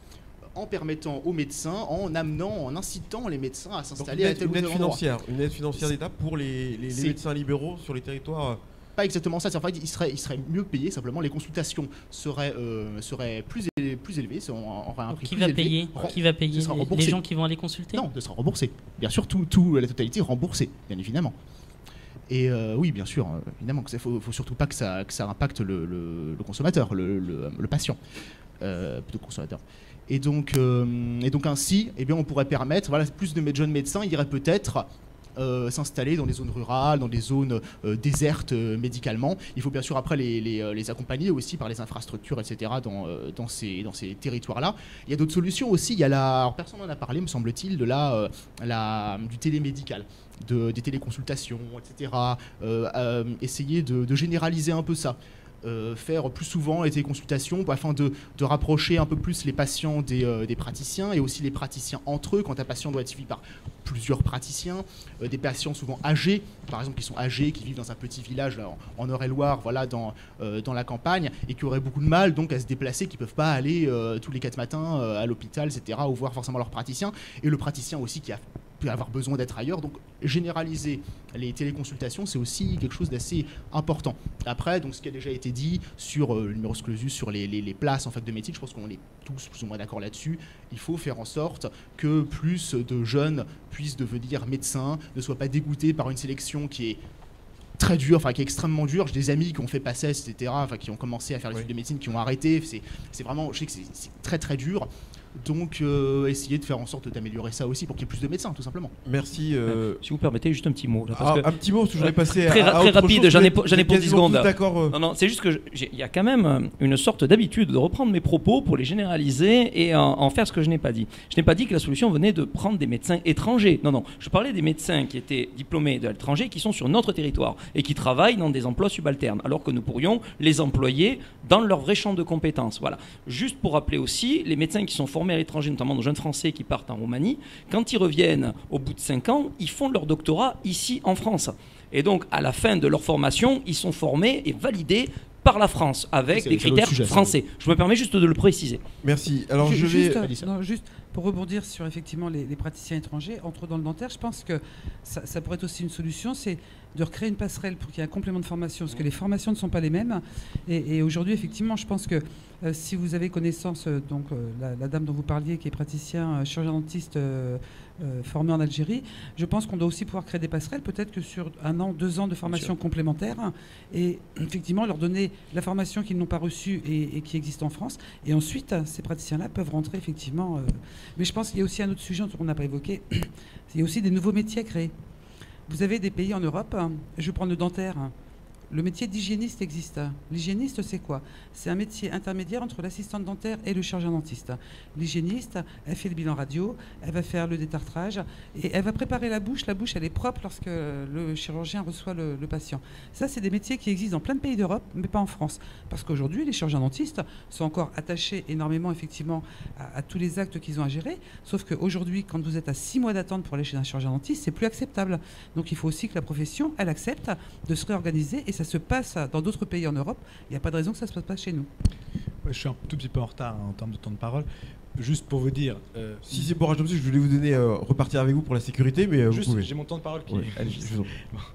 en permettant aux médecins, en amenant, en incitant les médecins à s'installer à tel ou tel endroit. Financière, une aide financière d'État pour les, les, les médecins libéraux sur les territoires. Pas exactement ça, en fait, il serait, il serait mieux payé, simplement les consultations seraient, euh, seraient plus, élevées, plus élevées, on aurait un prix qui plus va élevé. Payer qui va payer les, les gens qui vont aller consulter? Non, ce sera remboursé. Bien sûr, tout, tout, la totalité remboursée, bien évidemment. Et euh, oui, bien sûr, évidemment, il ne faut, faut surtout pas que ça, que ça impacte le, le, le consommateur, le, le, le patient, euh, plutôt que le consommateur. Et donc, euh, et donc ainsi, eh bien, on pourrait permettre, voilà, plus de jeunes médecins iraient peut-être Euh, s'installer dans des zones rurales, dans des zones euh, désertes euh, médicalement. Il faut bien sûr après les, les, les accompagner aussi par les infrastructures, et cetera dans, euh, dans ces, dans ces territoires-là. Il y a d'autres solutions aussi. Il y a la, alors personne n'en a parlé, me semble-t-il, de la, euh, la, du télémédical, de, des téléconsultations, et cetera. Euh, euh, essayer de, de généraliser un peu ça. Euh, faire plus souvent les téléconsultations afin de, de rapprocher un peu plus les patients des, euh, des praticiens et aussi les praticiens entre eux quand un patient doit être suivi par plusieurs praticiens, euh, des patients souvent âgés, par exemple qui sont âgés, qui vivent dans un petit village là, en, en Eure-et-Loire, voilà, dans, euh, dans la campagne et qui auraient beaucoup de mal donc à se déplacer, qui ne peuvent pas aller euh, tous les quatre matins euh, à l'hôpital, et cetera, ou voir forcément leur praticien, et le praticien aussi qui a peut avoir besoin d'être ailleurs. Donc généraliser les téléconsultations, c'est aussi quelque chose d'assez important. Après, donc ce qui a déjà été dit sur euh, le numerus clausus, sur les, les, les places en fac de médecine, je pense qu'on est tous plus ou moins d'accord là-dessus. Il faut faire en sorte que plus de jeunes puissent devenir médecins, ne soient pas dégoûtés par une sélection qui est très dure, enfin qui est extrêmement dure. J'ai des amis qui ont fait passer, et cetera, enfin qui ont commencé à faire les études de médecine, qui ont arrêté. C'est vraiment, je sais que c'est très très dur. Donc, euh, essayer de faire en sorte d'améliorer ça aussi pour qu'il y ait plus de médecins, tout simplement. Merci. Euh... Si vous permettez, juste un petit mot. Là, parce ah, que, un petit mot, parce que je voudrais passer très, à, à très autre rapide. chose. J'en ai, j'en ai pour dix secondes. D'accord. Euh... Non, non, c'est juste que il y a quand même une sorte d'habitude de reprendre mes propos pour les généraliser et en, en faire ce que je n'ai pas dit. Je n'ai pas dit que la solution venait de prendre des médecins étrangers. Non, non. Je parlais des médecins qui étaient diplômés de l'étranger, qui sont sur notre territoire et qui travaillent dans des emplois subalternes, alors que nous pourrions les employer dans leur vrai champ de compétences. Voilà. Juste pour rappeler aussi, les médecins qui sont formés formés à l'étranger, notamment nos jeunes Français qui partent en Roumanie, quand ils reviennent au bout de cinq ans, ils font leur doctorat ici en France. Et donc, à la fin de leur formation, ils sont formés et validés par la France, avec C'est- des c'est l'autre critères sujet, ça. français. Je me permets juste de le préciser. Merci. Alors Ju- je juste, vais. euh, Alissa. non, juste pour rebondir sur effectivement les, les praticiens étrangers, entre dans le dentaire, je pense que ça, ça pourrait être aussi une solution, c'est de recréer une passerelle pour qu'il y ait un complément de formation, parce que les formations ne sont pas les mêmes. Et, et aujourd'hui, effectivement, je pense que euh, si vous avez connaissance, euh, donc euh, la, la dame dont vous parliez, qui est praticien euh, chirurgien dentiste euh, euh, formé en Algérie, je pense qu'on doit aussi pouvoir créer des passerelles, peut-être que sur un an, deux ans de formation complémentaire, et effectivement leur donner la formation qu'ils n'ont pas reçue et, et qui existe en France. Et ensuite, ces praticiens-là peuvent rentrer effectivement. euh, Mais je pense qu'il y a aussi un autre sujet qu'on n'a pas évoqué. Il y a aussi des nouveaux métiers à créer. Vous avez des pays en Europe, hein, je vais prendre le dentaire. hein. Le métier d'hygiéniste existe. L'hygiéniste, c'est quoi? C'est un métier intermédiaire entre l'assistante dentaire et le chirurgien dentiste. L'hygiéniste, elle fait le bilan radio, elle va faire le détartrage et elle va préparer la bouche. La bouche, elle est propre lorsque le chirurgien reçoit le, le patient. Ça, c'est des métiers qui existent dans plein de pays d'Europe, mais pas en France. Parce qu'aujourd'hui, les chirurgiens dentistes sont encore attachés énormément, effectivement, à, à tous les actes qu'ils ont à gérer. Sauf qu'aujourd'hui, quand vous êtes à six mois d'attente pour aller chez un chirurgien dentiste, c'est plus acceptable. Donc, il faut aussi que la profession, elle accepte de se réorganiser et ça se passe dans d'autres pays en Europe. Il n'y a pas de raison que ça ne se passe pas chez nous. Ouais, je suis un tout petit peu en retard hein, en termes de temps de parole. Juste pour vous dire, euh, Si c'est pour rajouter, je voulais vous donner euh, repartir avec vous pour la sécurité, mais euh, vous juste, pouvez. j'ai mon temps de parole qui Ouais, est. allez, je vous en prie.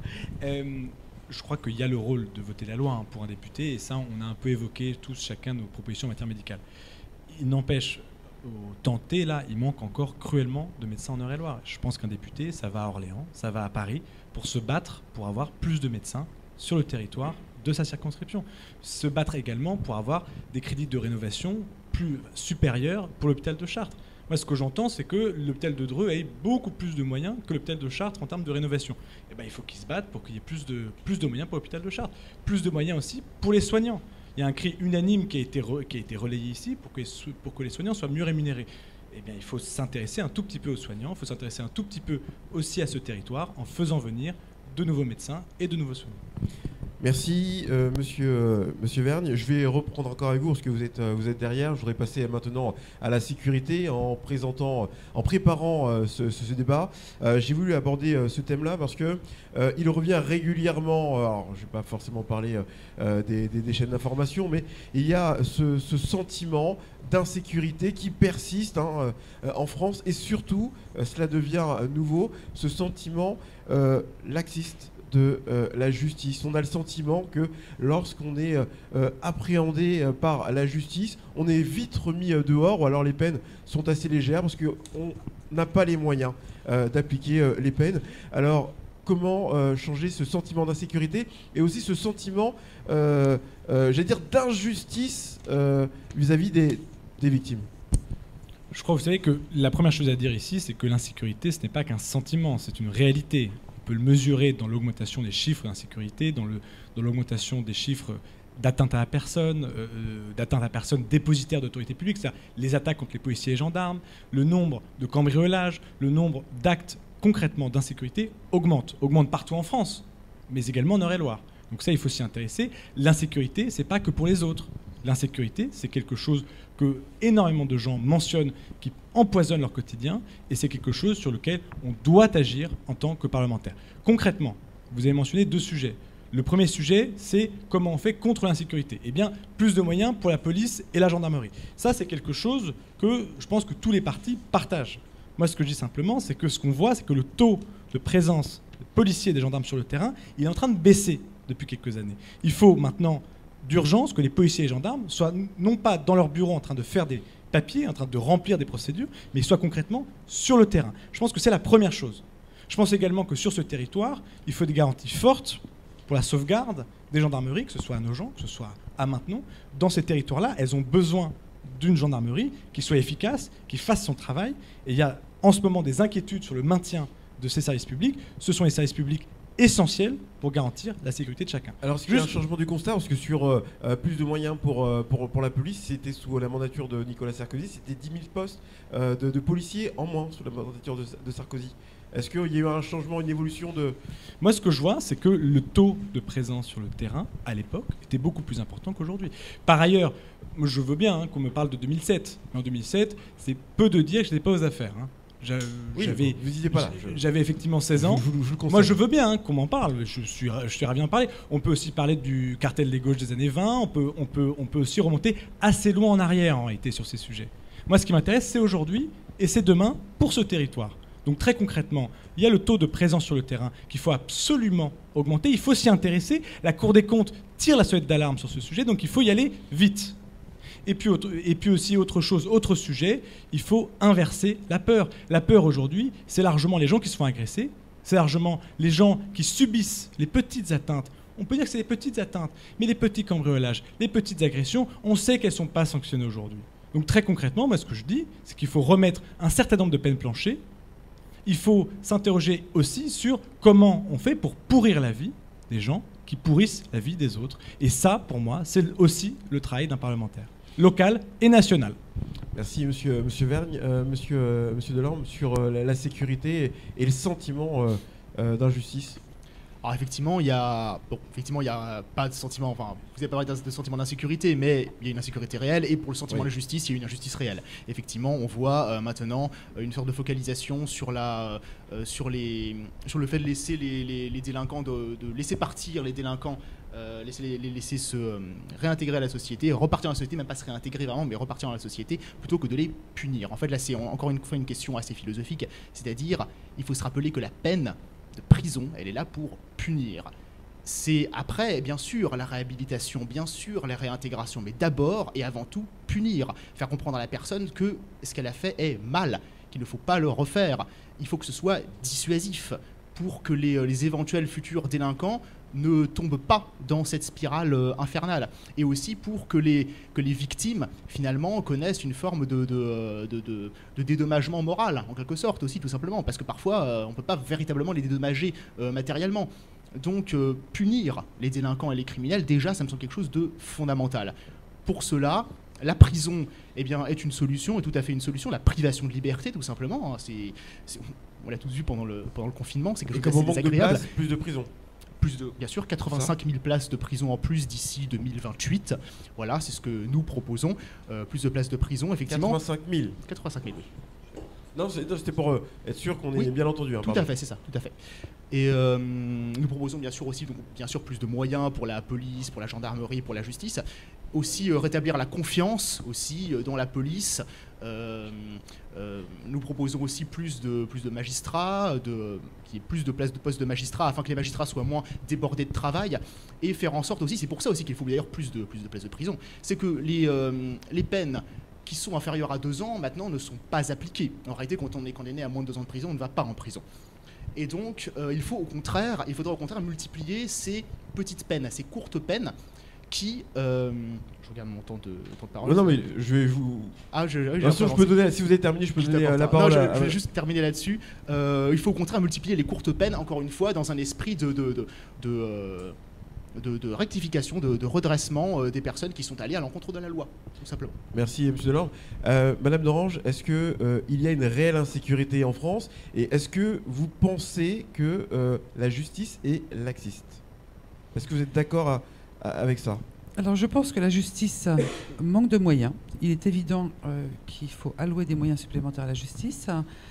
Euh, je crois qu'il y a le rôle de voter la loi hein, pour un député, et ça, on a un peu évoqué tous chacun nos propositions en matière médicale. Il n'empêche, au tenté, là, il manque encore cruellement de médecins en Eure-et-Loire. Je pense qu'un député, ça va à Orléans, ça va à Paris, pour se battre pour avoir plus de médecins sur le territoire de sa circonscription. Se battre également pour avoir des crédits de rénovation plus supérieurs pour l'hôpital de Chartres. Moi, ce que j'entends, c'est que l'hôpital de Dreux ait beaucoup plus de moyens que l'hôpital de Chartres en termes de rénovation. Et ben, il faut qu'ils se battent pour qu'il y ait plus de, plus de moyens pour l'hôpital de Chartres. Plus de moyens aussi pour les soignants. Il y a un cri unanime qui a été, re, qui a été relayé ici pour que, les, pour que les soignants soient mieux rémunérés. Eh bien, il faut s'intéresser un tout petit peu aux soignants, il faut s'intéresser un tout petit peu aussi à ce territoire en faisant venir de nouveaux médecins et de nouveaux soignants. Merci, euh, monsieur, euh, monsieur Vergne. Je vais reprendre encore avec vous parce que vous êtes, euh, vous êtes derrière. Je voudrais passer maintenant à la sécurité en présentant, en préparant euh, ce, ce, ce débat. Euh, J'ai voulu aborder euh, ce thème-là parce que euh, il revient régulièrement. Alors, je ne vais pas forcément parler euh, des, des, des chaînes d'information, mais il y a ce, ce sentiment d'insécurité qui persiste hein, euh, en France et surtout, euh, cela devient euh, nouveau, ce sentiment euh, laxiste de euh, la justice. On a le sentiment que lorsqu'on est euh, appréhendé euh, par la justice, on est vite remis euh, dehors ou alors les peines sont assez légères parce qu'on n'a pas les moyens euh, d'appliquer euh, les peines. Alors, comment euh, changer ce sentiment d'insécurité et aussi ce sentiment, euh, euh, j'allais dire, d'injustice euh, vis-à-vis des, des victimes? Je crois, vous savez, que la première chose à dire ici, c'est que l'insécurité, ce n'est pas qu'un sentiment, c'est une réalité. On peut le mesurer dans l'augmentation des chiffres d'insécurité, dans, le, dans l'augmentation des chiffres d'atteinte à la personne, euh, d'atteinte à la personne dépositaire d'autorité publique, c'est-à-dire les attaques contre les policiers et gendarmes, le nombre de cambriolages, le nombre d'actes concrètement d'insécurité augmente, augmente partout en France, mais également en Eure-et-Loire. Donc ça, il faut s'y intéresser. L'insécurité, c'est pas que pour les autres. L'insécurité, c'est quelque chose que énormément de gens mentionnent, qui empoisonne leur quotidien, et c'est quelque chose sur lequel on doit agir en tant que parlementaire. Concrètement, vous avez mentionné deux sujets. Le premier sujet, c'est comment on fait contre l'insécurité. Eh bien, plus de moyens pour la police et la gendarmerie. Ça, c'est quelque chose que je pense que tous les partis partagent. Moi, ce que je dis simplement, c'est que ce qu'on voit, c'est que le taux de présence des policiers et des gendarmes sur le terrain, il est en train de baisser depuis quelques années. Il faut maintenant, d'urgence, que les policiers et les gendarmes soient non pas dans leur bureau en train de faire des papiers, en train de remplir des procédures, mais ils soient concrètement sur le terrain. Je pense que c'est la première chose. Je pense également que sur ce territoire, il faut des garanties fortes pour la sauvegarde des gendarmeries, que ce soit à Nogent, que ce soit à Maintenon. Dans ces territoires-là, elles ont besoin d'une gendarmerie qui soit efficace, qui fasse son travail. Et il y a en ce moment des inquiétudes sur le maintien de ces services publics. Ce sont les services publics essentiels pour garantir la sécurité de chacun. Alors, est-ce qu'il y a un changement du constat? Parce que sur euh, plus de moyens pour, euh, pour, pour la police, c'était sous la mandature de Nicolas Sarkozy, c'était dix mille postes euh, de, de policiers en moins sous la mandature de, de Sarkozy. Est-ce qu'il y a eu un changement, une évolution de... Moi, ce que je vois, c'est que le taux de présence sur le terrain, à l'époque, était beaucoup plus important qu'aujourd'hui. Par ailleurs, moi, je veux bien hein, qu'on me parle de deux mille sept. Mais en deux mille sept, c'est peu de dire que je n'étais pas aux affaires. Hein. J'avais, oui, vous n'étiez pas là. J'avais effectivement seize ans. Je, je, je, je Moi, je veux bien hein, qu'on m'en parle. Je suis, je suis ravi d'en parler. On peut aussi parler du cartel des gauches des années vingt. On peut, on peut, on peut aussi remonter assez loin en arrière, en réalité, sur ces sujets. Moi, ce qui m'intéresse, c'est aujourd'hui et c'est demain pour ce territoire. Donc, très concrètement, il y a le taux de présence sur le terrain qu'il faut absolument augmenter. Il faut s'y intéresser. La Cour des comptes tire la sonnette d'alarme sur ce sujet. Donc, il faut y aller vite. Et puis, autre, et puis aussi autre chose, autre sujet, il faut inverser la peur. La peur aujourd'hui, c'est largement les gens qui se font agresser, c'est largement les gens qui subissent les petites atteintes. On peut dire que c'est les petites atteintes, mais les petits cambriolages, les petites agressions, on sait qu'elles ne sont pas sanctionnées aujourd'hui. Donc très concrètement, moi, ce que je dis, c'est qu'il faut remettre un certain nombre de peines planchées. Il faut s'interroger aussi sur comment on fait pour pourrir la vie des gens qui pourrissent la vie des autres. Et ça, pour moi, c'est aussi le travail d'un parlementaire. Local et national. Merci monsieur, monsieur Vergne. Euh, monsieur, euh, monsieur Delorme, sur euh, la, la sécurité et, et le sentiment euh, euh, d'injustice. Alors effectivement, il y a bon, effectivement, il y a pas de sentiment. Enfin, vous avez pas parlé de sentiment d'insécurité, mais il y a une insécurité réelle. Et pour le sentiment oui. d'injustice, il y a une injustice réelle. Effectivement, on voit euh, maintenant euh, une sorte de focalisation sur la, euh, sur les, sur le fait de laisser les, les, les délinquants, de, de laisser partir les délinquants. Euh, laisser, les, les laisser se euh, réintégrer à la société, repartir dans la société, même pas se réintégrer vraiment, mais repartir dans la société, plutôt que de les punir. En fait, là, c'est encore une fois une question assez philosophique, c'est-à-dire, il faut se rappeler que la peine de prison, elle est là pour punir. C'est après, bien sûr, la réhabilitation, bien sûr, la réintégration, mais d'abord et avant tout, punir. Faire comprendre à la personne que ce qu'elle a fait est mal, qu'il ne faut pas le refaire. Il faut que ce soit dissuasif pour que les, les éventuels futurs délinquants ne tombent pas dans cette spirale euh, infernale. Et aussi pour que les, que les victimes, finalement, connaissent une forme de, de, de, de, de dédommagement moral, en quelque sorte, aussi, tout simplement. Parce que parfois, euh, on ne peut pas véritablement les dédommager euh, matériellement. Donc, euh, punir les délinquants et les criminels, déjà, ça me semble quelque chose de fondamental. Pour cela, la prison eh bien, est une solution, est tout à fait une solution. La privation de liberté, tout simplement. Hein, c'est, c'est, on l'a tous vu pendant le, pendant le confinement, c'est quelque chose d'assez désagréable. De place, plus de prison. Plus de, bien sûr, quatre-vingt-cinq mille places de prison en plus d'ici deux mille vingt-huit. Voilà, c'est ce que nous proposons. Euh, plus de places de prison, effectivement. quatre-vingt-cinq mille. quatre-vingt-cinq mille, oui. Non, c'était pour euh, être sûr qu'on oui, ait bien entendu. Hein, tout à fait, c'est ça, tout à fait. Et euh, nous proposons bien sûr aussi, donc, bien sûr, plus de moyens pour la police, pour la gendarmerie, pour la justice. Aussi euh, rétablir la confiance aussi euh, dans la police. Euh, euh, nous proposons aussi plus de, plus de magistrats, de, qu'il y ait plus de places de postes de magistrats afin que les magistrats soient moins débordés de travail et faire en sorte aussi, c'est pour ça aussi qu'il faut d'ailleurs plus de, plus de places de prison, c'est que les, euh, les peines qui sont inférieures à deux ans maintenant ne sont pas appliquées. En réalité, quand on est condamné à moins de deux ans de prison, on ne va pas en prison. Et donc, euh, il faut au contraire, il faudra au contraire multiplier ces petites peines, ces courtes peines qui, euh, je regarde mon temps de, temps de parole. Non, non, mais je vais vous. Ah, je, je, Bien sûr, je peux donner. Si vous avez terminé, je peux je donner la parole. Non, je, à... je vais juste terminer là-dessus. Euh, il faut au contraire multiplier les courtes peines, encore une fois, dans un esprit de de de, de, euh, de, de rectification, de, de redressement euh, des personnes qui sont allées à l'encontre de la loi, tout simplement. Merci, M. Delorme. Euh, Madame d'Orange, est-ce que euh, il y a une réelle insécurité en France et est-ce que vous pensez que euh, la justice est laxiste? Est-ce que vous êtes d'accord à avec ça? Alors je pense que la justice manque de moyens. Il est évident euh, qu'il faut allouer des moyens supplémentaires à la justice.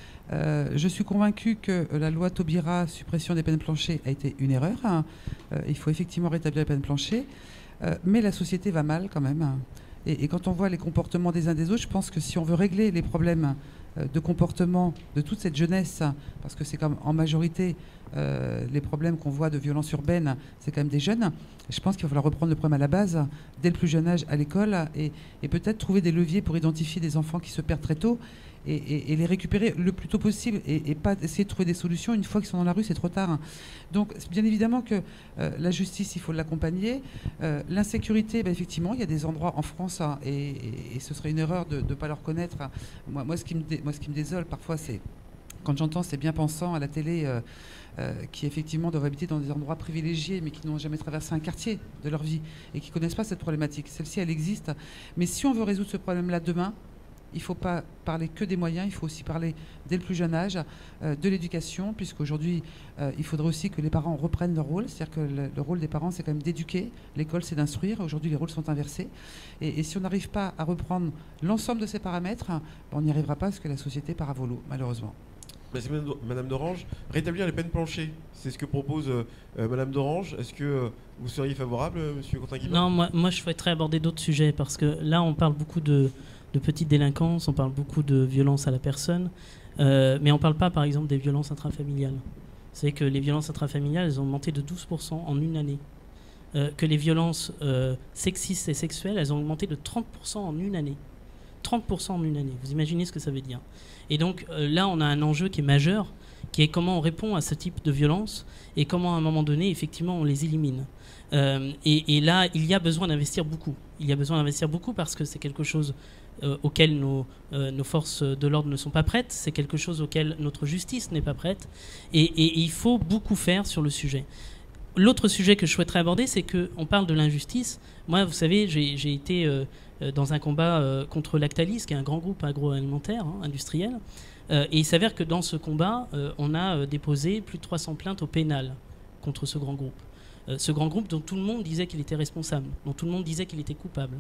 Euh, je suis convaincue que la loi Taubira, suppression des peines planchées, a été une erreur. Euh, il faut effectivement rétablir les peines planchées. Euh, mais la société va mal quand même. Et, et quand on voit les comportements des uns des autres, je pense que si on veut régler les problèmes de comportement de toute cette jeunesse, parce que c'est comme en majorité euh, les problèmes qu'on voit de violence urbaine, c'est quand même des jeunes. Je pense qu'il va falloir reprendre le problème à la base, dès le plus jeune âge, à l'école, et, et peut-être trouver des leviers pour identifier des enfants qui se perdent très tôt et, et, et les récupérer le plus tôt possible et, et pas essayer de trouver des solutions une fois qu'ils sont dans la rue, c'est trop tard. Donc bien évidemment que euh, la justice, il faut l'accompagner. Euh, l'insécurité, ben, effectivement, il y a des endroits en France hein, et, et, et ce serait une erreur de ne pas leur connaître. Moi, moi, ce qui me dé, moi, ce qui me désole parfois, c'est quand j'entends ces bien-pensants à la télé euh, euh, qui effectivement doivent habiter dans des endroits privilégiés mais qui n'ont jamais traversé un quartier de leur vie et qui ne connaissent pas cette problématique. Celle-ci, elle existe. Mais si on veut résoudre ce problème-là demain, il ne faut pas parler que des moyens, il faut aussi parler dès le plus jeune âge euh, de l'éducation, puisqu'aujourd'hui, euh, il faudrait aussi que les parents reprennent leur rôle. C'est-à-dire que le, le rôle des parents, c'est quand même d'éduquer. L'école, c'est d'instruire. Aujourd'hui, les rôles sont inversés. Et, et si on n'arrive pas à reprendre l'ensemble de ces paramètres, on n'y arrivera pas parce que la société part à volo, malheureusement. Merci Madame d'Orange. Rétablir les peines planchées, c'est ce que propose euh, euh, Madame d'Orange. Est-ce que euh, vous seriez favorable, euh, Monsieur Quentin-Guillemin? Non, moi, moi je souhaiterais aborder d'autres sujets parce que là on parle beaucoup de, de petite délinquance, on parle beaucoup de violence à la personne, euh, mais on ne parle pas par exemple des violences intrafamiliales. Vous savez que les violences intrafamiliales, elles ont augmenté de douze pour cent en une année. Euh, que les violences euh, sexistes et sexuelles, elles ont augmenté de trente pour cent en une année. trente pour cent en une année, vous imaginez ce que ça veut dire. Et donc euh, là, on a un enjeu qui est majeur, qui est comment on répond à ce type de violence et comment à un moment donné, effectivement, on les élimine. Euh, et, et là, il y a besoin d'investir beaucoup. Il y a besoin d'investir beaucoup parce que c'est quelque chose euh, auquel nos, euh, nos forces de l'ordre ne sont pas prêtes, c'est quelque chose auquel notre justice n'est pas prête, et, et, et il faut beaucoup faire sur le sujet. L'autre sujet que je souhaiterais aborder, c'est qu'on parle de l'injustice. Moi, vous savez, j'ai été euh, dans un combat euh, contre Lactalis, qui est un grand groupe agroalimentaire, hein, industriel. Euh, et il s'avère que dans ce combat, euh, on a euh, déposé plus de trois cents plaintes au pénal contre ce grand groupe. Euh, ce grand groupe dont tout le monde disait qu'il était responsable, dont tout le monde disait qu'il était coupable.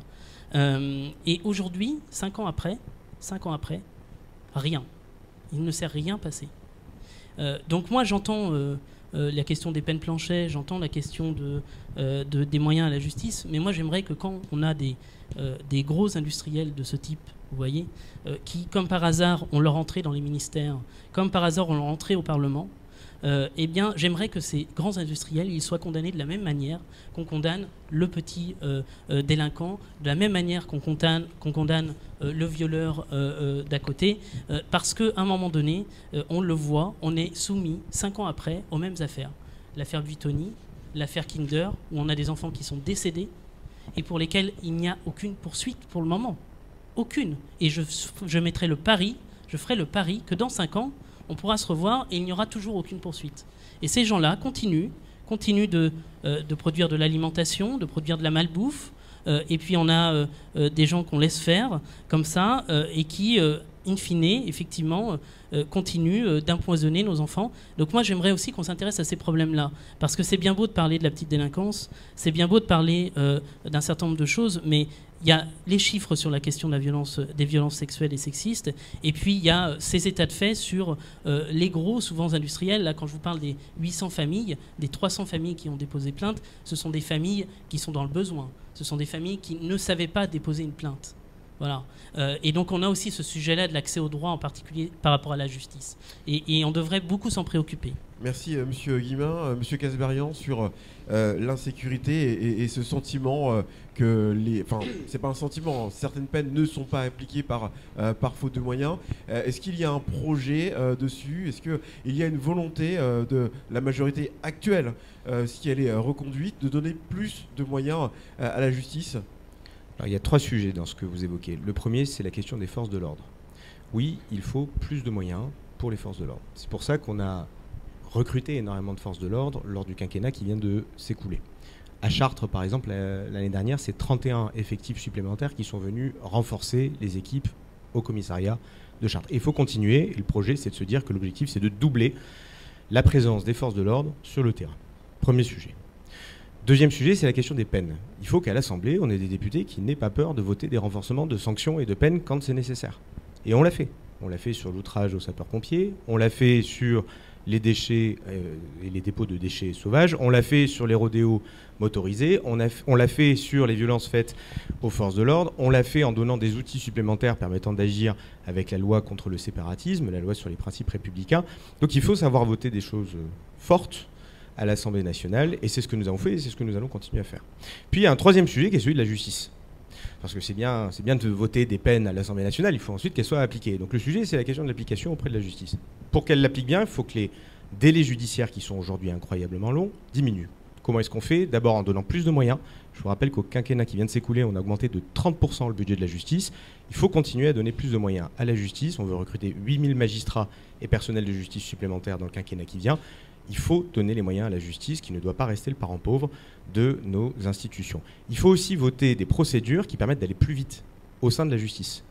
Euh, et aujourd'hui, cinq ans après, cinq ans après, rien. Il ne s'est rien passé. Euh, donc moi, j'entends... Euh, Euh, la question des peines planchées, j'entends la question de, euh, de, des moyens à la justice, mais moi j'aimerais que quand on a des, euh, des gros industriels de ce type, vous voyez, euh, qui comme par hasard ont leur entrée dans les ministères, comme par hasard ont leur entrée au Parlement, euh, eh bien j'aimerais que ces grands industriels ils soient condamnés de la même manière qu'on condamne le petit euh, euh, délinquant, de la même manière qu'on condamne, qu'on condamne euh, le violeur euh, euh, d'à côté, euh, parce qu'à un moment donné, euh, on le voit, on est soumis, cinq ans après, aux mêmes affaires. L'affaire Buitoni, l'affaire Kinder, où on a des enfants qui sont décédés et pour lesquels il n'y a aucune poursuite pour le moment. Aucune. Et je, je mettrai le pari, je ferai le pari que dans cinq ans, on pourra se revoir et il n'y aura toujours aucune poursuite. Et ces gens-là continuent, continuent de, euh, de produire de l'alimentation, de produire de la malbouffe, euh, et puis on a euh, euh, des gens qu'on laisse faire comme ça, euh, et qui, euh, in fine, effectivement, euh, continuent euh, d'empoisonner nos enfants. Donc moi, j'aimerais aussi qu'on s'intéresse à ces problèmes-là, parce que c'est bien beau de parler de la petite délinquance, c'est bien beau de parler euh, d'un certain nombre de choses, mais il y a les chiffres sur la question de la violence, des violences sexuelles et sexistes, et puis il y a ces états de fait sur euh, les gros, souvent industriels. Là, quand je vous parle des huit cents familles, des trois cents familles qui ont déposé plainte, ce sont des familles qui sont dans le besoin. Ce sont des familles qui ne savaient pas déposer une plainte. Voilà. Euh, et donc on a aussi ce sujet-là de l'accès au droit, en particulier par rapport à la justice. Et, et on devrait beaucoup s'en préoccuper. Merci euh, Monsieur Guillemin, euh, Monsieur Casbarian, sur euh, l'insécurité et, et, et ce sentiment euh, que les, enfin, c'est pas un sentiment, hein, certaines peines ne sont pas appliquées par euh, par faute de moyens. Euh, Est-ce qu'il y a un projet euh, dessus? Est-ce que il y a une volonté euh, de la majorité actuelle, euh, si elle est euh, reconduite, de donner plus de moyens euh, à la justice? Alors, il y a trois sujets dans ce que vous évoquez. Le premier, c'est la question des forces de l'ordre. Oui, il faut plus de moyens pour les forces de l'ordre. C'est pour ça qu'on a recruté énormément de forces de l'ordre lors du quinquennat qui vient de s'écouler. À Chartres, par exemple, l'année dernière, c'est trente et un effectifs supplémentaires qui sont venus renforcer les équipes au commissariat de Chartres. Et il faut continuer. Et le projet, c'est de se dire que l'objectif, c'est de doubler la présence des forces de l'ordre sur le terrain. Premier sujet. Deuxième sujet, c'est la question des peines. Il faut qu'à l'Assemblée, on ait des députés qui n'aient pas peur de voter des renforcements de sanctions et de peines quand c'est nécessaire. Et on l'a fait. On l'a fait sur l'outrage aux sapeurs-pompiers, on l'a fait sur les déchets euh, et les dépôts de déchets sauvages, on l'a fait sur les rodéos motorisés, on, a, on l'a fait sur les violences faites aux forces de l'ordre, on l'a fait en donnant des outils supplémentaires permettant d'agir avec la loi contre le séparatisme, la loi sur les principes républicains. Donc il faut savoir voter des choses fortes à l'Assemblée nationale, et c'est ce que nous avons fait, et c'est ce que nous allons continuer à faire. Puis il y a un troisième sujet qui est celui de la justice. Parce que c'est bien, c'est bien de voter des peines à l'Assemblée nationale, il faut ensuite qu'elles soient appliquées. Donc le sujet, c'est la question de l'application auprès de la justice. Pour qu'elle l'applique bien, il faut que les délais judiciaires, qui sont aujourd'hui incroyablement longs, diminuent. Comment est-ce qu'on fait? D'abord en donnant plus de moyens. Je vous rappelle qu'au quinquennat qui vient de s'écouler, on a augmenté de trente pour cent le budget de la justice. Il faut continuer à donner plus de moyens à la justice. On veut recruter huit mille magistrats et personnels de justice supplémentaires dans le quinquennat qui vient. Il faut donner les moyens à la justice, qui ne doit pas rester le parent pauvre de nos institutions. Il faut aussi voter des procédures qui permettent d'aller plus vite au sein de la justice.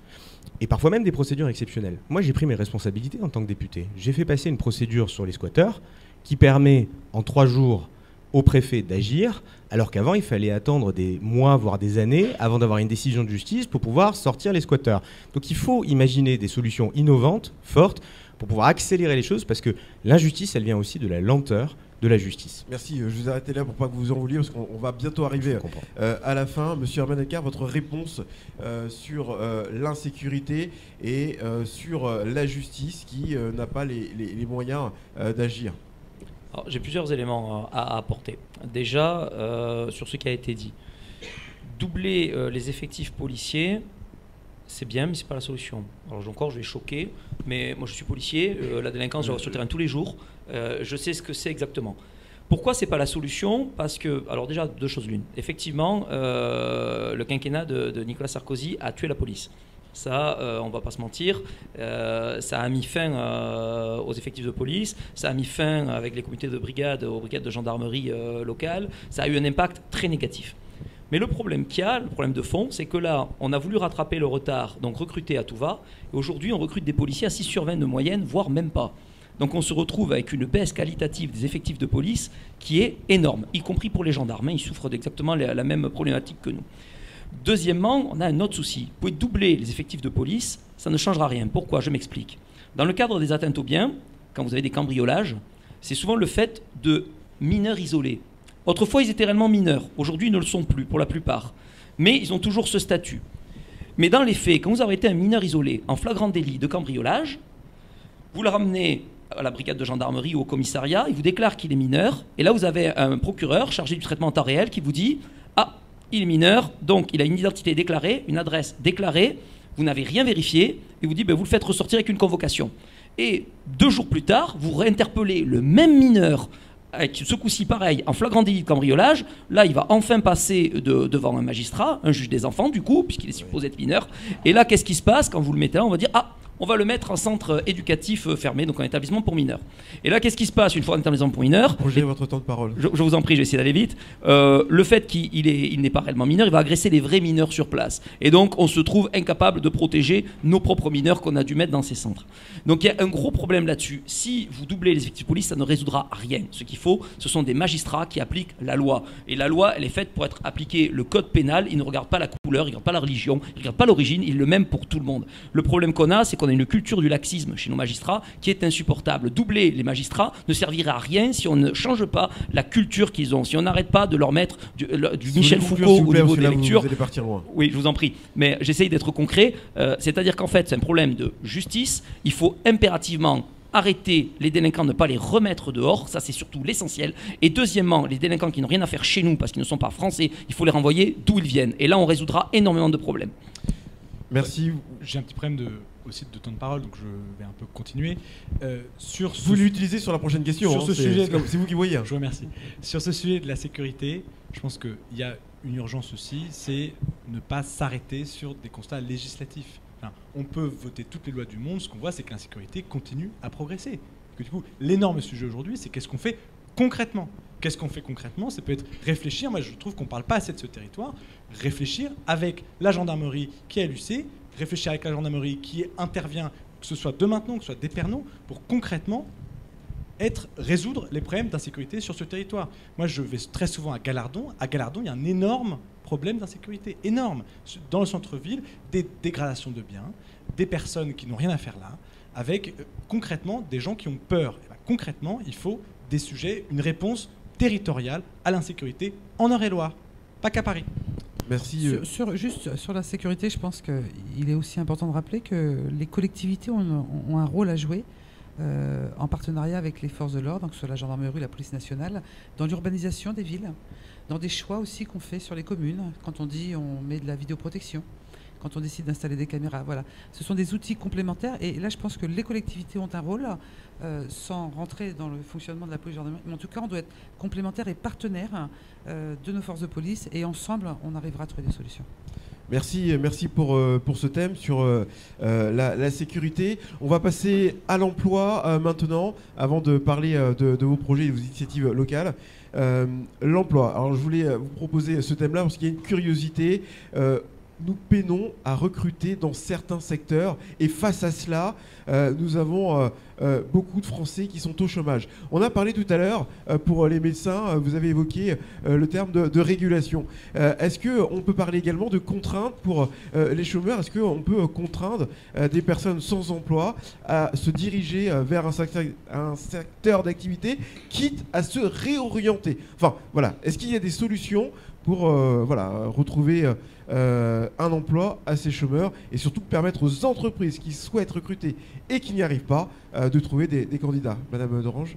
et parfois même des procédures exceptionnelles. Moi, j'ai pris mes responsabilités en tant que député. J'ai fait passer une procédure sur les squatteurs qui permet en trois jours au préfet d'agir, alors qu'avant, il fallait attendre des mois, voire des années, avant d'avoir une décision de justice pour pouvoir sortir les squatteurs. Donc il faut imaginer des solutions innovantes, fortes, pour pouvoir accélérer les choses, parce que l'injustice, elle vient aussi de la lenteur de la justice. Merci, je vous ai arrêté là pour pas que vous vous en vouliez, parce qu'on va bientôt arriver euh, à la fin. Monsieur Herman Eckart, votre réponse euh, sur euh, l'insécurité et euh, sur euh, la justice qui euh, n'a pas les, les, les moyens euh, d'agir. J'ai plusieurs éléments à, à apporter. Déjà, euh, sur ce qui a été dit. Doubler euh, les effectifs policiers, c'est bien, mais ce n'est pas la solution. Alors encore, je vais choquer, mais moi je suis policier, euh, la délinquance, je la vois sur le terrain tous les jours, euh, je sais ce que c'est exactement. Pourquoi ce n'est pas la solution? Parce que, alors déjà, deux choses l'une. Effectivement, euh, le quinquennat de, de Nicolas Sarkozy a tué la police. Ça, euh, on ne va pas se mentir, euh, ça a mis fin euh, aux effectifs de police, ça a mis fin avec les comités de brigade, aux brigades de gendarmerie euh, locales, ça a eu un impact très négatif. Mais le problème qu'il y a, le problème de fond, c'est que là, on a voulu rattraper le retard, donc recruter à tout va, et aujourd'hui on recrute des policiers à six sur vingt de moyenne, voire même pas. Donc on se retrouve avec une baisse qualitative des effectifs de police qui est énorme, y compris pour les gendarmes, hein, ils souffrent d'exactement la, la même problématique que nous. Deuxièmement, on a un autre souci. Vous pouvez doubler les effectifs de police, ça ne changera rien. Pourquoi? Je m'explique. Dans le cadre des atteintes aux biens, quand vous avez des cambriolages, c'est souvent le fait de mineurs isolés. Autrefois, ils étaient réellement mineurs. Aujourd'hui, ils ne le sont plus, pour la plupart. Mais ils ont toujours ce statut. Mais dans les faits, quand vous arrêtez un mineur isolé en flagrant délit de cambriolage, vous le ramenez à la brigade de gendarmerie ou au commissariat, il vous déclare qu'il est mineur, et là, vous avez un procureur chargé du traitement en temps réel qui vous dit « Ah, il est mineur, donc il a une identité déclarée, une adresse déclarée, vous n'avez rien vérifié, et vous dit ben, vous le faites ressortir avec une convocation. » Et deux jours plus tard, vous réinterpellez le même mineur, avec ce coup-ci pareil, en flagrant délit de cambriolage. Là, il va enfin passer de, devant un magistrat, un juge des enfants du coup, puisqu'il est supposé être mineur. Et là, qu'est-ce qui se passe quand vous le mettez là? On va dire « Ah, on va le mettre en centre éducatif fermé, donc en établissement pour mineurs. » Et là, qu'est-ce qui se passe une fois en établissement pour mineurs? Prolongez votre temps de parole. Je, je vous en prie, je vais essayer d'aller vite. Euh, le fait qu'il n'est il pas réellement mineur, il va agresser les vrais mineurs sur place. Et donc, on se trouve incapable de protéger nos propres mineurs qu'on a dû mettre dans ces centres. Donc, il y a un gros problème là-dessus. Si vous doublez les effectifs de police, ça ne résoudra rien. Ce qu'il faut, ce sont des magistrats qui appliquent la loi. Et la loi, elle est faite pour être appliquée. Le code pénal, il ne regarde pas la couleur, il ne regarde pas la religion, il ne regarde pas l'origine, il est le même pour tout le monde. Le problème qu'on a, c'est qu'on a une culture du laxisme chez nos magistrats qui est insupportable. Doubler les magistrats ne servirait à rien si on ne change pas la culture qu'ils ont, si on n'arrête pas de leur mettre du, du si Michel Foucault au niveau des lectures. Vous allez partir loin. Oui, je vous en prie, mais j'essaye d'être concret. Euh, c'est-à-dire qu'en fait, c'est un problème de justice. Il faut impérativement arrêter les délinquants, ne pas les remettre dehors, ça c'est surtout l'essentiel. Et deuxièmement, les délinquants qui n'ont rien à faire chez nous parce qu'ils ne sont pas français, il faut les renvoyer d'où ils viennent. Et là, on résoudra énormément de problèmes. Merci. J'ai un petit problème de, aussi de temps de parole, donc je vais un peu continuer. Euh, sur vous ce, l'utilisez sur la prochaine question. Sur hein, ce sujet, c'est vous qui voyez. Je vous remercie. Sur ce sujet de la sécurité, je pense qu'il y a une urgence aussi, c'est ne pas s'arrêter sur des constats législatifs. Enfin, on peut voter toutes les lois du monde, ce qu'on voit, c'est que l'insécurité continue à progresser. Que, du coup, l'énorme sujet aujourd'hui, c'est qu'est-ce qu'on fait concrètement. Qu'est-ce qu'on fait concrètement? Ça peut être réfléchir, moi je trouve qu'on ne parle pas assez de ce territoire, réfléchir avec la gendarmerie qui est à l'U C, réfléchir avec la gendarmerie qui intervient, que ce soit de maintenant, que ce soit d'Épernon, pour concrètement être, résoudre les problèmes d'insécurité sur ce territoire. Moi je vais très souvent à Gallardon, à Gallardon il y a un énorme problème d'insécurité, énorme. Dans le centre-ville, des dégradations de biens, des personnes qui n'ont rien à faire là, avec euh, concrètement des gens qui ont peur. Et bien, concrètement, il faut des sujets, une réponse territoriale à l'insécurité en Eure-et-Loire, pas qu'à Paris. Merci. Sur, sur, juste sur la sécurité, je pense qu'il est aussi important de rappeler que les collectivités ont, ont un rôle à jouer euh, en partenariat avec les forces de l'ordre, donc que ce soit la gendarmerie, la police nationale, dans l'urbanisation des villes, dans des choix aussi qu'on fait sur les communes, quand on dit on met de la vidéoprotection, quand on décide d'installer des caméras. Voilà. Ce sont des outils complémentaires et là je pense que les collectivités ont un rôle, euh, sans rentrer dans le fonctionnement de la police gendarmerie, mais en tout cas on doit être complémentaires et partenaires euh, de nos forces de police et ensemble on arrivera à trouver des solutions. Merci, merci pour, euh, pour ce thème sur euh, la, la sécurité. On va passer à l'emploi euh, maintenant, avant de parler euh, de, de vos projets et de vos initiatives locales. Euh, l'emploi. Alors je voulais vous proposer ce thème-là parce qu'il y a une curiosité. Euh, nous peinons à recruter dans certains secteurs. Et face à cela, euh, nous avons euh, euh, beaucoup de Français qui sont au chômage. On a parlé tout à l'heure, euh, pour les médecins, euh, vous avez évoqué euh, le terme de, de régulation. Euh, est-ce qu'on peut parler également de contraintes pour euh, les chômeurs? Est-ce qu'on peut contraindre euh, des personnes sans emploi à se diriger euh, vers un secteur, un secteur d'activité, quitte à se réorienter? Enfin, voilà. Est-ce qu'il y a des solutions pour euh, voilà, retrouver euh, un emploi à ces chômeurs et surtout permettre aux entreprises qui souhaitent recruter et qui n'y arrivent pas euh, de trouver des, des candidats? Madame Dorange.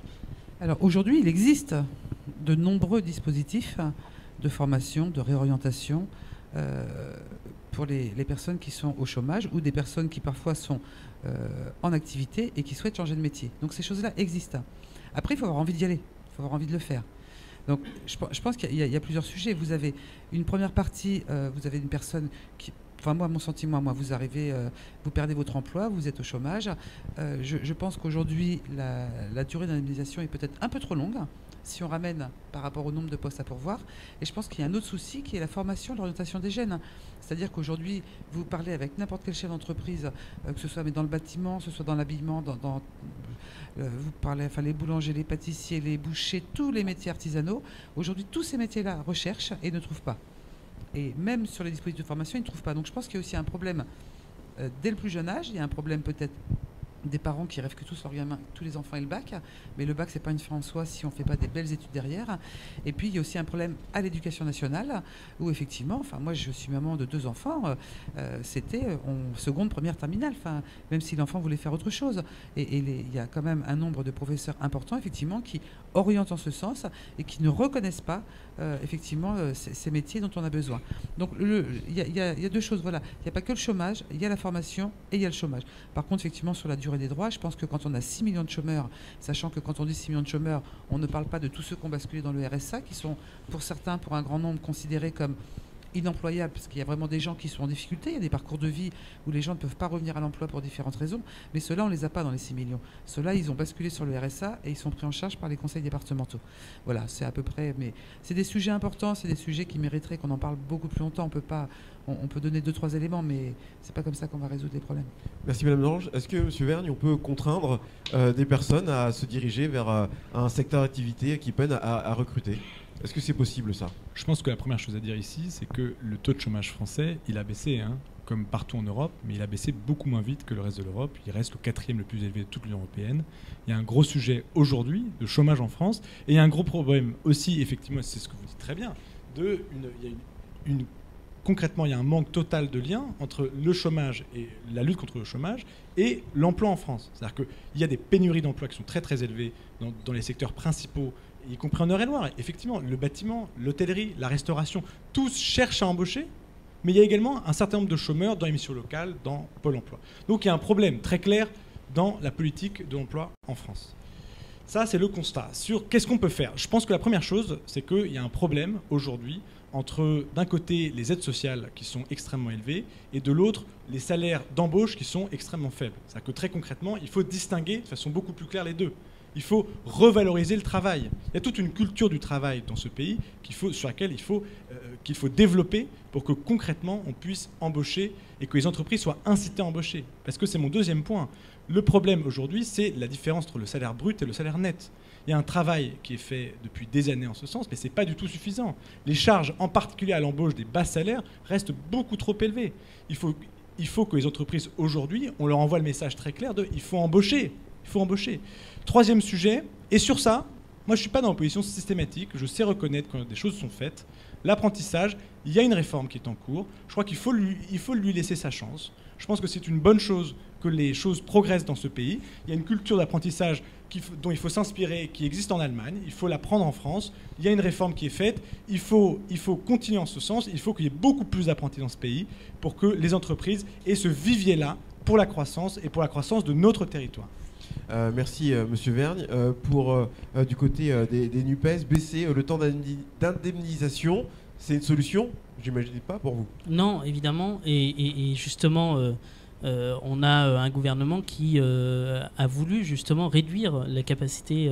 Alors aujourd'hui, il existe de nombreux dispositifs de formation, de réorientation euh, pour les, les personnes qui sont au chômage ou des personnes qui parfois sont euh, en activité et qui souhaitent changer de métier. Donc ces choses-là existent. Après, il faut avoir envie d'y aller, il faut avoir envie de le faire. Donc, je, je pense qu'il y, y a plusieurs sujets. Vous avez une première partie, euh, vous avez une personne qui, enfin moi, mon sentiment, moi, vous arrivez, euh, vous perdez votre emploi, vous êtes au chômage. Euh, je, je pense qu'aujourd'hui, la, la durée d'indemnisation est peut-être un peu trop longue, si on ramène par rapport au nombre de postes à pourvoir. Et je pense qu'il y a un autre souci qui est la formation, l'orientation des jeunes. C'est-à-dire qu'aujourd'hui, vous parlez avec n'importe quel chef d'entreprise, euh, que ce soit mais dans le bâtiment, que ce soit dans l'habillement, dans, dans euh, vous parlez, enfin les boulangers, les pâtissiers, les bouchers, tous les métiers artisanaux. Aujourd'hui, tous ces métiers-là recherchent et ne trouvent pas. Et même sur les dispositifs de formation, ils ne trouvent pas. Donc je pense qu'il y a aussi un problème euh, dès le plus jeune âge. Il y a un problème peut-être des parents qui rêvent que tous leurs gamins, tous les enfants aient le bac, mais le bac c'est pas une fin en soi si on fait pas des belles études derrière. Et puis il y a aussi un problème à l'éducation nationale où effectivement, enfin moi je suis maman de deux enfants, euh, c'était en seconde, première, terminale, enfin même si l'enfant voulait faire autre chose. Et, et les, il y a quand même un nombre de professeurs importants effectivement qui orientent en ce sens et qui ne reconnaissent pas euh, effectivement euh, ces, ces métiers dont on a besoin. Donc il y, y, y a deux choses, voilà, il n'y a pas que le chômage, il y a la formation et il y a le chômage. Par contre effectivement sur la durée des droits, je pense que quand on a six millions de chômeurs, sachant que quand on dit six millions de chômeurs, on ne parle pas de tous ceux qui ont basculé dans le R S A, qui sont pour certains, pour un grand nombre, considérés comme inemployables, parce qu'il y a vraiment des gens qui sont en difficulté, il y a des parcours de vie où les gens ne peuvent pas revenir à l'emploi pour différentes raisons, mais ceux-là, on ne les a pas dans les six millions. Ceux-là, ils ont basculé sur le R S A et ils sont pris en charge par les conseils départementaux. Voilà, c'est à peu près, mais c'est des sujets importants, c'est des sujets qui mériteraient qu'on en parle beaucoup plus longtemps. On peut pas, on, on peut donner deux, trois éléments, mais c'est pas comme ça qu'on va résoudre les problèmes. Merci Madame Dorange. Est-ce que Monsieur Vergne, on peut contraindre euh, des personnes à se diriger vers euh, un secteur d'activité qui peine à, à recruter? Est-ce que c'est possible ça? Je pense que la première chose à dire ici, c'est que le taux de chômage français, il a baissé, hein, comme partout en Europe, mais il a baissé beaucoup moins vite que le reste de l'Europe. Il reste le quatrième le plus élevé de toute l'Union européenne. Il y a un gros sujet aujourd'hui de chômage en France, et il y a un gros problème aussi, effectivement, c'est ce que vous dites très bien, de une, il y a une, une concrètement, il y a un manque total de lien entre le chômage et la lutte contre le chômage et l'emploi en France. C'est-à-dire qu'il y a des pénuries d'emplois qui sont très très élevées dans, dans les secteurs principaux, y compris en Eure-et-Loir. Effectivement, le bâtiment, l'hôtellerie, la restauration, tous cherchent à embaucher, mais il y a également un certain nombre de chômeurs dans les missions locales, dans Pôle emploi. Donc il y a un problème très clair dans la politique de l'emploi en France. Ça, c'est le constat. Sur qu'est-ce qu'on peut faire? Je pense que la première chose, c'est qu'il y a un problème aujourd'hui entre, d'un côté, les aides sociales qui sont extrêmement élevées et de l'autre, les salaires d'embauche qui sont extrêmement faibles. C'est-à-dire que très concrètement, il faut distinguer de façon beaucoup plus claire les deux. Il faut revaloriser le travail. Il y a toute une culture du travail dans ce pays qu'il faut, sur laquelle il faut, euh, qu'il faut développer pour que concrètement on puisse embaucher et que les entreprises soient incitées à embaucher. Parce que c'est mon deuxième point. Le problème aujourd'hui, c'est la différence entre le salaire brut et le salaire net. Il y a un travail qui est fait depuis des années en ce sens, mais ce n'est pas du tout suffisant. Les charges, en particulier à l'embauche des bas salaires, restent beaucoup trop élevées. Il faut, il faut que les entreprises aujourd'hui, on leur envoie le message très clair de « il faut embaucher ». Il faut embaucher. Troisième sujet, et sur ça, moi je ne suis pas dans l'opposition systématique, je sais reconnaître quand des choses sont faites. L'apprentissage, il y a une réforme qui est en cours, je crois qu'il faut lui, il faut lui laisser sa chance. Je pense que c'est une bonne chose que les choses progressent dans ce pays. Il y a une culture d'apprentissage qui, dont il faut s'inspirer, qui existe en Allemagne, il faut la prendre en France. Il y a une réforme qui est faite, il faut, il faut continuer en ce sens, il faut qu'il y ait beaucoup plus d'apprentis dans ce pays pour que les entreprises aient ce vivier-là pour la croissance et pour la croissance de notre territoire. Euh, merci euh, Monsieur Vergne. Euh, pour euh, euh, du côté euh, des, des NUPES, baisser euh, le temps d'indemnisation, c'est une solution? J'imagine pas pour vous. Non, évidemment. Et, et, et justement, euh, euh, on a un gouvernement qui euh, a voulu justement réduire la capacité euh,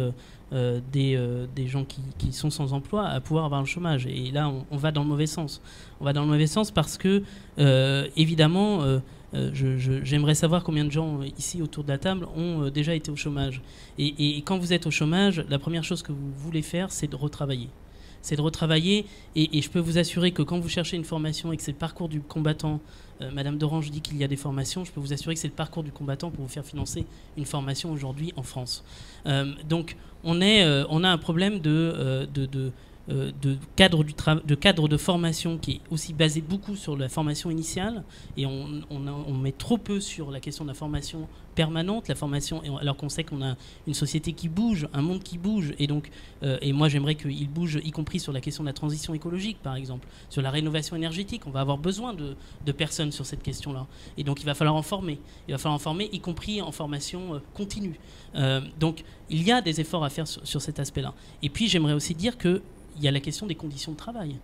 euh, des, euh, des gens qui, qui sont sans emploi à pouvoir avoir le chômage. Et là, on, on va dans le mauvais sens. On va dans le mauvais sens parce que, euh, évidemment, euh, euh, je, je, j'aimerais savoir combien de gens ici autour de la table ont euh, déjà été au chômage. Et, et, et quand vous êtes au chômage, la première chose que vous voulez faire, c'est de retravailler. C'est de retravailler, et, et je peux vous assurer que quand vous cherchez une formation et que c'est le parcours du combattant, euh, Madame Dorange dit qu'il y a des formations, je peux vous assurer que c'est le parcours du combattant pour vous faire financer une formation aujourd'hui en France. Euh, donc on, est, euh, on a un problème de, euh, de, de, euh, de, cadre du de cadre de formation qui est aussi basé beaucoup sur la formation initiale, et on, on, a, on met trop peu sur la question de la formation permanente, la formation, alors qu'on sait qu'on a une société qui bouge, un monde qui bouge, et donc, euh, et moi j'aimerais qu'il bouge, y compris sur la question de la transition écologique, par exemple, sur la rénovation énergétique. On va avoir besoin de, de personnes sur cette question-là, et donc il va falloir en former, il va falloir en former, y compris en formation euh, continue. Euh, donc il y a des efforts à faire sur, sur cet aspect-là. Et puis j'aimerais aussi dire qu'il y a la question des conditions de travail.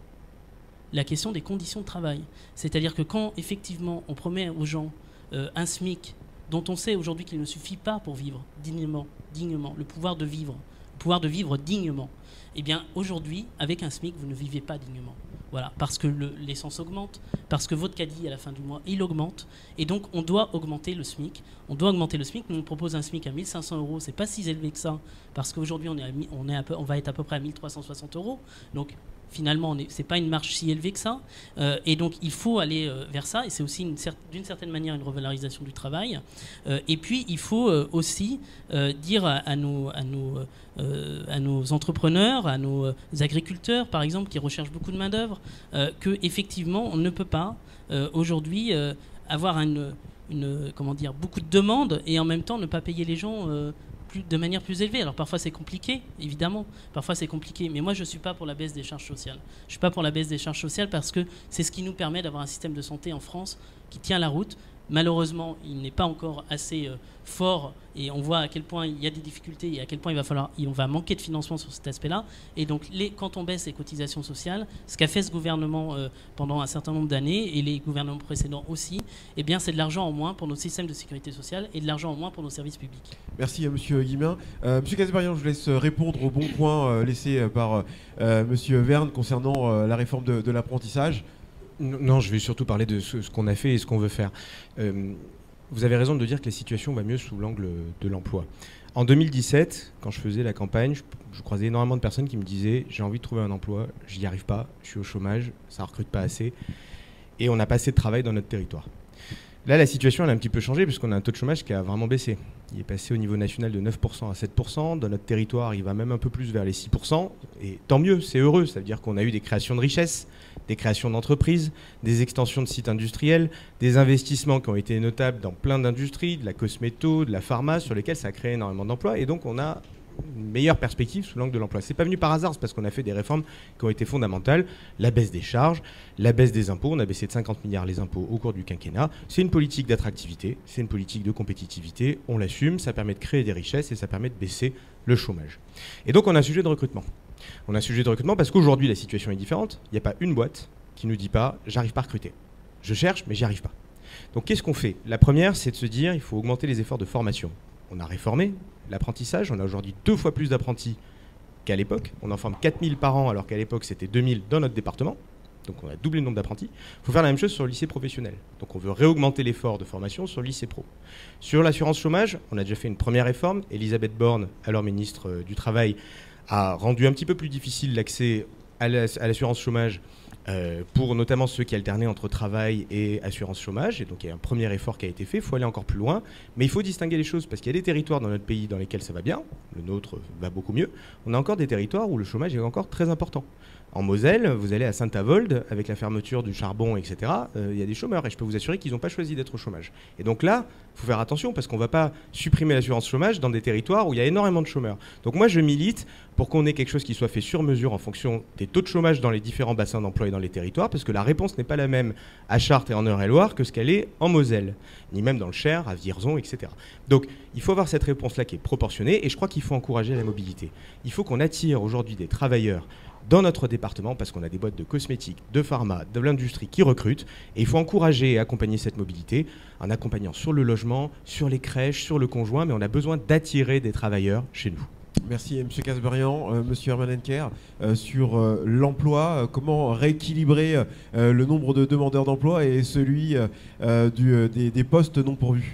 La question des conditions de travail. C'est-à-dire que quand effectivement on promet aux gens euh, un SMIC, dont on sait aujourd'hui qu'il ne suffit pas pour vivre dignement, dignement, le pouvoir de vivre, le pouvoir de vivre dignement. Eh bien, aujourd'hui, avec un SMIC, vous ne vivez pas dignement. Voilà, parce que le, l'essence augmente, parce que votre caddie, à la fin du mois, il augmente, et donc on doit augmenter le SMIC. On doit augmenter le SMIC. Nous, on propose un SMIC à mille cinq cents euros. C'est pas si élevé que ça, parce qu'aujourd'hui, on, est à, on, est à peu, on va être à peu près à mille trois cent soixante euros. Donc, finalement, ce n'est pas une marge si élevée que ça. Euh, et donc, il faut aller euh, vers ça. Et c'est aussi, une cer- d'une certaine manière, une revalorisation du travail. Euh, et puis, il faut euh, aussi euh, dire à, à, nos, à, nos, euh, à nos entrepreneurs, à nos euh, agriculteurs, par exemple, qui recherchent beaucoup de main-d'œuvre, euh, qu'effectivement, on ne peut pas, euh, aujourd'hui, euh, avoir une, une, comment dire, beaucoup de demandes et en même temps ne pas payer les gens euh, plus, de manière plus élevée. Alors parfois c'est compliqué, évidemment, parfois c'est compliqué, mais moi je ne suis pas pour la baisse des charges sociales. Je ne suis pas pour la baisse des charges sociales parce que c'est ce qui nous permet d'avoir un système de santé en France qui tient la route. Malheureusement, il n'est pas encore assez euh, fort et on voit à quel point il y a des difficultés et à quel point il va falloir, on va manquer de financement sur cet aspect-là. Et donc, les, quand on baisse les cotisations sociales, ce qu'a fait ce gouvernement euh, pendant un certain nombre d'années et les gouvernements précédents aussi, eh bien, c'est de l'argent en moins pour notre système de sécurité sociale et de l'argent en moins pour nos services publics. Merci à Monsieur Guillemin. Euh, Monsieur Casbarian, je vous laisse répondre aux bons points euh, laissés par euh, Monsieur Verne concernant euh, la réforme de, de l'apprentissage. Non, je vais surtout parler de ce, ce qu'on a fait et ce qu'on veut faire. Euh, vous avez raison de dire que la situation va mieux sous l'angle de l'emploi. En deux mille dix-sept, quand je faisais la campagne, je, je croisais énormément de personnes qui me disaient « j'ai envie de trouver un emploi, j'y arrive pas, je suis au chômage, ça ne recrute pas assez, et on n'a pas assez de travail dans notre territoire ». Là, la situation elle a un petit peu changé puisqu'on a un taux de chômage qui a vraiment baissé. Il est passé au niveau national de neuf pour cent à sept pour cent. Dans notre territoire, il va même un peu plus vers les six pour cent. Et tant mieux, c'est heureux. Ça veut dire qu'on a eu des créations de richesses, des créations d'entreprises, des extensions de sites industriels, des investissements qui ont été notables dans plein d'industries, de la cosméto, de la pharma, sur lesquels ça a créé énormément d'emplois. Et donc, on a une meilleure perspective sous l'angle de l'emploi. C'est pas venu par hasard, c'est parce qu'on a fait des réformes qui ont été fondamentales. La baisse des charges, la baisse des impôts. On a baissé de cinquante milliards les impôts au cours du quinquennat. C'est une politique d'attractivité, c'est une politique de compétitivité. On l'assume, ça permet de créer des richesses et ça permet de baisser le chômage. Et donc on a un sujet de recrutement. On a un sujet de recrutement parce qu'aujourd'hui la situation est différente. Il n'y a pas une boîte qui nous dit pas « j'arrive pas à recruter ». Je cherche mais j'y arrive pas. Donc qu'est-ce qu'on fait? La première, c'est de se dire il faut augmenter les efforts de formation. On a réformé l'apprentissage, on a aujourd'hui deux fois plus d'apprentis qu'à l'époque. On en forme quatre mille par an alors qu'à l'époque c'était deux mille dans notre département. Donc on a doublé le nombre d'apprentis. Il faut faire la même chose sur le lycée professionnel. Donc on veut réaugmenter l'effort de formation sur le lycée pro. Sur l'assurance chômage, on a déjà fait une première réforme. Elisabeth Borne, alors ministre du Travail, a rendu un petit peu plus difficile l'accès à l'assurance chômage Euh, pour notamment ceux qui alternaient entre travail et assurance chômage. Et donc il y a un premier effort qui a été fait, il faut aller encore plus loin, mais il faut distinguer les choses parce qu'il y a des territoires dans notre pays dans lesquels ça va bien, le nôtre va beaucoup mieux, on a encore des territoires où le chômage est encore très important. En Moselle, vous allez à Saint-Avold, avec la fermeture du charbon, et cetera, euh, il y a des chômeurs et je peux vous assurer qu'ils n'ont pas choisi d'être au chômage. Et donc là, il faut faire attention parce qu'on ne va pas supprimer l'assurance chômage dans des territoires où il y a énormément de chômeurs. Donc moi, je milite pour qu'on ait quelque chose qui soit fait sur mesure en fonction des taux de chômage dans les différents bassins d'emploi et dans les territoires, parce que la réponse n'est pas la même à Chartres et en Eure-et-Loire que ce qu'elle est en Moselle, ni même dans le Cher, à Vierzon, et cetera. Donc il faut avoir cette réponse-là qui est proportionnée et je crois qu'il faut encourager la mobilité. Il faut qu'on attire aujourd'hui des travailleurs dans notre département parce qu'on a des boîtes de cosmétiques, de pharma, de l'industrie qui recrutent et il faut encourager et accompagner cette mobilité en accompagnant sur le logement, sur les crèches, sur le conjoint, mais on a besoin d'attirer des travailleurs chez nous. Merci M. Casbarian. Euh, Monsieur Herman Henker, euh, sur euh, l'emploi, euh, comment rééquilibrer euh, le nombre de demandeurs d'emploi et celui euh, du, euh, des, des postes non pourvus?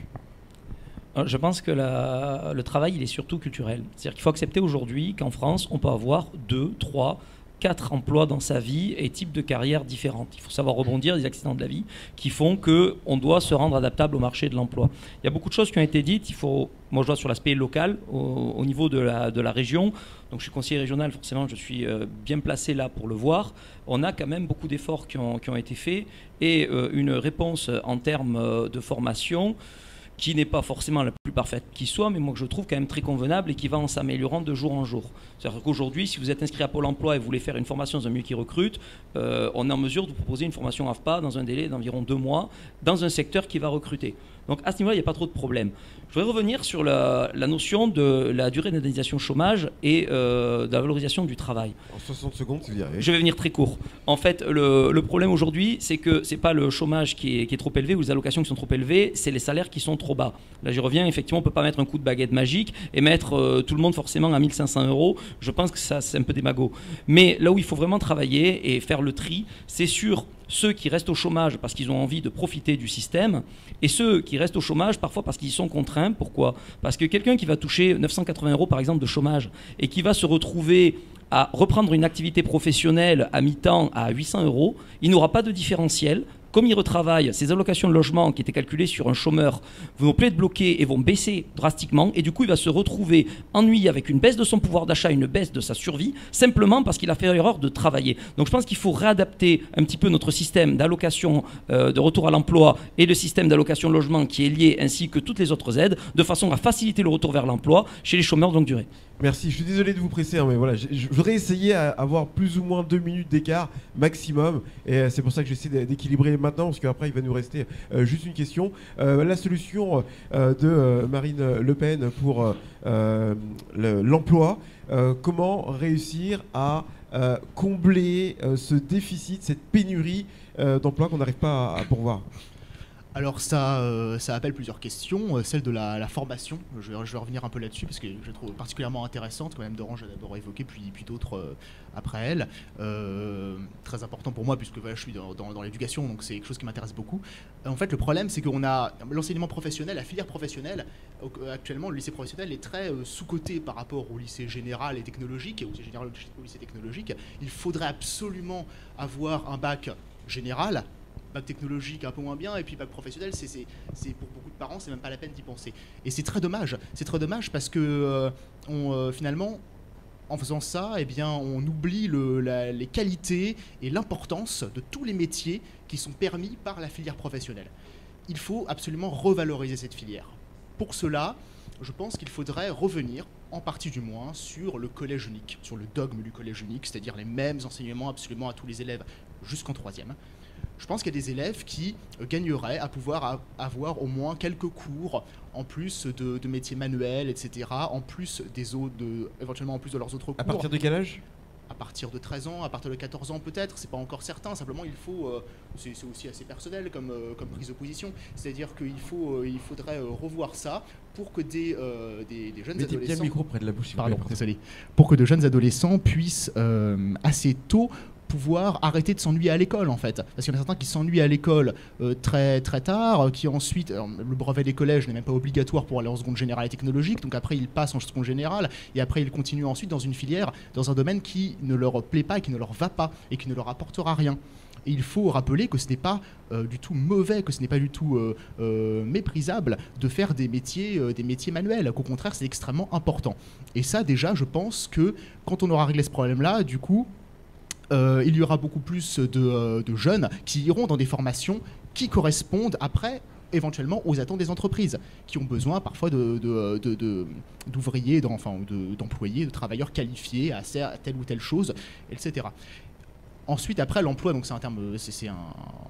Je pense que la, le travail, il est surtout culturel. C'est-à-dire qu'il faut accepter aujourd'hui qu'en France, on peut avoir deux, trois, quatre emplois dans sa vie et types de carrières différentes. Il faut savoir rebondir des accidents de la vie qui font qu'on doit se rendre adaptable au marché de l'emploi. Il y a beaucoup de choses qui ont été dites. Il faut, moi, je vois sur l'aspect local, au, au niveau de la, de la région. Donc, je suis conseiller régional, forcément, je suis euh, bien placé là pour le voir. On a quand même beaucoup d'efforts qui ont, qui ont été faits et euh, une réponse en termes euh, de formation qui n'est pas forcément la plus parfaite qui soit, mais moi que je trouve quand même très convenable et qui va en s'améliorant de jour en jour. C'est-à-dire qu'aujourd'hui, si vous êtes inscrit à Pôle emploi et vous voulez faire une formation dans un milieu qui recrute, euh, on est en mesure de vous proposer une formation A F P A dans un délai d'environ deux mois, dans un secteur qui va recruter. Donc à ce niveau-là, il n'y a pas trop de problème. Je voudrais revenir sur la, la notion de la durée d'indemnisation chômage et euh, de la valorisation du travail. En soixante secondes, si vous y arrivez. Je vais venir très court. En fait, le, le problème aujourd'hui, c'est que ce n'est pas le chômage qui est, qui est trop élevé ou les allocations qui sont trop élevées, c'est les salaires qui sont trop bas. Là, j'y reviens, effectivement, on ne peut pas mettre un coup de baguette magique et mettre euh, tout le monde forcément à mille cinq cents euros. Je pense que ça, c'est un peu démago. Mais là où il faut vraiment travailler et faire le tri, c'est sur ceux qui restent au chômage parce qu'ils ont envie de profiter du système et ceux qui restent au chômage parfois parce qu'ils sont contraints. Pourquoi ? Parce que quelqu'un qui va toucher neuf cent quatre-vingts euros par exemple de chômage et qui va se retrouver à reprendre une activité professionnelle à mi-temps à huit cents euros, il n'aura pas de différentiel. Comme il retravaille, ses allocations de logement qui étaient calculées sur un chômeur vont plus être bloquées et vont baisser drastiquement. Et du coup, il va se retrouver ennuyé avec une baisse de son pouvoir d'achat, une baisse de sa survie, simplement parce qu'il a fait l'erreur de travailler. Donc je pense qu'il faut réadapter un petit peu notre système d'allocation euh, de retour à l'emploi et le système d'allocation de logement qui est lié, ainsi que toutes les autres aides, de façon à faciliter le retour vers l'emploi chez les chômeurs de longue durée. Merci, je suis désolé de vous presser, hein, mais voilà, je, je voudrais essayer à avoir plus ou moins deux minutes d'écart maximum, et euh, c'est pour ça que j'essaie d'équilibrer maintenant, parce qu'après il va nous rester euh, juste une question. Euh, la solution euh, de euh, Marine Le Pen pour euh, l'emploi, euh, comment réussir à euh, combler euh, ce déficit, cette pénurie euh, d'emploi qu'on n'arrive pas à, à pourvoir? Alors ça, euh, ça appelle plusieurs questions. Euh, celle de la, la formation, je vais, je vais revenir un peu là-dessus parce que je la trouve particulièrement intéressante. Quand même, Dorange a d'abord évoqué, puis, puis d'autres euh, après elle. Euh, très important pour moi puisque voilà, je suis dans, dans, dans l'éducation, donc c'est quelque chose qui m'intéresse beaucoup. En fait, le problème, c'est qu'on a l'enseignement professionnel, la filière professionnelle. Actuellement, le lycée professionnel est très euh, sous-coté par rapport au lycée général et technologique, et au lycée général au lycée technologique. Il faudrait absolument avoir un bac général, bac technologique un peu moins bien, et puis bac professionnel, c'est, c'est, c'est pour beaucoup de parents, c'est même pas la peine d'y penser. Et c'est très dommage, c'est très dommage parce que euh, on, euh, finalement, en faisant ça, eh bien, on oublie le, la, les qualités et l'importance de tous les métiers qui sont permis par la filière professionnelle. Il faut absolument revaloriser cette filière. Pour cela, je pense qu'il faudrait revenir, en partie du moins, sur le collège unique, sur le dogme du collège unique, c'est-à-dire les mêmes enseignements absolument à tous les élèves jusqu'en troisième. Je pense qu'il y a des élèves qui gagneraient à pouvoir avoir au moins quelques cours en plus de, de métiers manuels, et cetera, en plus des autres, de, éventuellement en plus de leurs autres cours. À partir de quel âge ? À partir de treize ans, à partir de quatorze ans peut-être, c'est pas encore certain, simplement il faut, euh, c'est, c'est aussi assez personnel comme, euh, comme prise de position, c'est-à-dire qu'il faut, euh, il faudrait euh, revoir ça pour que des, euh, des, des jeunes Mettez adolescents... bien le micro près de la bouche, s'il vous Pardon, plaît. désolé. Pour que de jeunes adolescents puissent euh, assez tôt pouvoir arrêter de s'ennuyer à l'école en fait, parce qu'il y en a certains qui s'ennuient à l'école euh, très très tard, qui ensuite, alors, le brevet des collèges n'est même pas obligatoire pour aller en seconde générale et technologique, donc après ils passent en seconde générale et après ils continuent ensuite dans une filière, dans un domaine qui ne leur plaît pas, et qui ne leur va pas et qui ne leur apportera rien. Et il faut rappeler que ce n'est pas euh, du tout mauvais, que ce n'est pas du tout euh, euh, méprisable de faire des métiers, euh, des métiers manuels, qu'au contraire c'est extrêmement important. Et ça déjà je pense que quand on aura réglé ce problème-là, du coup, Euh, il y aura beaucoup plus de, euh, de jeunes qui iront dans des formations qui correspondent après éventuellement aux attentes des entreprises, qui ont besoin parfois de, de, de, de, d'ouvriers, enfin, de, d'employés, de travailleurs qualifiés à, à telle ou telle chose, et cetera. Ensuite, après l'emploi, donc c'est un terme, c'est, c'est un,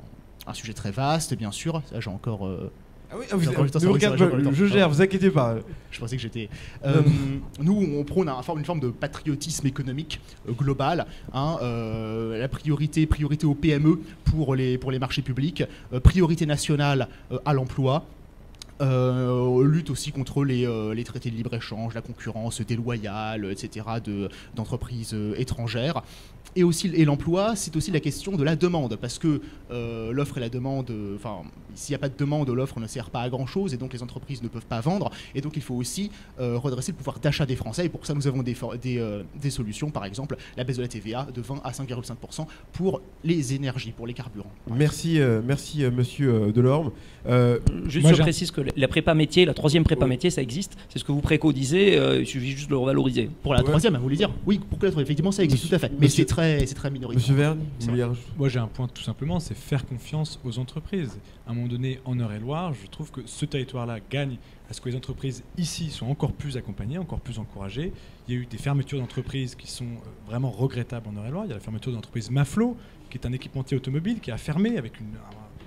un sujet très vaste, bien sûr. Ça, j'ai encore. Euh, Ah oui, ah, vous, vous regardez, je, je gère, vous inquiétez pas. Je pensais que j'étais... Euh, nous, on prône un, une forme de patriotisme économique euh, global. Hein, euh, la priorité, priorité aux P M E pour les, pour les marchés publics, euh, priorité nationale euh, à l'emploi, Euh, lutte aussi contre les, euh, les traités de libre-échange, la concurrence déloyale, et cetera de, d'entreprises euh, étrangères. Et aussi et l'emploi, c'est aussi la question de la demande, parce que euh, l'offre et la demande, enfin, s'il n'y a pas de demande, l'offre ne sert pas à grand-chose, et donc les entreprises ne peuvent pas vendre, et donc il faut aussi euh, redresser le pouvoir d'achat des Français, et pour ça nous avons des, des, euh, des solutions, par exemple la baisse de la T V A de vingt à cinq virgule cinq pour cent pour les énergies, pour les carburants. Merci, euh, merci euh, monsieur euh, Delorme. Euh, Juste Moi, je j'ai- précise que la prépa métier, la troisième prépa Oui. métier, ça existe. C'est ce que vous préconisez, euh, il suffit juste de le revaloriser. Pour la Ouais. troisième, vous voulez dire? Oui, pour que la troisième, effectivement, ça existe Monsieur- tout à fait, mais monsieur- c'est très, c'est très minoritaire. Monsieur Verne, C'est vous voulez vrai. rajouter- Moi, j'ai un point tout simplement, c'est faire confiance aux entreprises. À un moment donné, en Eure-et-Loire, je trouve que ce territoire-là gagne à ce que les entreprises ici soient encore plus accompagnées, encore plus encouragées. Il y a eu des fermetures d'entreprises qui sont euh, vraiment regrettables en Eure-et-Loire. Il y a la fermeture de l'entreprise Maflo, qui est un équipementier automobile, qui a fermé avec, une,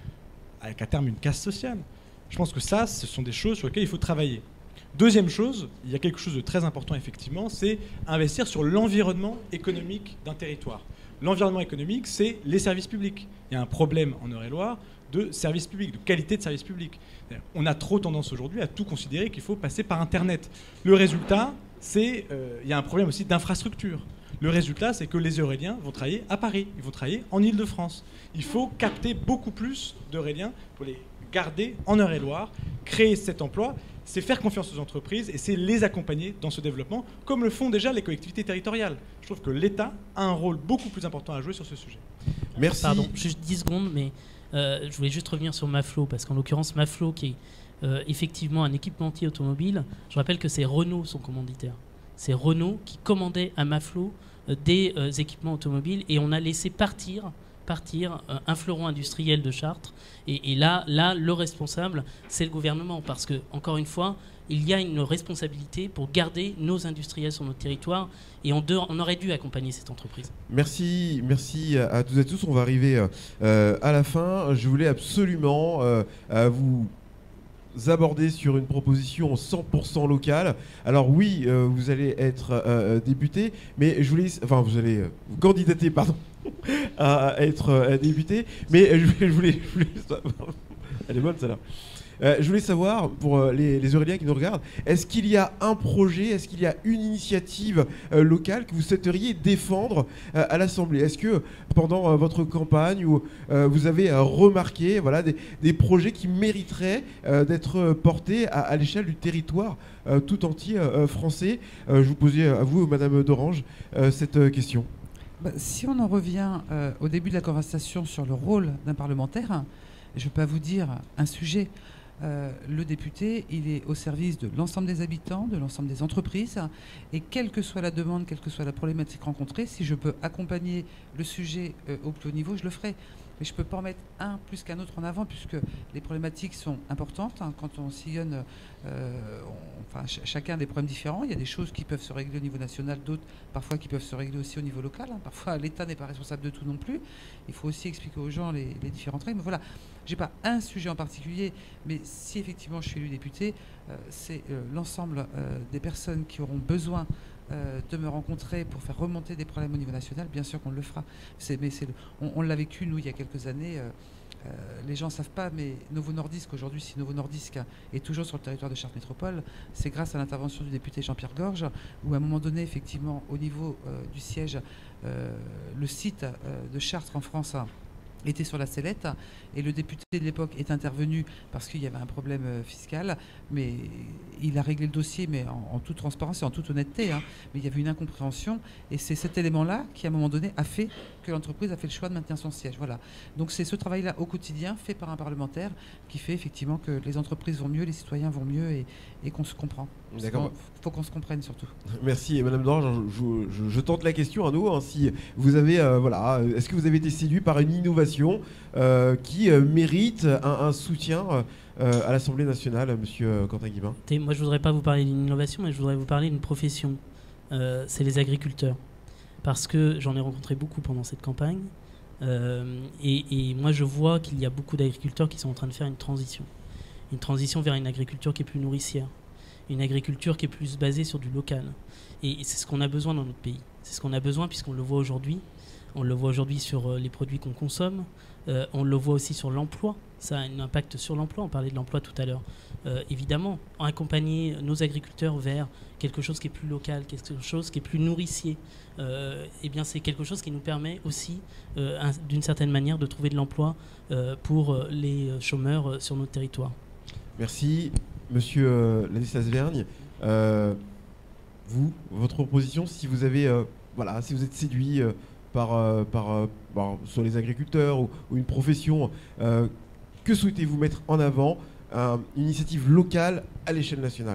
un- avec à terme une casse sociale. Je pense que ça, ce sont des choses sur lesquelles il faut travailler. Deuxième chose, il y a quelque chose de très important effectivement, c'est investir sur l'environnement économique d'un territoire. L'environnement économique, c'est les services publics. Il y a un problème en Eure-et-Loire de services publics, de qualité de services publics. On a trop tendance aujourd'hui à tout considérer qu'il faut passer par Internet. Le résultat, c'est euh, il y a un problème aussi d'infrastructure. Le résultat, c'est que les Euréliens vont travailler à Paris, ils vont travailler en Île-de-France. Il faut capter beaucoup plus d'Euréliens pour les garder en Eure-et-Loire, créer cet emploi, c'est faire confiance aux entreprises et c'est les accompagner dans ce développement, comme le font déjà les collectivités territoriales. Je trouve que l'État a un rôle beaucoup plus important à jouer sur ce sujet. Merci. Pardon, juste dix secondes, mais euh, je voulais juste revenir sur Maflo, parce qu'en l'occurrence, Maflo, qui est euh, effectivement un équipementier automobile, je rappelle que c'est Renault son commanditaire. C'est Renault qui commandait à Maflo euh, des euh, équipements automobiles, et on a laissé partir partir euh, un fleuron industriel de Chartres. Et, et là, là, le responsable, c'est le gouvernement, parce que, encore une fois, il y a une responsabilité pour garder nos industriels sur notre territoire, et on, de- on aurait dû accompagner cette entreprise. Merci, merci à, à tous et à tous. On va arriver euh, à la fin. Je voulais absolument euh, euh, vous aborder sur une proposition cent pour cent locale. Alors oui, euh, vous allez être euh, député, mais je voulais, enfin vous allez euh, vous candidater, pardon, à être euh, député, mais je voulais, je voulais, je voulais savoir- elle est bonne celle-là. Euh, je voulais savoir, pour euh, les, les Euréliens qui nous regardent, est-ce qu'il y a un projet, est-ce qu'il y a une initiative euh, locale que vous souhaiteriez défendre euh, à l'Assemblée? Est-ce que pendant euh, votre campagne, où, euh, vous avez euh, remarqué voilà, des, des projets qui mériteraient euh, d'être euh, portés à, à l'échelle du territoire euh, tout entier euh, français? Euh, Je vous posais à vous, Madame d'Orange, euh, cette euh, question. Bah, si on en revient euh, au début de la conversation sur le rôle d'un parlementaire, je peux pas vous dire un sujet. Euh, le député, il est au service de l'ensemble des habitants, de l'ensemble des entreprises, et quelle que soit la demande, quelle que soit la problématique rencontrée, si je peux accompagner le sujet euh, au plus haut niveau, je le ferai. Mais je ne peux pas en mettre un plus qu'un autre en avant, puisque les problématiques sont importantes. Hein. Quand on sillonne, euh, on- enfin, ch- chacun a des problèmes différents. Il y a des choses qui peuvent se régler au niveau national, d'autres parfois qui peuvent se régler aussi au niveau local. Hein. Parfois, l'État n'est pas responsable de tout non plus. Il faut aussi expliquer aux gens les, les différentes règles. Mais voilà, je n'ai pas un sujet en particulier, mais si effectivement je suis élu député, euh, c'est euh, l'ensemble euh, des personnes qui auront besoin euh, de me rencontrer pour faire remonter des problèmes au niveau national. Bien sûr qu'on le fera. C'est, mais c'est le- on, on l'a vécu, nous, il y a quelques années. euh, euh, les gens ne savent pas, mais Novo Nordisk, aujourd'hui, si Novo Nordisk est toujours sur le territoire de Chartres Métropole, c'est grâce à l'intervention du député Jean-Pierre Gorge, où à un moment donné, effectivement, au niveau euh, du siège, euh, le site euh, de Chartres en France a était sur la sellette, et le député de l'époque est intervenu parce qu'il y avait un problème euh, fiscal, mais il a réglé le dossier, mais en, en toute transparence et en toute honnêteté, hein. Mais il y avait une incompréhension, et c'est cet élément-là qui, à un moment donné, a fait que l'entreprise a fait le choix de maintenir son siège. Voilà. Donc c'est ce travail-là au quotidien, fait par un parlementaire, qui fait effectivement que les entreprises vont mieux, les citoyens vont mieux, et, et qu'on se comprend. D'accord. Il faut qu'on se comprenne surtout. Merci, et Madame d'Orange. Je, je- je tente la question à nouveau. hein, si vous avez, euh, voilà, est-ce que vous avez été séduit par une innovation euh, qui euh, mérite un, un soutien euh, à l'Assemblée nationale, Monsieur euh, Quentin Guibin? Écoutez, moi, je voudrais pas vous parler d'une innovation, mais je voudrais vous parler d'une profession. Euh, c'est les agriculteurs. Parce que j'en ai rencontré beaucoup pendant cette campagne. Euh, et, et moi, je vois qu'il y a beaucoup d'agriculteurs qui sont en train de faire une transition. Une transition vers une agriculture qui est plus nourricière. Une agriculture qui est plus basée sur du local. Et, et c'est ce qu'on a besoin dans notre pays. C'est ce qu'on a besoin, puisqu'on le voit aujourd'hui. On le voit aujourd'hui sur les produits qu'on consomme. Euh, on le voit aussi sur l'emploi. Ça a un impact sur l'emploi. On parlait de l'emploi tout à l'heure. Euh, évidemment, accompagner nos agriculteurs vers quelque chose qui est plus local, quelque chose qui est plus nourricier, euh, eh bien, c'est quelque chose qui nous permet aussi, euh, d'une certaine manière, de trouver de l'emploi euh, pour les chômeurs sur notre territoire. Merci. Monsieur euh, Ladislas-Vergne, euh, vous, votre proposition, si vous avez, euh, voilà, si vous êtes séduit euh, par, euh, par, euh, par sur les agriculteurs ou, ou une profession, euh, que souhaitez-vous mettre en avant, euh, une initiative locale à l'échelle nationale?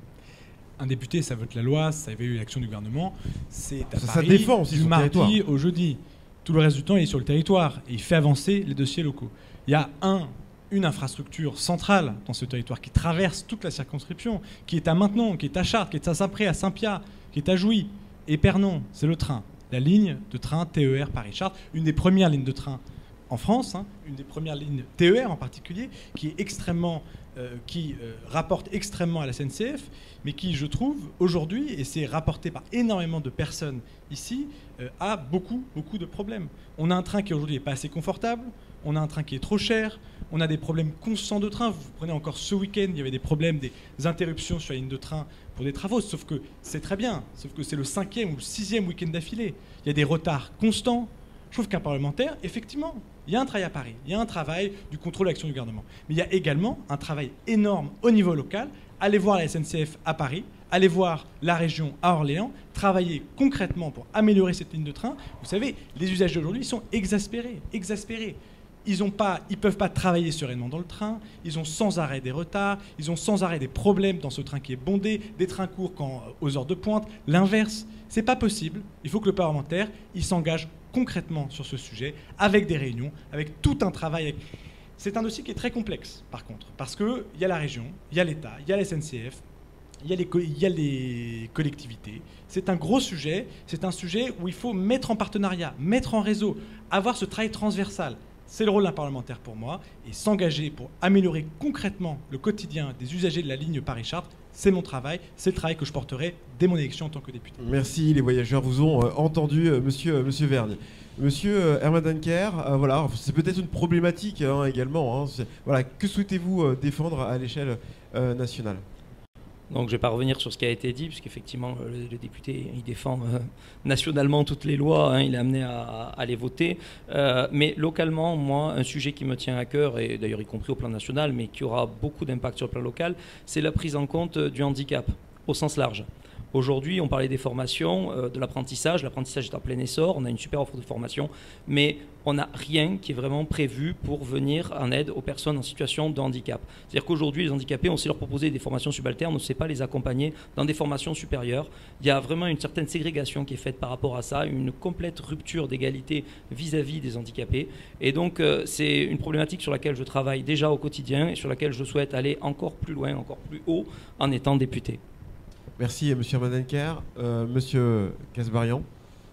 Un député, ça vote la loi, ça évalue l'action du gouvernement. C'est à ça, Paris, ça défend aussi du son mardi territoire. au jeudi. Tout le reste du temps, il est sur le territoire et il fait avancer les dossiers locaux. Il y a un, une infrastructure centrale dans ce territoire qui traverse toute la circonscription, qui est à Maintenon, qui est à Chartres, qui est à Saint-Pré, à Saint-Pia, qui est à Jouy, Épernon, c'est le train. La ligne de train T E R Paris-Chartres, une des premières lignes de train en France, hein, une des premières lignes T E R en particulier, qui est extrêmement, euh, qui euh, rapporte extrêmement à la S N C F, mais qui, je trouve, aujourd'hui, et c'est rapporté par énormément de personnes ici, euh, a beaucoup, beaucoup de problèmes. On a un train qui aujourd'hui n'est pas assez confortable, on a un train qui est trop cher, on a des problèmes constants de train. Vous prenez encore ce week-end, il y avait des problèmes, des interruptions sur la ligne de train pour des travaux, sauf que c'est très bien, sauf que c'est le cinquième ou le sixième week-end d'affilée. Il y a des retards constants. Je trouve qu'un parlementaire, effectivement, il y a un travail à Paris, il y a un travail du contrôle de l'action du gouvernement. Mais il y a également un travail énorme au niveau local. Allez voir la S N C F à Paris, allez voir la région à Orléans, travailler concrètement pour améliorer cette ligne de train. Vous savez, les usagers d'aujourd'hui sont exaspérés, exaspérés. Ils ne peuvent pas travailler sereinement dans le train, ils ont sans arrêt des retards, ils ont sans arrêt des problèmes dans ce train qui est bondé, des trains courts quand, aux heures de pointe, l'inverse. Ce n'est pas possible. Il faut que le parlementaire il s'engage concrètement sur ce sujet, avec des réunions, avec tout un travail. C'est un dossier qui est très complexe, par contre, parce qu'il y a la région, il y a l'État, il y a la S N C F, il y a les, il y a les collectivités. C'est un gros sujet, c'est un sujet où il faut mettre en partenariat, mettre en réseau, avoir ce travail transversal. C'est le rôle d'un parlementaire pour moi, et s'engager pour améliorer concrètement le quotidien des usagers de la ligne Paris-Chartres, c'est mon travail, c'est le travail que je porterai dès mon élection en tant que député. Merci, les voyageurs vous ont euh, entendu, euh, monsieur, euh, monsieur Vergne. Monsieur euh, Herman Dunker, euh, voilà, c'est peut-être une problématique hein, également. Hein, voilà, que souhaitez-vous euh, défendre à l'échelle euh, nationale? Donc je ne vais pas revenir sur ce qui a été dit, puisqu'effectivement le, le député il défend euh, nationalement toutes les lois, hein, il est amené à, à les voter. Euh, mais localement, moi, un sujet qui me tient à cœur, et d'ailleurs y compris au plan national, mais qui aura beaucoup d'impact sur le plan local, c'est la prise en compte du handicap au sens large. Aujourd'hui, on parlait des formations, euh, de l'apprentissage. L'apprentissage est en plein essor, on a une super offre de formation, mais on n'a rien qui est vraiment prévu pour venir en aide aux personnes en situation de handicap. C'est-à-dire qu'aujourd'hui, les handicapés, on sait leur proposer des formations subalternes, on ne sait pas les accompagner dans des formations supérieures. Il y a vraiment une certaine ségrégation qui est faite par rapport à ça, une complète rupture d'égalité vis-à-vis des handicapés. Et donc, euh, c'est une problématique sur laquelle je travaille déjà au quotidien et sur laquelle je souhaite aller encore plus loin, encore plus haut en étant député. Merci, monsieur Madenker. Euh, monsieur Casbarian.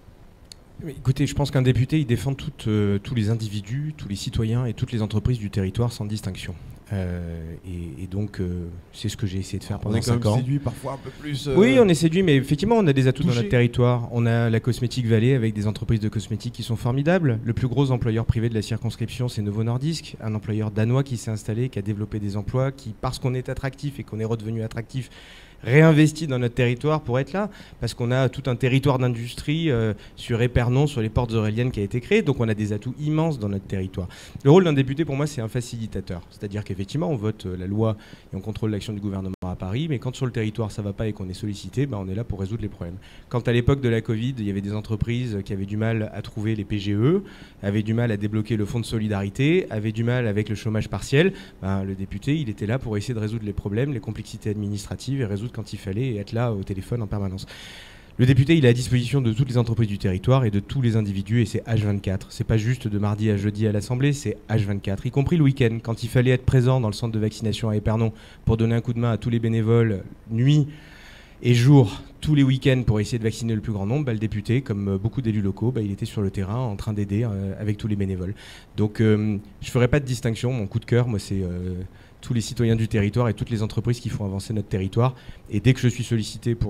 Écoutez, je pense qu'un député, il défend toutes, euh, tous les individus, tous les citoyens et toutes les entreprises du territoire sans distinction. Euh, et, et donc, euh, c'est ce que j'ai essayé de faire pendant cinq ans. On est quand même séduit parfois un peu plus. Euh... Oui, on est séduit, mais effectivement, on a des atouts touché. dans notre territoire. On a la Cosmétique Vallée avec des entreprises de cosmétiques qui sont formidables. Le plus gros employeur privé de la circonscription, c'est Novo Nordisk, un employeur danois qui s'est installé, qui a développé des emplois, qui, parce qu'on est attractif et qu'on est redevenu attractif, réinvesti dans notre territoire pour être là, parce qu'on a tout un territoire d'industrie euh, sur Épernon, sur les portes auréliennes qui a été créé, donc on a des atouts immenses dans notre territoire. Le rôle d'un député, pour moi, c'est un facilitateur, c'est-à-dire qu'effectivement, on vote euh, la loi et on contrôle l'action du gouvernement à Paris, mais quand sur le territoire ça va pas et qu'on est sollicité, bah, on est là pour résoudre les problèmes. Quand à l'époque de la Covid, il y avait des entreprises qui avaient du mal à trouver les P G E, avaient du mal à débloquer le fonds de solidarité, avaient du mal avec le chômage partiel, bah, le député, il était là pour essayer de résoudre les problèmes, les complexités administratives et résoudre quand il fallait et être là au téléphone en permanence. Le député, il est à disposition de toutes les entreprises du territoire et de tous les individus et c'est H vingt-quatre. C'est pas juste de mardi à jeudi à l'Assemblée, c'est H vingt-quatre, y compris le week-end, quand il fallait être présent dans le centre de vaccination à Épernon pour donner un coup de main à tous les bénévoles, nuit et jour, tous les week-ends pour essayer de vacciner le plus grand nombre. Bah, le député, comme beaucoup d'élus locaux, bah, il était sur le terrain en train d'aider euh, avec tous les bénévoles. Donc euh, je ne ferai pas de distinction. Mon coup de cœur, moi, c'est euh, tous les citoyens du territoire et toutes les entreprises qui font avancer notre territoire. Et dès que je suis sollicité pour euh,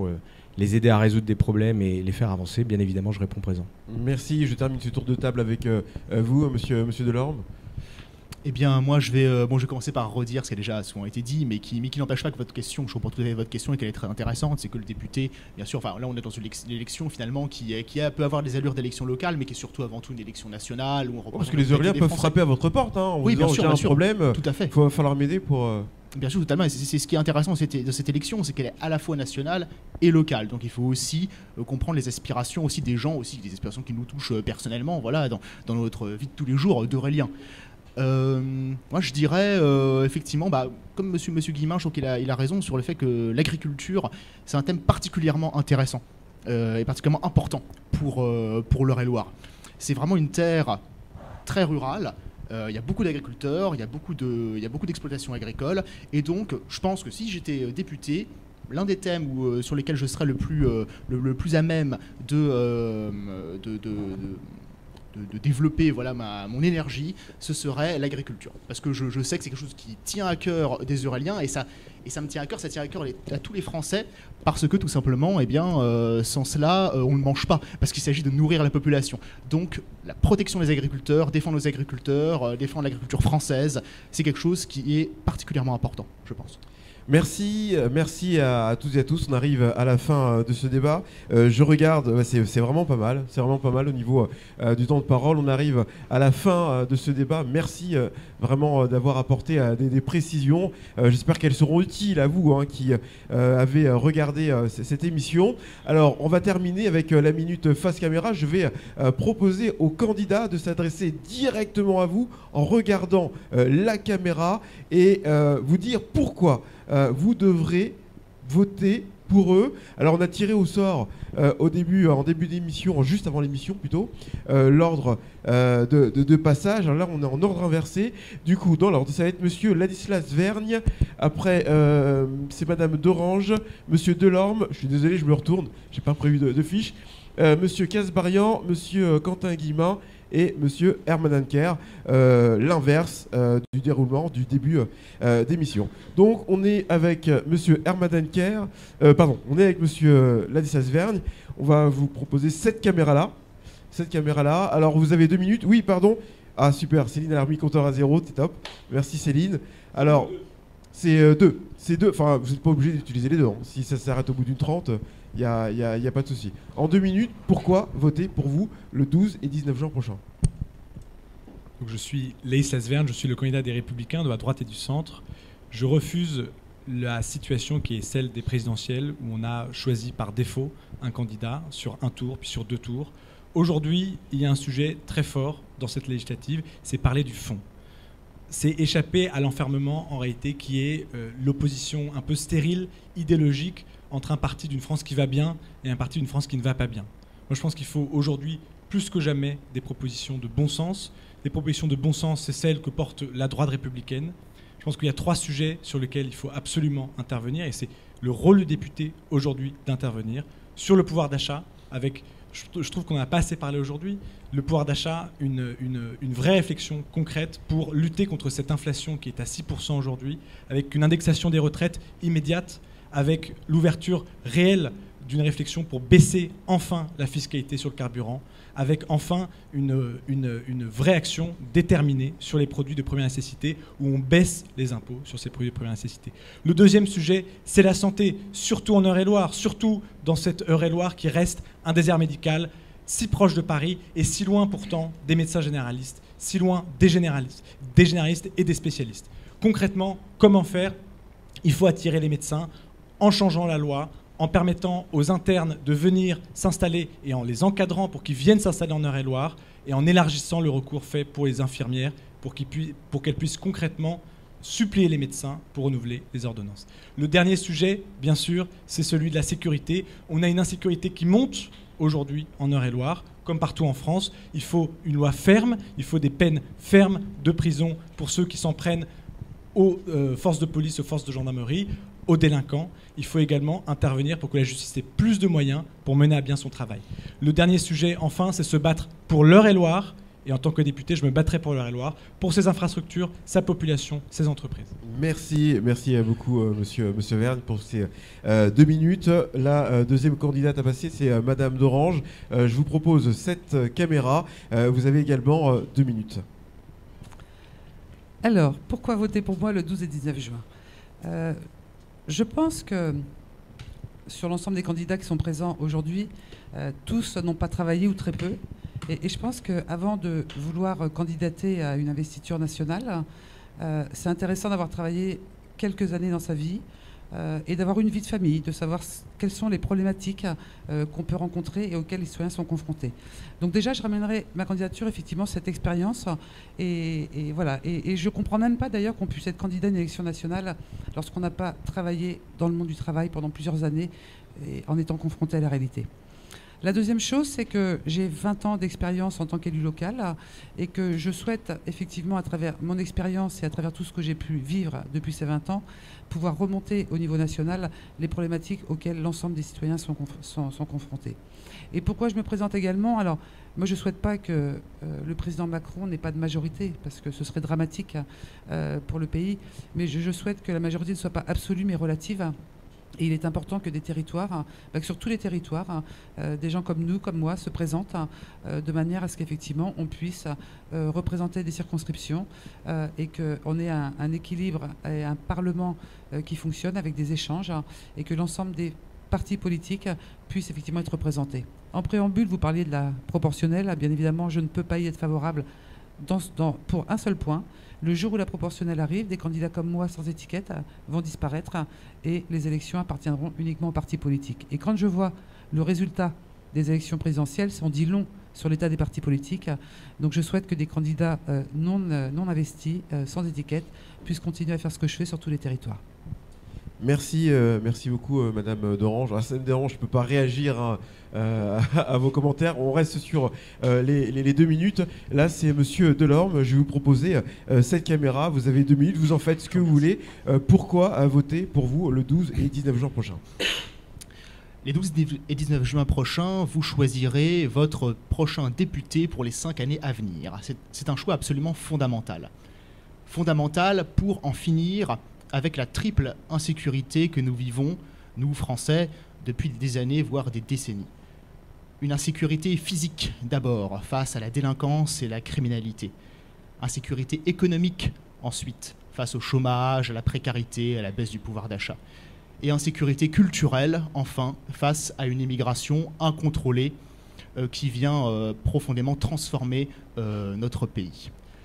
les aider à résoudre des problèmes et les faire avancer, bien évidemment, je réponds présent. Merci. Je termine ce tour de table avec euh, vous, monsieur, monsieur Delorme. Eh bien, moi, je vais, euh, bon, je vais commencer par redire ce qui a déjà souvent été dit, mais qui, mais qui n'empêche pas que votre question, je comprends tout à fait votre question et qu'elle est très intéressante, c'est que le député, bien sûr, enfin là, on est dans une élection finalement qui, est, qui a, peut avoir des allures d'élection locale, mais qui est surtout avant tout une élection nationale. Où on oh, parce que les Euréliens peuvent frapper à votre porte, hein, en oui, disant, bien sûr, j'ai bien un sûr, problème, tout à fait. Il va falloir m'aider pour... Euh... Bien sûr, totalement. C'est, c'est ce qui est intéressant de cette, de cette élection, c'est qu'elle est à la fois nationale et locale. Donc il faut aussi euh, comprendre les aspirations aussi des gens, aussi des aspirations qui nous touchent euh, personnellement, voilà, dans, dans notre vie de tous les jours euh, d'Euréliens. Euh, moi je dirais euh, effectivement, bah, comme monsieur, monsieur Guillemin, je trouve qu'il a, il a raison sur le fait que l'agriculture, c'est un thème particulièrement intéressant euh, et particulièrement important pour, euh, pour l'Eure-et-Loir. C'est vraiment une terre très rurale. Il euh, y a beaucoup d'agriculteurs, il y a beaucoup de, il y a beaucoup d'exploitations agricoles, et donc je pense que si j'étais député, l'un des thèmes où, euh, sur lesquels je serais le plus, euh, le, le plus à même de, euh, de, de, de De, de développer voilà, ma, mon énergie, ce serait l'agriculture. Parce que je, je sais que c'est quelque chose qui tient à cœur des Euréliens, et ça, et ça me tient à cœur, ça tient à cœur les, à tous les Français, parce que tout simplement, eh bien, euh, sans cela, euh, on ne mange pas, parce qu'il s'agit de nourrir la population. Donc la protection des agriculteurs, défendre nos agriculteurs, euh, défendre l'agriculture française, c'est quelque chose qui est particulièrement important, je pense. Merci, merci à, à toutes et à tous. On arrive à la fin de ce débat. Euh, je regarde, c'est, c'est vraiment pas mal. C'est vraiment pas mal au niveau euh, du temps de parole. On arrive à la fin de ce débat. Merci euh, vraiment d'avoir apporté euh, des, des précisions. Euh, j'espère qu'elles seront utiles à vous hein, qui euh, avez regardé euh, cette émission. Alors, on va terminer avec euh, la minute face caméra. Je vais euh, proposer aux candidats de s'adresser directement à vous en regardant euh, la caméra et euh, vous dire pourquoi Euh, vous devrez voter pour eux. Alors on a tiré au sort euh, au début, en début d'émission, juste avant l'émission plutôt, euh, l'ordre euh, de, de, de passage. Alors là on est en ordre inversé. Du coup, dans l'ordre, ça va être monsieur Ladislas Vergne. Après, euh, c'est madame Dorange, monsieur Delorme. Je suis désolé, je me retourne. J'ai pas prévu de, de fiche. Euh, monsieur Casbarian, monsieur Quentin Guillemin et monsieur Herman Anker, euh, l'inverse euh, du déroulement du début euh, d'émission. Donc on est avec euh, monsieur Herman Anker, euh, pardon, on est avec monsieur euh, Ladislas Vergne. On va vous proposer cette caméra-là. Cette caméra-là. Alors vous avez deux minutes. Oui, pardon. Ah super, Céline a remis compteur à zéro, c'est top. Merci Céline. Alors, c'est euh, deux. C'est deux. Enfin, vous n'êtes pas obligé d'utiliser les deux. Hein. Si ça s'arrête au bout d'une trente, il n'y a, y a, y a pas de souci. En deux minutes, pourquoi voter pour vous le douze et dix-neuf juin prochain? Donc je suis Ladislas Vergne, je suis le candidat des Républicains de la droite et du centre. Je refuse la situation qui est celle des présidentielles où on a choisi par défaut un candidat sur un tour puis sur deux tours. Aujourd'hui, il y a un sujet très fort dans cette législative, c'est parler du fond. C'est échapper à l'enfermement en réalité qui est euh, l'opposition un peu stérile, idéologique entre un parti d'une France qui va bien et un parti d'une France qui ne va pas bien. Moi je pense qu'il faut aujourd'hui plus que jamais des propositions de bon sens. Des propositions de bon sens, c'est celles que porte la droite républicaine. Je pense qu'il y a trois sujets sur lesquels il faut absolument intervenir et c'est le rôle du député aujourd'hui d'intervenir. Sur le pouvoir d'achat, avec, je trouve qu'on n'a pas assez parlé aujourd'hui, le pouvoir d'achat, une, une, une vraie réflexion concrète pour lutter contre cette inflation qui est à six pour cent aujourd'hui, avec une indexation des retraites immédiate, avec l'ouverture réelle d'une réflexion pour baisser enfin la fiscalité sur le carburant, avec enfin une, une, une vraie action déterminée sur les produits de première nécessité, où on baisse les impôts sur ces produits de première nécessité. Le deuxième sujet, c'est la santé, surtout en Eure-et-Loir, surtout dans cette Eure-et-Loir qui reste un désert médical, si proche de Paris et si loin pourtant des médecins généralistes, si loin des généralistes, des généralistes et des spécialistes. Concrètement, comment faire? Il faut attirer les médecins en changeant la loi, en permettant aux internes de venir s'installer et en les encadrant pour qu'ils viennent s'installer en Eure-et-Loir et en élargissant le recours fait pour les infirmières pour, qu'ils puissent, pour qu'elles puissent concrètement suppléer les médecins pour renouveler les ordonnances. Le dernier sujet, bien sûr, c'est celui de la sécurité. On a une insécurité qui monte aujourd'hui en Eure-et-Loir, comme partout en France. Il faut une loi ferme, il faut des peines fermes de prison pour ceux qui s'en prennent aux euh, forces de police, aux forces de gendarmerie, aux délinquants. Il faut également intervenir pour que la justice ait plus de moyens pour mener à bien son travail. Le dernier sujet, enfin, c'est se battre pour l'Eure-et-Loir Et en tant que député, je me battrai pour l'Eure-et-Loir, pour ses infrastructures, sa population, ses entreprises. Merci, merci beaucoup, euh, monsieur, monsieur Verne, pour ces euh, deux minutes. La euh, deuxième candidate à passer, c'est euh, Madame Dorange. Euh, je vous propose cette euh, caméra. Euh, vous avez également euh, deux minutes. Alors, pourquoi voter pour moi le douze et dix-neuf juin? euh, Je pense que sur l'ensemble des candidats qui sont présents aujourd'hui, euh, tous n'ont pas travaillé ou très peu. Et, et je pense qu'avant de vouloir candidater à une investiture nationale, euh, c'est intéressant d'avoir travaillé quelques années dans sa vie euh, et d'avoir une vie de famille, de savoir quelles sont les problématiques euh, qu'on peut rencontrer et auxquelles les citoyens sont confrontés. Donc déjà, je ramènerai ma candidature, effectivement, cette expérience. Et, et voilà. Et, et je ne comprends même pas d'ailleurs qu'on puisse être candidat à une élection nationale lorsqu'on n'a pas travaillé dans le monde du travail pendant plusieurs années et en étant confronté à la réalité. La deuxième chose, c'est que j'ai vingt ans d'expérience en tant qu'élu local et que je souhaite effectivement, à travers mon expérience et à travers tout ce que j'ai pu vivre depuis ces vingt ans, pouvoir remonter au niveau national les problématiques auxquelles l'ensemble des citoyens sont, sont, sont confrontés. Et pourquoi je me présente également? Alors, moi, je ne souhaite pas que euh, le président Macron n'ait pas de majorité, parce que ce serait dramatique euh, pour le pays, mais je, je souhaite que la majorité ne soit pas absolue, mais relative. Et il est important que des territoires, bah, que sur tous les territoires, euh, des gens comme nous, comme moi, se présentent euh, de manière à ce qu'effectivement on puisse euh, représenter des circonscriptions euh, et qu'on ait un, un équilibre et un Parlement euh, qui fonctionne avec des échanges et que l'ensemble des partis politiques puissent effectivement être représentés. En préambule, vous parliez de la proportionnelle. Bien évidemment, je ne peux pas y être favorable dans, dans, pour un seul point. Le jour où la proportionnelle arrive, des candidats comme moi sans étiquette vont disparaître et les élections appartiendront uniquement aux partis politiques. Et quand je vois le résultat des élections présidentielles, ça en dit long sur l'état des partis politiques. Donc je souhaite que des candidats euh, non, euh, non investis, euh, sans étiquette, puissent continuer à faire ce que je fais sur tous les territoires. Merci, euh, merci beaucoup, euh, Madame Dorange. Ah, ça me dérange, je ne peux pas réagir hein, euh, à vos commentaires. On reste sur euh, les, les, les deux minutes. Là, c'est Monsieur Delorme. Je vais vous proposer euh, cette caméra. Vous avez deux minutes. Vous en faites ce que vous voulez. Euh, pourquoi euh, voter pour vous le douze et dix-neuf juin prochain? Les douze et dix-neuf juin prochains, vous choisirez votre prochain député pour les cinq années à venir. C'est un choix absolument fondamental. Fondamental pour en finir avec la triple insécurité que nous vivons, nous Français, depuis des années, voire des décennies. Une insécurité physique d'abord, face à la délinquance et la criminalité. Insécurité économique ensuite, face au chômage, à la précarité, à la baisse du pouvoir d'achat. Et insécurité culturelle, enfin, face à une immigration incontrôlée euh, qui vient euh, profondément transformer euh, notre pays.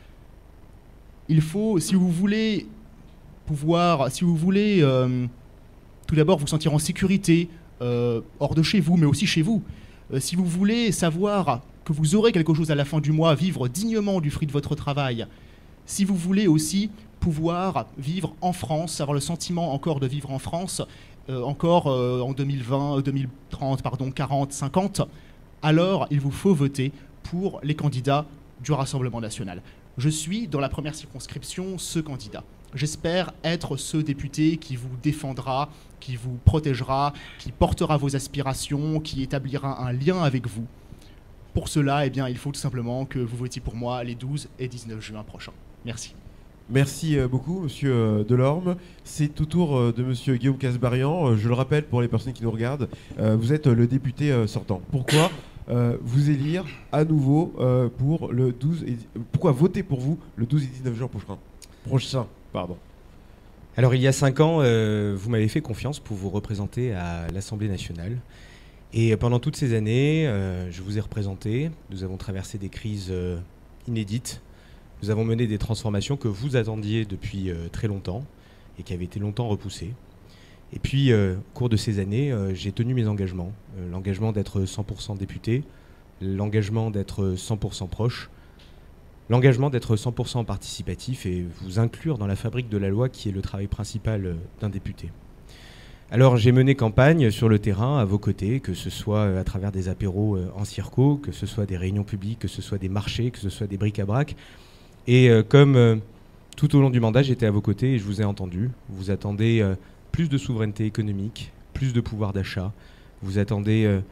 Il faut, si vous voulez pouvoir, si vous voulez euh, tout d'abord vous sentir en sécurité, euh, hors de chez vous, mais aussi chez vous, euh, si vous voulez savoir que vous aurez quelque chose à la fin du mois, vivre dignement du fruit de votre travail, si vous voulez aussi pouvoir vivre en France, avoir le sentiment encore de vivre en France, euh, encore euh, en deux mille vingt, deux mille trente, pardon, quarante, cinquante, alors il vous faut voter pour les candidats du Rassemblement national. Je suis, dans la première circonscription, ce candidat. J'espère être ce député qui vous défendra, qui vous protégera, qui portera vos aspirations, qui établira un lien avec vous. Pour cela, eh bien, il faut tout simplement que vous votiez pour moi les douze et dix-neuf juin prochains. Merci. Merci beaucoup, Monsieur Delorme. C'est au tour de Monsieur Guillaume Casbarian. Je le rappelle pour les personnes qui nous regardent, vous êtes le député sortant. Pourquoi euh, vous élire à nouveau euh, pour le douze et... Pourquoi voter pour vous le douze et dix-neuf juin prochain Prochain, pardon. Alors, il y a cinq ans, euh, vous m'avez fait confiance pour vous représenter à l'Assemblée nationale. Et pendant toutes ces années, euh, je vous ai représenté. Nous avons traversé des crises euh, inédites. Nous avons mené des transformations que vous attendiez depuis euh, très longtemps et qui avaient été longtemps repoussées. Et puis, euh, au cours de ces années, euh, j'ai tenu mes engagements. Euh, l'engagement d'être cent pour cent député, l'engagement d'être cent pour cent proche, l'engagement d'être cent pour cent participatif et vous inclure dans la fabrique de la loi qui est le travail principal d'un député. Alors j'ai mené campagne sur le terrain à vos côtés, que ce soit à travers des apéros en circo, que ce soit des réunions publiques, que ce soit des marchés, que ce soit des bric-à-brac. Et euh, comme euh, tout au long du mandat, j'étais à vos côtés et je vous ai entendu. Vous attendez euh, plus de souveraineté économique, plus de pouvoir d'achat. Vous attendez euh,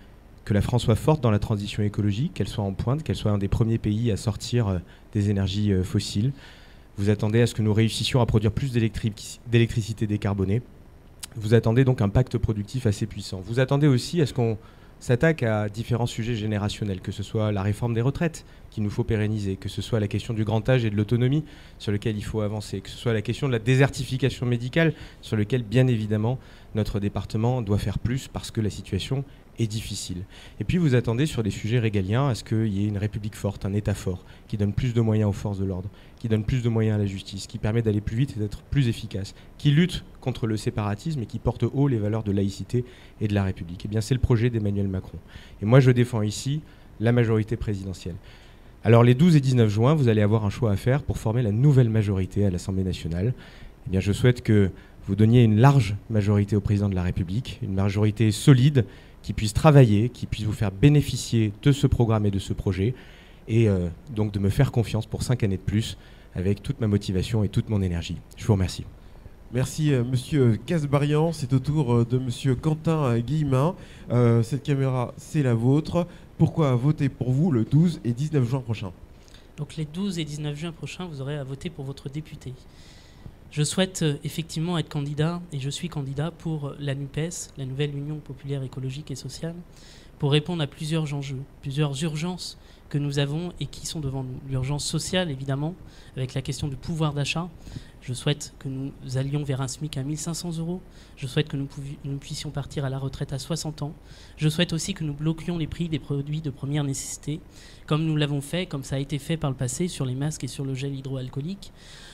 que la France soit forte dans la transition écologique, qu'elle soit en pointe, qu'elle soit un des premiers pays à sortir euh, des énergies euh, fossiles. Vous attendez à ce que nous réussissions à produire plus d'électricité décarbonée. Vous attendez donc un pacte productif assez puissant. Vous attendez aussi à ce qu'on s'attaque à différents sujets générationnels, que ce soit la réforme des retraites qu'il nous faut pérenniser, que ce soit la question du grand âge et de l'autonomie sur lequel il faut avancer, que ce soit la question de la désertification médicale sur lequel, bien évidemment, notre département doit faire plus parce que la situation est difficile. Et puis vous attendez sur des sujets régaliens à ce qu'il y ait une République forte, un État fort, qui donne plus de moyens aux forces de l'ordre, qui donne plus de moyens à la justice, qui permet d'aller plus vite et d'être plus efficace, qui lutte contre le séparatisme et qui porte haut les valeurs de laïcité et de la République. Eh bien, c'est le projet d'Emmanuel Macron. Et moi, je défends ici la majorité présidentielle. Alors, les douze et dix-neuf juin, vous allez avoir un choix à faire pour former la nouvelle majorité à l'Assemblée nationale. Eh bien, je souhaite que vous donniez une large majorité au président de la République, une majorité solide, qui puisse travailler, qui puisse vous faire bénéficier de ce programme et de ce projet, et euh, donc de me faire confiance pour cinq années de plus, avec toute ma motivation et toute mon énergie. Je vous remercie. Merci euh, Monsieur Kasbarian. C'est au tour euh, de Monsieur Quentin euh, Guillemin. Euh, cette caméra, c'est la vôtre. Pourquoi voter pour vous le douze et dix-neuf juin prochain? Donc les douze et dix-neuf juin prochains, vous aurez à voter pour votre député. Je souhaite euh, effectivement être candidat, et je suis candidat pour euh, la NUPES, la Nouvelle Union Populaire Écologique et Sociale, pour répondre à plusieurs enjeux, plusieurs urgences que nous avons et qui sont devant nous. L'urgence sociale, évidemment, avec la question du pouvoir d'achat. Je souhaite que nous allions vers un SMIC à mille cinq cents euros. Je souhaite que nous, nous puissions partir à la retraite à soixante ans. Je souhaite aussi que nous bloquions les prix des produits de première nécessité, comme nous l'avons fait, comme ça a été fait par le passé sur les masques et sur le gel hydroalcoolique.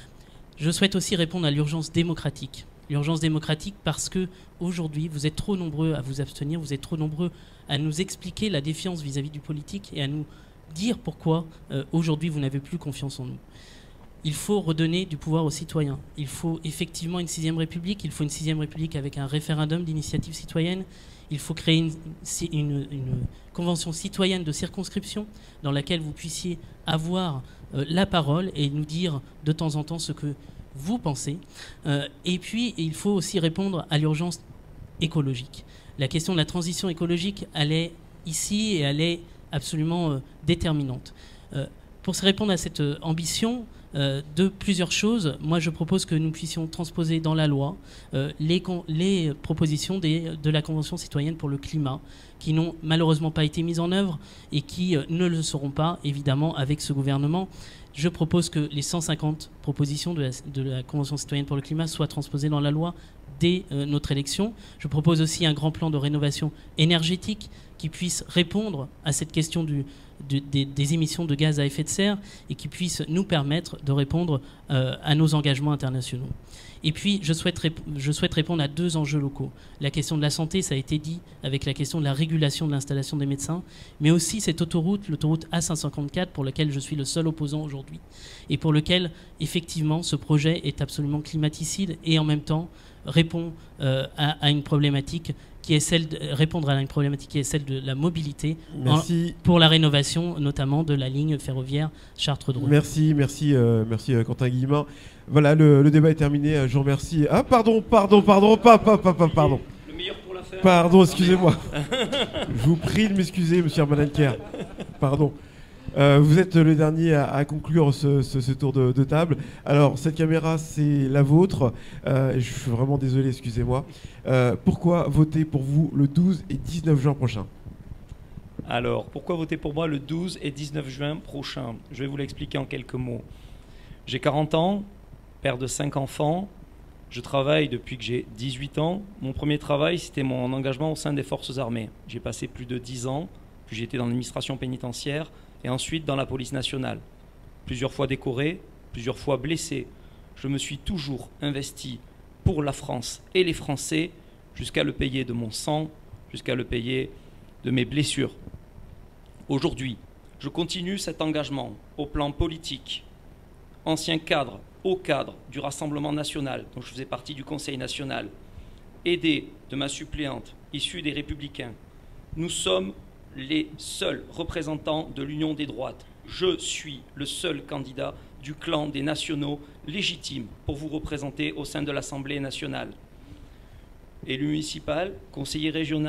Je souhaite aussi répondre à l'urgence démocratique. L'urgence démocratique parce que aujourd'hui, vous êtes trop nombreux à vous abstenir, vous êtes trop nombreux à nous expliquer la défiance vis-à-vis du politique et à nous dire pourquoi euh, aujourd'hui vous n'avez plus confiance en nous. Il faut redonner du pouvoir aux citoyens. Il faut effectivement une sixième république. Il faut une sixième république avec un référendum d'initiative citoyenne. Il faut créer une, une, une convention citoyenne de circonscription dans laquelle vous puissiez avoir euh, la parole et nous dire de temps en temps ce que vous pensez. Euh, et puis, il faut aussi répondre à l'urgence écologique. La question de la transition écologique, elle est ici et elle est absolument euh, déterminante. Euh, pour se répondre à cette euh, ambition, Euh, de plusieurs choses, moi je propose que nous puissions transposer dans la loi euh, les, les propositions des, de la Convention citoyenne pour le climat, qui n'ont malheureusement pas été mises en œuvre et qui euh, ne le seront pas, évidemment, avec ce gouvernement. Je propose que les cent cinquante propositions de la, de la Convention citoyenne pour le climat soient transposées dans la loi dès euh, notre élection. Je propose aussi un grand plan de rénovation énergétique qui puisse répondre à cette question du De, des, des émissions de gaz à effet de serre et qui puissent nous permettre de répondre euh, à nos engagements internationaux. Et puis, je souhaite, je souhaite répondre à deux enjeux locaux. La question de la santé, ça a été dit, avec la question de la régulation de l'installation des médecins, mais aussi cette autoroute, l'autoroute A cinq cent cinquante-quatre, pour laquelle je suis le seul opposant aujourd'hui, et pour lequel, effectivement, ce projet est absolument climaticide et en même temps répond euh, à, à une problématique qui est celle de répondre à une problématique qui est celle de la mobilité en, pour la rénovation notamment de la ligne ferroviaire Chartres-Drouin. Merci, merci, euh, merci euh, Quentin Guillemin. Voilà, le, le débat est terminé. Je vous remercie. Ah pardon, pardon, pardon, pas, pas, pas, pas, pardon. Le meilleur pour la faire. Pardon, excusez-moi. Je vous prie de m'excuser, Monsieur Hermann-Anker. Pardon. Euh, vous êtes le dernier à, à conclure ce, ce, ce tour de, de table. Alors, cette caméra, c'est la vôtre. Euh, je suis vraiment désolé, excusez-moi. Euh, pourquoi voter pour vous le douze et dix-neuf juin prochain? Alors, pourquoi voter pour moi le douze et dix-neuf juin prochain? Je vais vous l'expliquer en quelques mots. J'ai quarante ans, père de cinq enfants. Je travaille depuis que j'ai dix-huit ans. Mon premier travail, c'était mon engagement au sein des forces armées. J'ai passé plus de dix ans, puis j'ai été dans l'administration pénitentiaire et ensuite dans la police nationale. Plusieurs fois décoré, plusieurs fois blessé, je me suis toujours investi pour la France et les Français jusqu'à le payer de mon sang, jusqu'à le payer de mes blessures. Aujourd'hui, je continue cet engagement au plan politique. Ancien cadre, haut cadre du Rassemblement national, dont je faisais partie du Conseil national, aidé de ma suppléante, issue des Républicains, nous sommes les seuls représentants de l'Union des droites. Je suis le seul candidat du clan des nationaux légitimes pour vous représenter au sein de l'Assemblée nationale. Élu municipal, conseiller régional,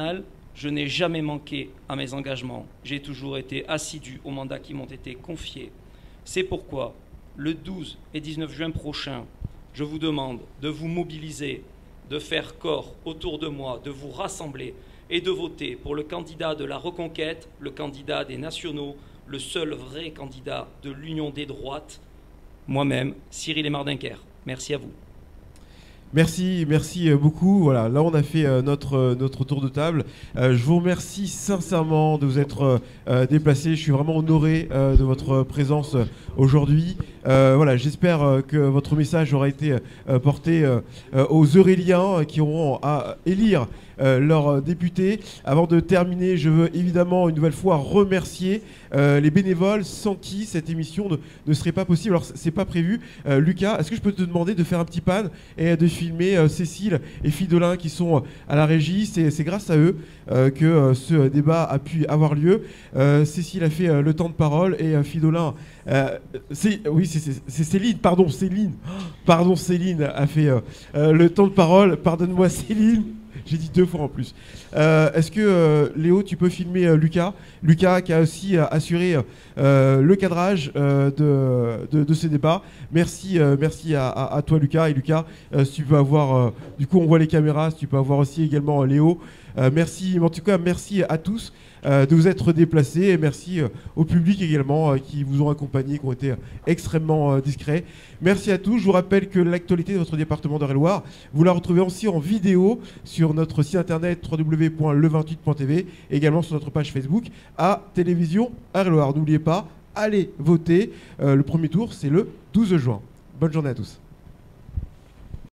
Je n'ai jamais manqué à mes engagements. J'ai toujours été assidu aux mandats qui m'ont été confiés. C'est pourquoi, le douze et dix-neuf juin prochain, je vous demande de vous mobiliser, de faire corps autour de moi, de vous rassembler et de voter pour le candidat de la Reconquête, le candidat des nationaux, le seul vrai candidat de l'Union des droites, moi-même, Cyril Aymar-Duncker. Merci à vous. Merci, merci beaucoup. Voilà, là on a fait euh, notre, euh, notre tour de table. Euh, je vous remercie sincèrement de vous être euh, déplacé. Je suis vraiment honoré euh, de votre présence euh, aujourd'hui. Euh, voilà, j'espère euh, que votre message aura été euh, porté euh, euh, aux Euréliens euh, qui auront à élire euh, leurs députés. Avant de terminer, je veux évidemment une nouvelle fois remercier euh, les bénévoles sans qui cette émission ne, ne serait pas possible. Alors c'est pas prévu. Euh, Lucas, est-ce que je peux te demander de faire un petit pan et de filmer euh, Cécile et Fridolin qui sont euh, à la régie? C'est grâce à eux euh, que euh, ce débat a pu avoir lieu. Euh, Cécile a fait euh, le temps de parole et euh, Fridolin, euh, c'est oui c'est Céline, pardon Céline, pardon Céline a fait euh, euh, le temps de parole. Pardonne-moi Céline. J'ai dit deux fois en plus. Euh, Est-ce que, euh, Léo, tu peux filmer euh, Lucas Lucas qui a aussi euh, assuré euh, le cadrage euh, de, de, de ces débats. Merci, euh, merci à, à, à toi, Lucas. Et Lucas, euh, si tu peux avoir... Euh, du coup, on voit les caméras. Si tu peux avoir aussi également euh, Léo. Euh, merci, en tout cas, merci à tous euh, de vous être déplacés. Et merci euh, au public également euh, qui vous ont accompagnés, qui ont été euh, extrêmement euh, discrets. Merci à tous. Je vous rappelle que l'actualité de votre département d'Eure-et-Loir, vous la retrouvez aussi en vidéo sur notre site internet w w w point le vingt-huit point t v et également sur notre page Facebook à Télévision Eure-et-Loir. N'oubliez pas, allez voter. Euh, le premier tour, c'est le douze juin. Bonne journée à tous.